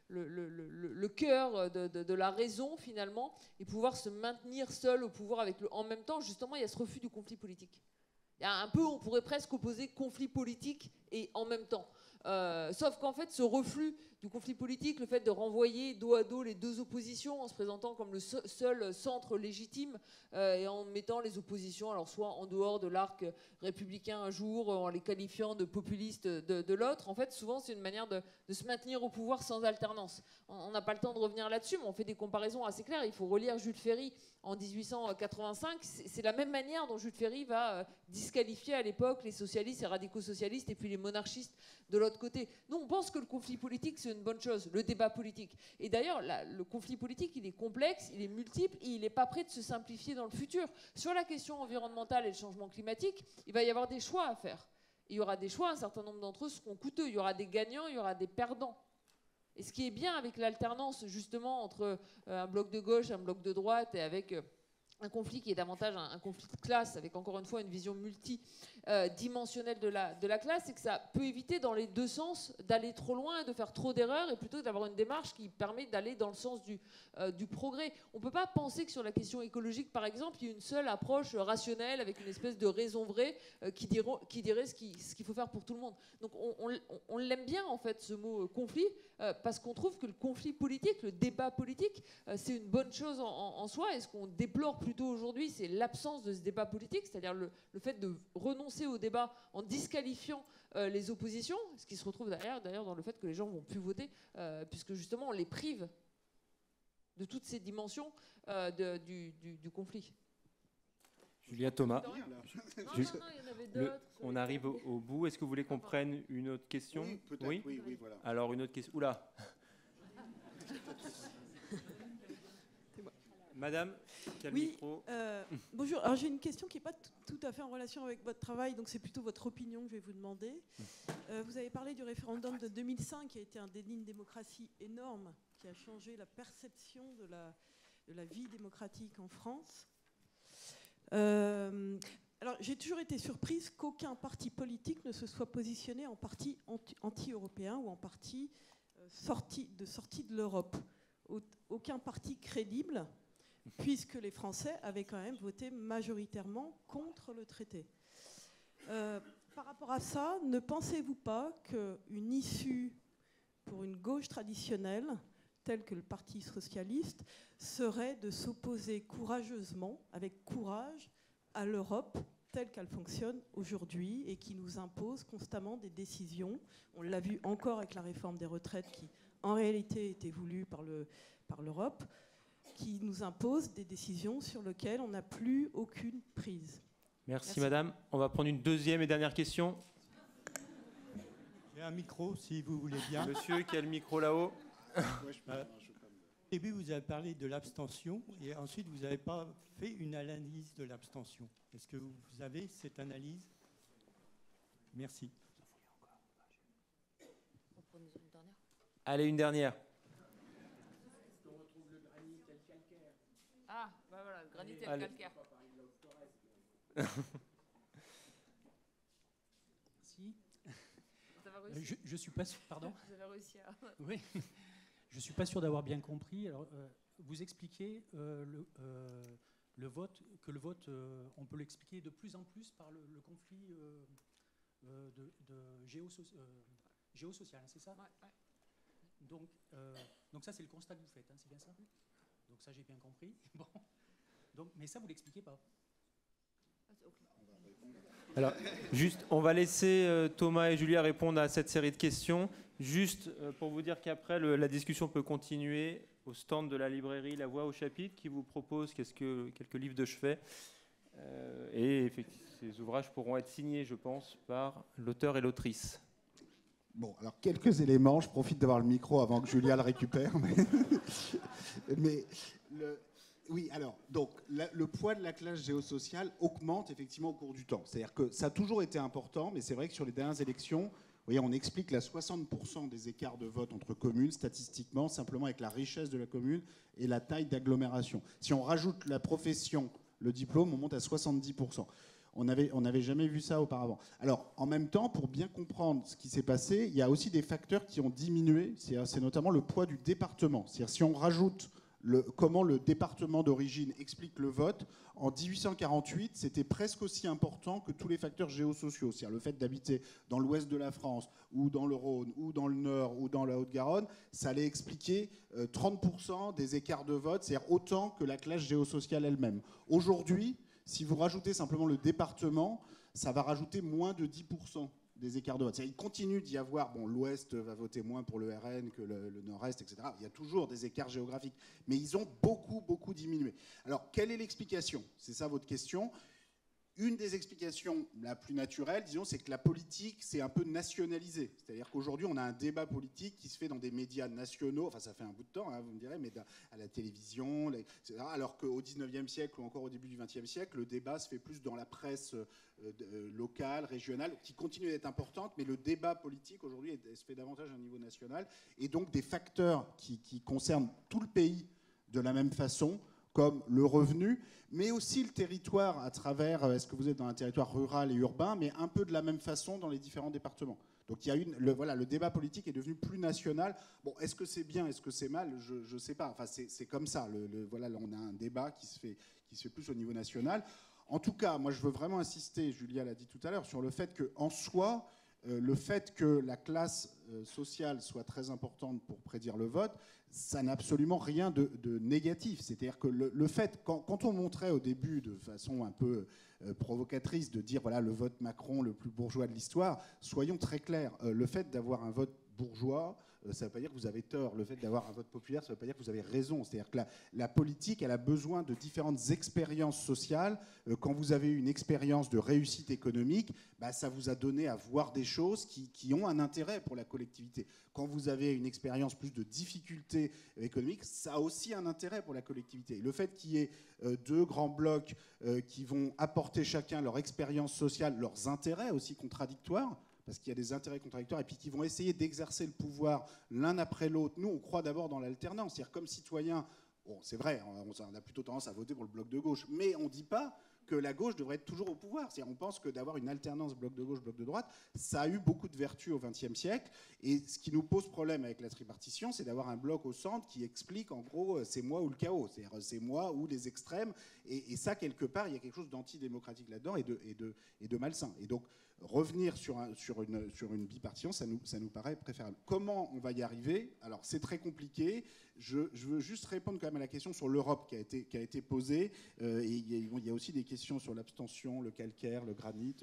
le cœur de la raison, finalement, et pouvoir se maintenir seul au pouvoir en même temps, justement, il y a ce refus du conflit politique. Il y a un peu, on pourrait presque opposer conflit politique et en même temps. Sauf qu'en fait, ce reflux du conflit politique, le fait de renvoyer dos à dos les deux oppositions en se présentant comme le seul centre légitime et en mettant les oppositions, alors soit en dehors de l'arc républicain un jour, en les qualifiant de populistes de l'autre, en fait, souvent, c'est une manière de se maintenir au pouvoir sans alternance. On n'a pas le temps de revenir là-dessus, mais on fait des comparaisons assez claires. Il faut relire Jules Ferry en 1885. C'est la même manière dont Jules Ferry va disqualifier à l'époque les socialistes et radicaux-socialistes et puis les monarchistes de l'autre côté. Nous, on pense que le conflit politique, c'est une bonne chose, le débat politique. Et d'ailleurs, le conflit politique, il est complexe, il est multiple et il n'est pas prêt de se simplifier dans le futur. Sur la question environnementale et le changement climatique, il va y avoir des choix à faire. Il y aura des choix, un certain nombre d'entre eux seront coûteux. Il y aura des gagnants, il y aura des perdants. Et ce qui est bien avec l'alternance, justement, entre un bloc de gauche, un bloc de droite, et avec un conflit qui est davantage un conflit de classe, avec encore une fois une vision multidimensionnelle de la classe, c'est que ça peut éviter dans les deux sens d'aller trop loin et de faire trop d'erreurs, et plutôt d'avoir une démarche qui permet d'aller dans le sens du progrès. On ne peut pas penser que sur la question écologique, par exemple, il y ait une seule approche rationnelle avec une espèce de raison vraie qui dirait ce qu'il faut faire pour tout le monde. Donc on l'aime bien, en fait, ce mot conflit, parce qu'on trouve que le conflit politique, le débat politique, c'est une bonne chose en soi, et ce qu'on déplore plutôt aujourd'hui, c'est l'absence de ce débat politique, c'est-à-dire le fait de renoncer au débat en disqualifiant les oppositions, ce qui se retrouve d'ailleurs dans le fait que les gens ne vont plus voter, puisque justement on les prive de toutes ces dimensions du conflit. Julia Thomas. Non, il y en avait d'autres. On arrive au bout. Est-ce que vous voulez qu'on prenne une autre question? Oui, peut-être. Oui, voilà. Alors, une autre question. Oula. Madame, quel micro? Bonjour. Alors j'ai une question qui n'est pas tout à fait en relation avec votre travail, donc c'est plutôt votre opinion que je vais vous demander. Vous avez parlé du référendum de 2005 qui a été un déni de démocratie énorme, qui a changé la perception de la vie démocratique en France. Alors j'ai toujours été surprise qu'aucun parti politique ne se soit positionné en parti anti-européen ou en parti sorti de l'Europe. Aucun parti crédible, puisque les Français avaient quand même voté majoritairement contre le traité. Par rapport à ça, ne pensez-vous pas qu'une issue pour une gauche traditionnelle, telle que le Parti socialiste, serait de s'opposer courageusement, avec courage, à l'Europe telle qu'elle fonctionne aujourd'hui et qui nous impose constamment des décisions? On l'a vu encore avec la réforme des retraites qui, en réalité, était voulue par l'Europe, qui nous impose des décisions sur lesquelles on n'a plus aucune prise. Merci madame. On va prendre une deuxième et dernière question. J'ai un micro, si vous voulez bien. Monsieur, qui a le micro là-haut. Au début, vous avez parlé de l'abstention et ensuite, vous n'avez pas fait une analyse de l'abstention. Est-ce que vous avez cette analyse? Merci. Allez, une dernière. Ah, bah voilà, le granit et le calcaire. Si. Je suis pas sûr. Pardon. Vous avez réussi à. Oui. Je suis pas sûr d'avoir bien compris. Alors, vous expliquez le vote, on peut l'expliquer de plus en plus par le conflit géosocial, c'est ça? Ouais. Donc ça, c'est le constat que vous faites, hein, c'est bien ça? Donc ça, j'ai bien compris. Bon. Mais ça, vous l'expliquez pas. Alors, juste, on va laisser Thomas et Julia répondre à cette série de questions. Juste pour vous dire qu'après, la discussion peut continuer au stand de la librairie La Voix au chapitre, qui vous propose quelques livres de chevet. Et effectivement, ces ouvrages pourront être signés, je pense, par l'auteur et l'autrice. Bon, alors quelques éléments. Je profite d'avoir le micro avant que Julia le récupère. Oui, alors, donc, le poids de la classe géosociale augmente effectivement au cours du temps. C'est-à-dire que ça a toujours été important, mais c'est vrai que sur les dernières élections, vous voyez, on explique là 60% des écarts de vote entre communes, statistiquement, simplement avec la richesse de la commune et la taille d'agglomération. Si on rajoute la profession, le diplôme, on monte à 70%. On n'avait jamais vu ça auparavant. Alors, en même temps, pour bien comprendre ce qui s'est passé, il y a aussi des facteurs qui ont diminué. C'est notamment le poids du département. C'est-à-dire, si on rajoute comment le département d'origine explique le vote, en 1848, c'était presque aussi important que tous les facteurs géosociaux. C'est-à-dire le fait d'habiter dans l'ouest de la France, ou dans le Rhône, ou dans le Nord, ou dans la Haute-Garonne, ça allait expliquer 30% des écarts de vote, c'est-à-dire autant que la classe géosociale elle-même. Aujourd'hui, si vous rajoutez simplement le département, ça va rajouter moins de 10% des écarts de vote. Il continue d'y avoir, bon, l'Ouest va voter moins pour le RN que le Nord-Est, etc. Il y a toujours des écarts géographiques, mais ils ont beaucoup diminué. Alors, quelle est l'explication? C'est ça votre question. Une des explications la plus naturelle, disons, c'est que la politique s'est un peu nationalisée. C'est-à-dire qu'aujourd'hui, on a un débat politique qui se fait dans des médias nationaux, enfin ça fait un bout de temps, hein, vous me direz, mais à la télévision, etc. Alors qu'au 19e siècle ou encore au début du 20e siècle, le débat se fait plus dans la presse locale, régionale, qui continue d'être importante, mais le débat politique aujourd'hui se fait davantage à un niveau national. Et donc des facteurs qui concernent tout le pays de la même façon, comme le revenu, mais aussi le territoire à travers, est-ce que vous êtes dans un territoire rural et urbain, mais un peu de la même façon dans les différents départements. Donc il y a le débat politique est devenu plus national. Bon, est-ce que c'est bien, est-ce que c'est mal? Je ne sais pas. Enfin, c'est comme ça. Voilà, là, on a un débat qui se fait plus au niveau national. En tout cas, moi, je veux vraiment insister, Julia l'a dit tout à l'heure, sur le fait qu'en soi, le fait que la classe sociale soit très importante pour prédire le vote, ça n'a absolument rien de négatif. C'est-à-dire que le fait, quand on montrait au début de façon un peu provocatrice de dire voilà le vote Macron le plus bourgeois de l'histoire, soyons très clairs, le fait d'avoir un vote bourgeois, ça ne veut pas dire que vous avez tort. Le fait d'avoir un vote populaire, ça ne veut pas dire que vous avez raison. C'est-à-dire que la politique, elle a besoin de différentes expériences sociales. Quand vous avez une expérience de réussite économique, bah, ça vous a donné à voir des choses qui ont un intérêt pour la collectivité. Quand vous avez une expérience plus de difficultés économiques, ça a aussi un intérêt pour la collectivité. Et le fait qu'il y ait deux grands blocs qui vont apporter chacun leur expérience sociale, leurs intérêts aussi contradictoires, parce qu'il y a des intérêts contradictoires, et puis qui vont essayer d'exercer le pouvoir l'un après l'autre. Nous, on croit d'abord dans l'alternance. C'est-à-dire, comme citoyens, bon, c'est vrai, on a plutôt tendance à voter pour le bloc de gauche, mais on ne dit pas que la gauche devrait être toujours au pouvoir. C'est-à-dire, on pense que d'avoir une alternance bloc de gauche, bloc de droite, ça a eu beaucoup de vertus au XXe siècle. Et ce qui nous pose problème avec la tripartition, c'est d'avoir un bloc au centre qui explique, en gros, c'est moi ou le chaos. C'est-à-dire, c'est moi ou les extrêmes. Et ça, quelque part, il y a quelque chose d'antidémocratique là-dedans et de malsain. Et donc, revenir sur une bipartition, ça nous paraît préférable. Comment on va y arriver? Alors, c'est très compliqué. Je veux juste répondre quand même à la question sur l'Europe qui a été posée. Et il y a aussi des questions sur l'abstention, le calcaire, le granit.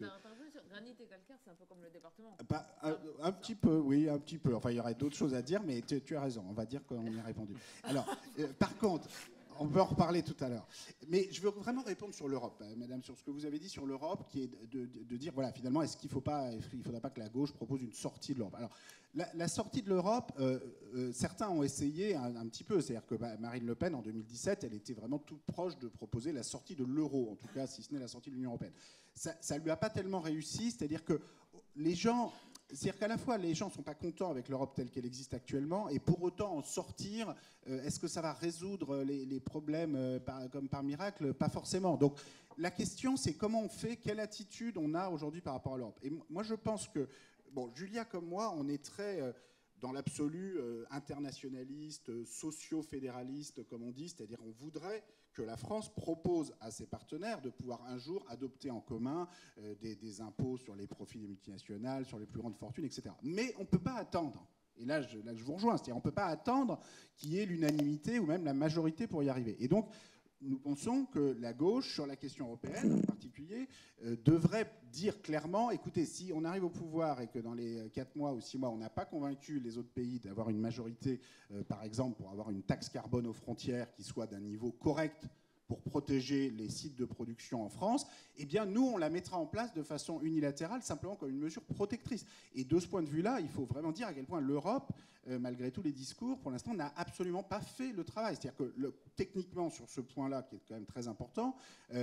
Granit et calcaire, c'est un peu comme le département. Un petit peu, oui, un petit peu. Enfin, il y aurait d'autres choses à dire, mais tu as raison. On va dire qu'on y a répondu. Alors, par contre... On peut en reparler tout à l'heure. Mais je veux vraiment répondre sur l'Europe, madame, sur ce que vous avez dit sur l'Europe, qui est de dire, voilà, finalement, est-ce qu'il ne faudra pas que la gauche propose une sortie de l'Europe? Alors, la sortie de l'Europe, certains ont essayé un petit peu. C'est-à-dire que Marine Le Pen, en 2017, elle était vraiment toute proche de proposer la sortie de l'euro, en tout cas, si ce n'est la sortie de l'Union européenne. Ça ne lui a pas tellement réussi, c'est-à-dire que les gens... C'est-à-dire qu'à la fois, les gens ne sont pas contents avec l'Europe telle qu'elle existe actuellement, et pour autant en sortir, est-ce que ça va résoudre les problèmes comme par miracle? Pas forcément. Donc la question, c'est comment on fait, quelle attitude on a aujourd'hui par rapport à l'Europe. Et moi, je pense que, bon, Julia comme moi, on est très... dans l'absolu internationaliste, socio-fédéraliste, comme on dit, c'est-à-dire on voudrait que la France propose à ses partenaires de pouvoir un jour adopter en commun des impôts sur les profits des multinationales, sur les plus grandes fortunes, etc. Mais on ne peut pas attendre. Et là, je vous rejoins, c'est-à-dire on ne peut pas attendre qu'il y ait l'unanimité ou même la majorité pour y arriver. Et donc, nous pensons que la gauche, sur la question européenne en particulier, devrait dire clairement, écoutez, si on arrive au pouvoir et que dans les 4 mois ou 6 mois, on n'a pas convaincu les autres pays d'avoir une majorité, par exemple, pour avoir une taxe carbone aux frontières qui soit d'un niveau correct pour protéger les sites de production en France, eh bien nous, on la mettra en place de façon unilatérale, simplement comme une mesure protectrice. Et de ce point de vue-là, il faut vraiment dire à quel point l'Europe, malgré tous les discours, pour l'instant, n'a absolument pas fait le travail. C'est-à-dire que techniquement, sur ce point-là, qui est quand même très important,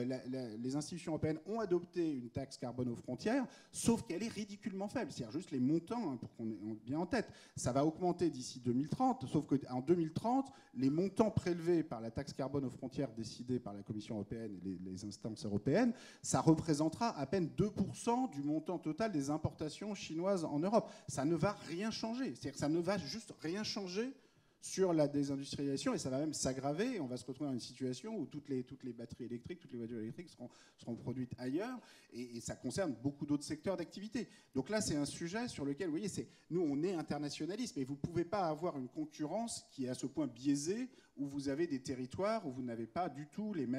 les institutions européennes ont adopté une taxe carbone aux frontières, sauf qu'elle est ridiculement faible. C'est-à-dire juste les montants, hein, pour qu'on ait bien en tête. Ça va augmenter d'ici 2030, sauf qu'en 2030, les montants prélevés par la taxe carbone aux frontières décidée par la Commission européenne et les instances européennes, ça représentera à peine 2% du montant total des importations chinoises en Europe. Ça ne va rien changer. C'est-à-dire que ça ne va juste rien changer sur la désindustrialisation, et ça va même s'aggraver. On va se retrouver dans une situation où toutes les batteries électriques, toutes les voitures électriques seront produites ailleurs, et ça concerne beaucoup d'autres secteurs d'activité. Donc là, c'est un sujet sur lequel, vous voyez, nous, on est internationalistes, mais vous ne pouvez pas avoir une concurrence qui est à ce point biaisée, où vous avez des territoires où vous n'avez pas du tout le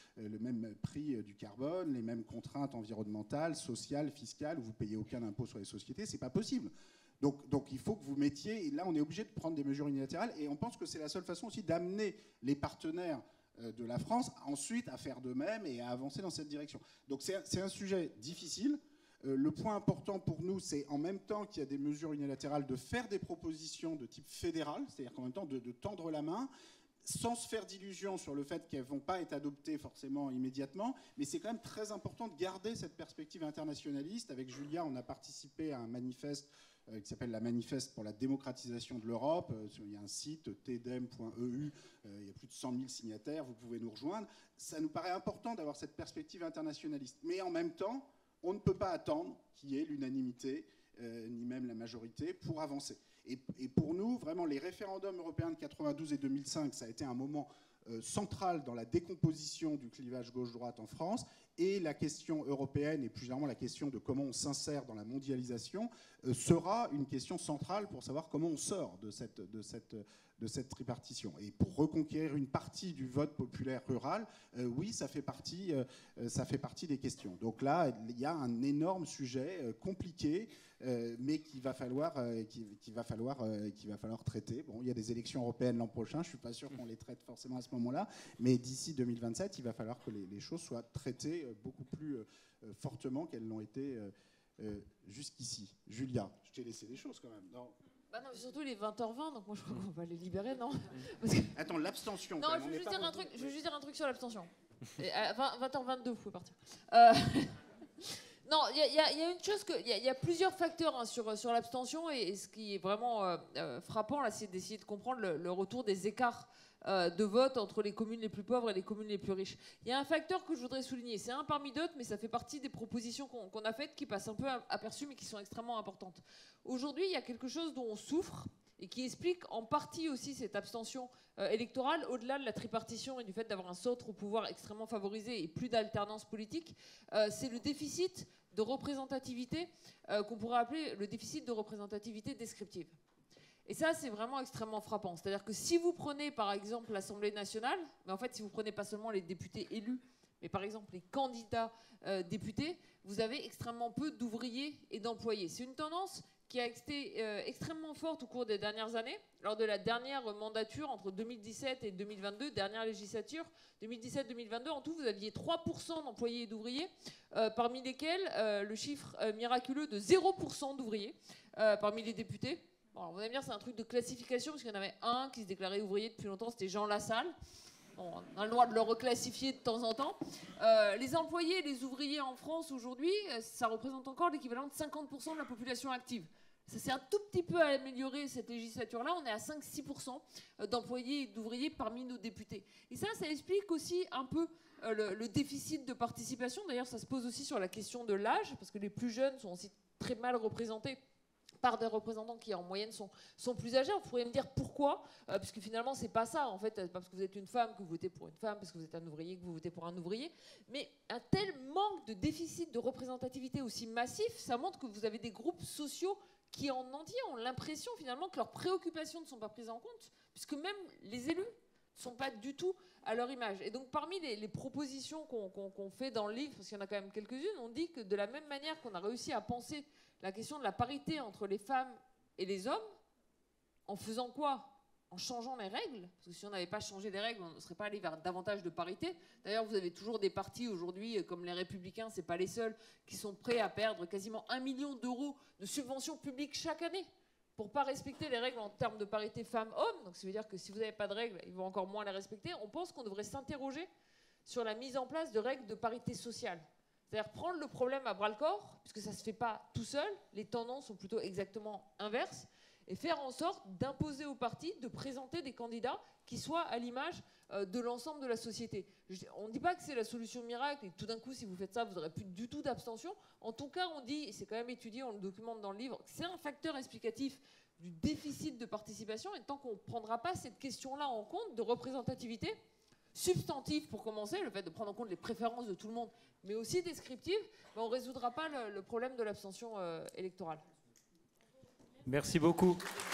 même prix du carbone, les mêmes contraintes environnementales, sociales, fiscales, où vous ne payez aucun impôt sur les sociétés. Ce n'est pas possible. Donc il faut que vous mettiez, et là on est obligé de prendre des mesures unilatérales, et on pense que c'est la seule façon aussi d'amener les partenaires de la France ensuite à faire de même et à avancer dans cette direction. Donc c'est un sujet difficile. Le point important pour nous, c'est en même temps qu'il y a des mesures unilatérales, de faire des propositions de type fédéral, c'est-à-dire qu'en même temps de tendre la main, sans se faire d'illusions sur le fait qu'elles ne vont pas être adoptées forcément immédiatement, mais c'est quand même très important de garder cette perspective internationaliste. Avec Julia, on a participé à un manifeste qui s'appelle la Manifeste pour la démocratisation de l'Europe. Il y a un site, tdem.eu, il y a plus de 100 000 signataires, vous pouvez nous rejoindre. Ça nous paraît important d'avoir cette perspective internationaliste. Mais en même temps, on ne peut pas attendre qu'il y ait l'unanimité, ni même la majorité, pour avancer. Et pour nous, vraiment, les référendums européens de 92 et 2005, ça a été un moment central dans la décomposition du clivage gauche-droite en France, et la question européenne, et plus généralement la question de comment on s'insère dans la mondialisation, sera une question centrale pour savoir comment on sort de cette tripartition. Et pour reconquérir une partie du vote populaire rural, oui, ça fait partie des questions. Donc là, il y a un énorme sujet compliqué, mais qu'il va falloir traiter. Bon, il y a des élections européennes l'an prochain, je ne suis pas sûr qu'on les traite forcément à ce moment-là, mais d'ici 2027, il va falloir que les choses soient traitées beaucoup plus fortement qu'elles l'ont été jusqu'ici. Julia, je t'ai laissé des choses quand même, non ? Bah non, surtout il est 20h20, donc moi je crois qu'on va les libérer, non ? Attends, l'abstention. Non, je veux juste dire un truc sur l'abstention. À 20h22, vous pouvez partir. Non, il y a une chose il y a plusieurs facteurs hein, sur l'abstention, et ce qui est vraiment frappant là, c'est d'essayer de comprendre le retour des écarts de vote entre les communes les plus pauvres et les communes les plus riches. Il y a un facteur que je voudrais souligner, c'est un parmi d'autres, mais ça fait partie des propositions qu'on a faites qui passent un peu aperçues, mais qui sont extrêmement importantes. Aujourd'hui, il y a quelque chose dont on souffre et qui explique en partie aussi cette abstention électorale, au-delà de la tripartition et du fait d'avoir un centre au pouvoir extrêmement favorisé et plus d'alternance politique, c'est le déficit de représentativité qu'on pourrait appeler le déficit de représentativité descriptive. Et ça, c'est vraiment extrêmement frappant. C'est-à-dire que si vous prenez, par exemple, l'Assemblée nationale, mais en fait, si vous prenez pas seulement les députés élus, mais par exemple les candidats députés, vous avez extrêmement peu d'ouvriers et d'employés. C'est une tendance qui a été extrêmement forte au cours des dernières années. Lors de la dernière mandature, entre 2017 et 2022, dernière législature, 2017-2022, en tout, vous aviez 3% d'employés et d'ouvriers, parmi lesquels le chiffre miraculeux de 0% d'ouvriers parmi les députés. Bon, vous allez me dire, c'est un truc de classification, parce qu'il y en avait un qui se déclarait ouvrier depuis longtemps, c'était Jean Lassalle. Bon, on a le droit de le reclassifier de temps en temps. Les employés et les ouvriers en France aujourd'hui, ça représente encore l'équivalent de 50% de la population active. Ça s'est un tout petit peu amélioré cette législature-là. On est à 5-6% d'employés et d'ouvriers parmi nos députés. Et ça explique aussi un peu le déficit de participation. D'ailleurs, ça se pose aussi sur la question de l'âge, parce que les plus jeunes sont aussi très mal représentés par des représentants qui en moyenne sont plus âgés. Vous pourriez me dire pourquoi, parce que finalement c'est pas ça en fait, c'est pas parce que vous êtes une femme que vous votez pour une femme, parce que vous êtes un ouvrier que vous votez pour un ouvrier, mais un tel manque de déficit de représentativité aussi massif, ça montre que vous avez des groupes sociaux qui en entier ont l'impression finalement que leurs préoccupations ne sont pas prises en compte, puisque même les élus ne sont pas du tout à leur image. Et donc parmi les propositions qu'on fait dans le livre, parce qu'il y en a quand même quelques-unes, on dit que de la même manière qu'on a réussi à penser la question de la parité entre les femmes et les hommes, en faisant quoi ? en changeant les règles, parce que si on n'avait pas changé les règles, on ne serait pas allé vers davantage de parité. D'ailleurs, vous avez toujours des partis aujourd'hui, comme les Républicains, c'est pas les seuls, qui sont prêts à perdre quasiment 1 million d'euros de subventions publiques chaque année pour ne pas respecter les règles en termes de parité femmes-hommes. Donc ça veut dire que si vous n'avez pas de règles, ils vont encore moins les respecter. On pense qu'on devrait s'interroger sur la mise en place de règles de parité sociale. C'est-à-dire prendre le problème à bras-le-corps, puisque ça ne se fait pas tout seul, les tendances sont plutôt exactement inverses, et faire en sorte d'imposer aux partis de présenter des candidats qui soient à l'image de l'ensemble de la société. On ne dit pas que c'est la solution miracle, et que tout d'un coup, si vous faites ça, vous n'aurez plus du tout d'abstention. En tout cas, on dit, et c'est quand même étudié, on le documente dans le livre, que c'est un facteur explicatif du déficit de participation, et tant qu'on ne prendra pas cette question-là en compte de représentativité, substantive pour commencer, le fait de prendre en compte les préférences de tout le monde, mais aussi descriptive, on ne résoudra pas le problème de l'abstention électorale. Merci beaucoup.